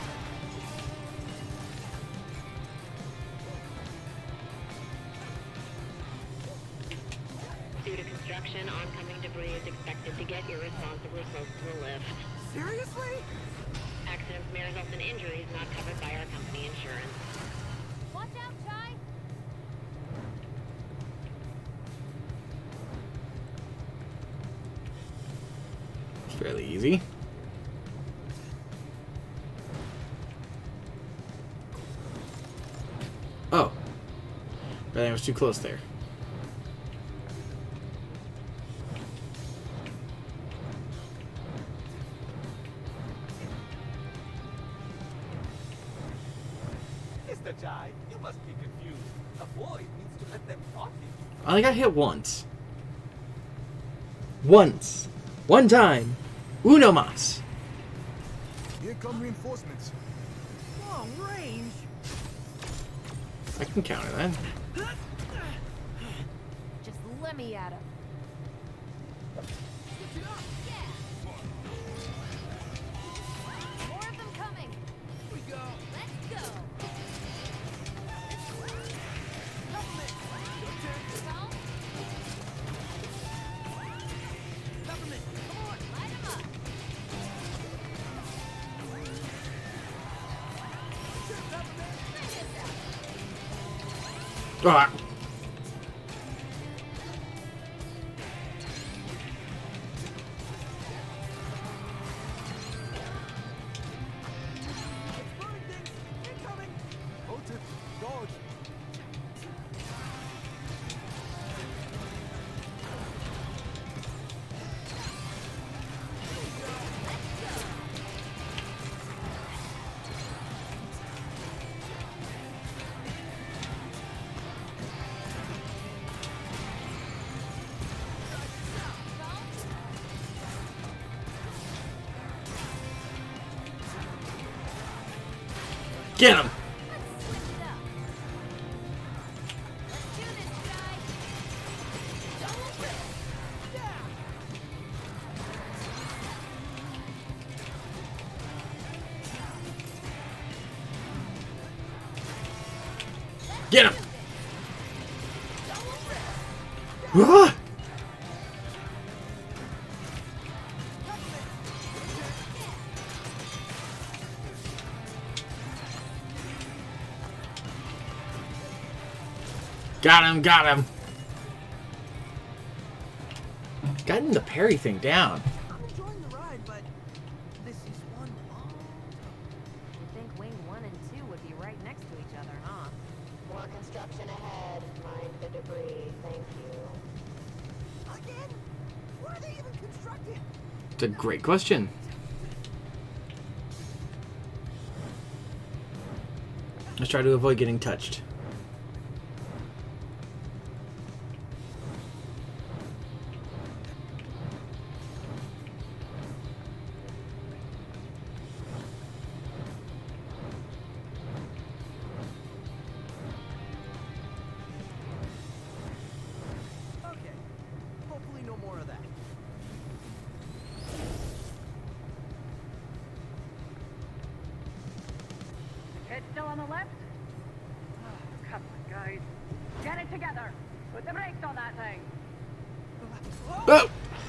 Due to construction, oncoming debris is expected to get irresponsibly close to the lift. Seriously? Accidents may result in injuries not covered by our company insurance. Watch out, Chai! It's fairly easy. Oh. I think I was too close there. Mister Jai, you must be confused. A boy needs to let them talk to you. I only got hit once. Once. One time. Uno mas. Here come reinforcements. Long range. I can counter that. Just let me at him. Ah. Get him! Get him! Ah! Got him, got him. Gotten the parry thing down. I'm enjoying the ride, but this is one long You'd think wing one and two would be right next to each other, huh? More construction ahead. Mind the debris. Thank you. again. What are they even constructing? It's a great question. Let's try to avoid getting touched. It's still on the left? Oh, come on, guys. Get it together. Put the brakes on that thing. Oh!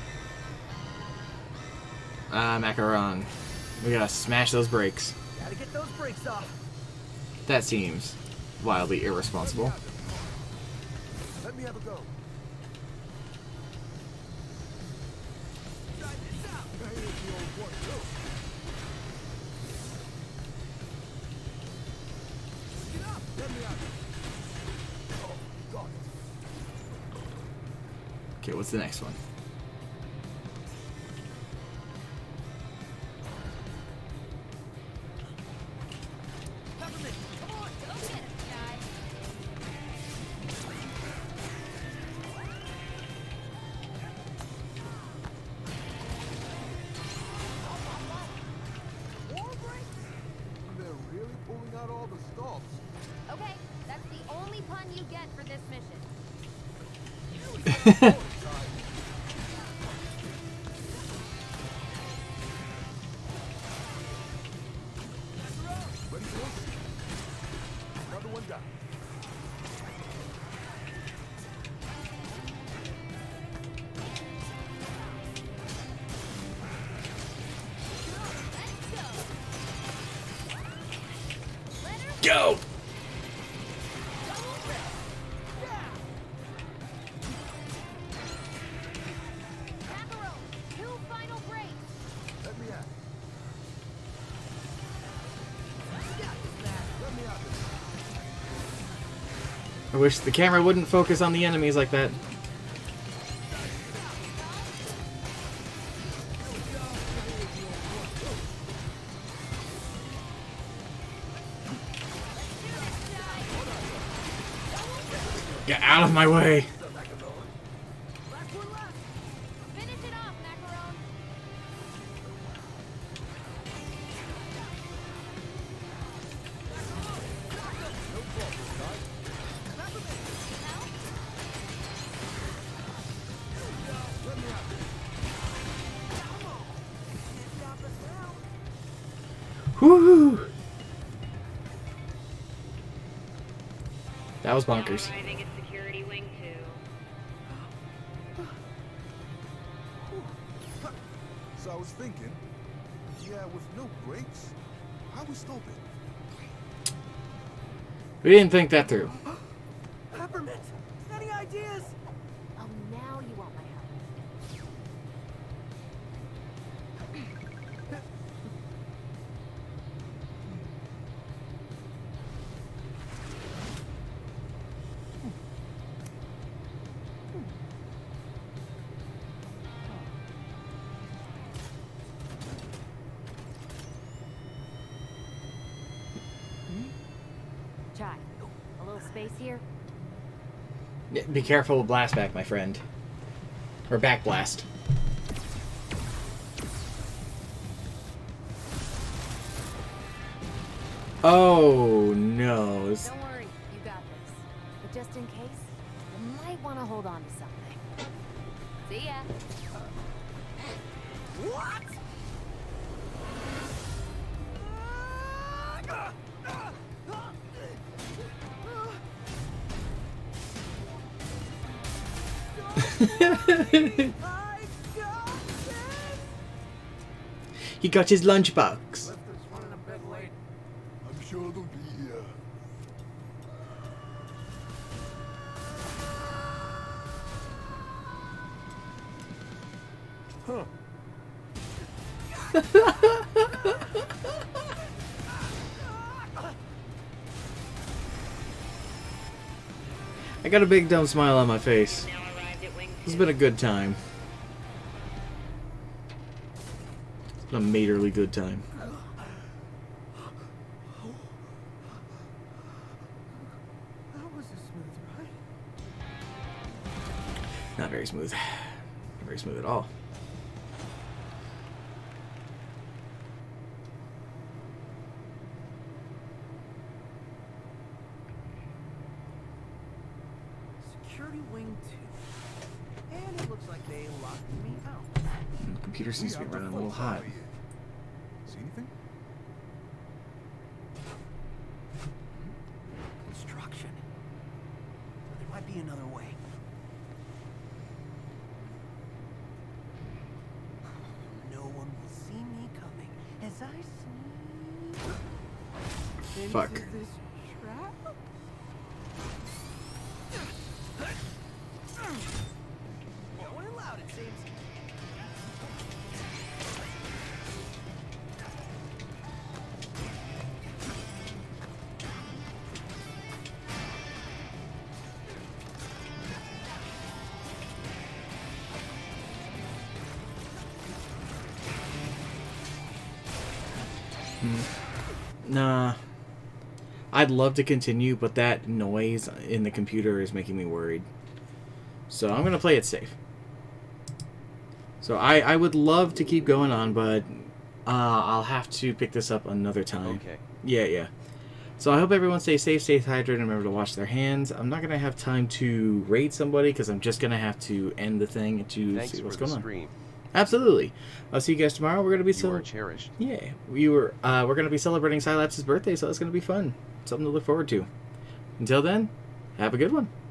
Ah, Macaron. We gotta smash those brakes. Gotta get those brakes off. That seems wildly irresponsible. Let me have a go. Okay, what's the next one? They're really pulling out all the stops. Okay, that's the only pun you get for this mission. Ready for this? Another one down. Go! Two final breaks. Let me out. Let me out. I wish the camera wouldn't focus on the enemies like that. Get out of my way! Finish it off, Macaron. Whoo! That was bonkers. Arriving at security wing two. So I was thinking, yeah, with no brakes, how we stop it? We didn't think that through. ideas? Oh, now you want my help. Chai, a little space here? Be careful with blast back, my friend. Or back blast. Oh no. It's- Don't worry, you got this. But just in case, you might want to hold on to something. See ya. What? He got his lunchbox. I'm sure they'll be here. Huh. I got a big dumb smile on my face. It's been a good time. It's been a majorly good time. That was a smooth ride. Not very smooth. Not very smooth at all. Security wing two. And it looks like they locked me out. The computer seems to be running a little hot. See anything? Construction. There might be another way. No one will see me coming as I sneak Fuck. into this trap. Going loud, it seems. Nah. I'd love to continue, but that noise in the computer is making me worried. So I'm going to play it safe. So I, I would love to keep going on, but uh, I'll have to pick this up another time. Okay. Yeah, yeah. So I hope everyone stays safe, stays hydrated, and remember to wash their hands. I'm not going to have time to raid somebody because I'm just going to have to end the thing to Thanks see what's for the going stream. on. Absolutely. I'll see you guys tomorrow. We're going to be You so are cherished. Yeah, we were. Uh, we're going to be celebrating Silapse's birthday, so it's going to be fun. Something to look forward to. Until then, have a good one.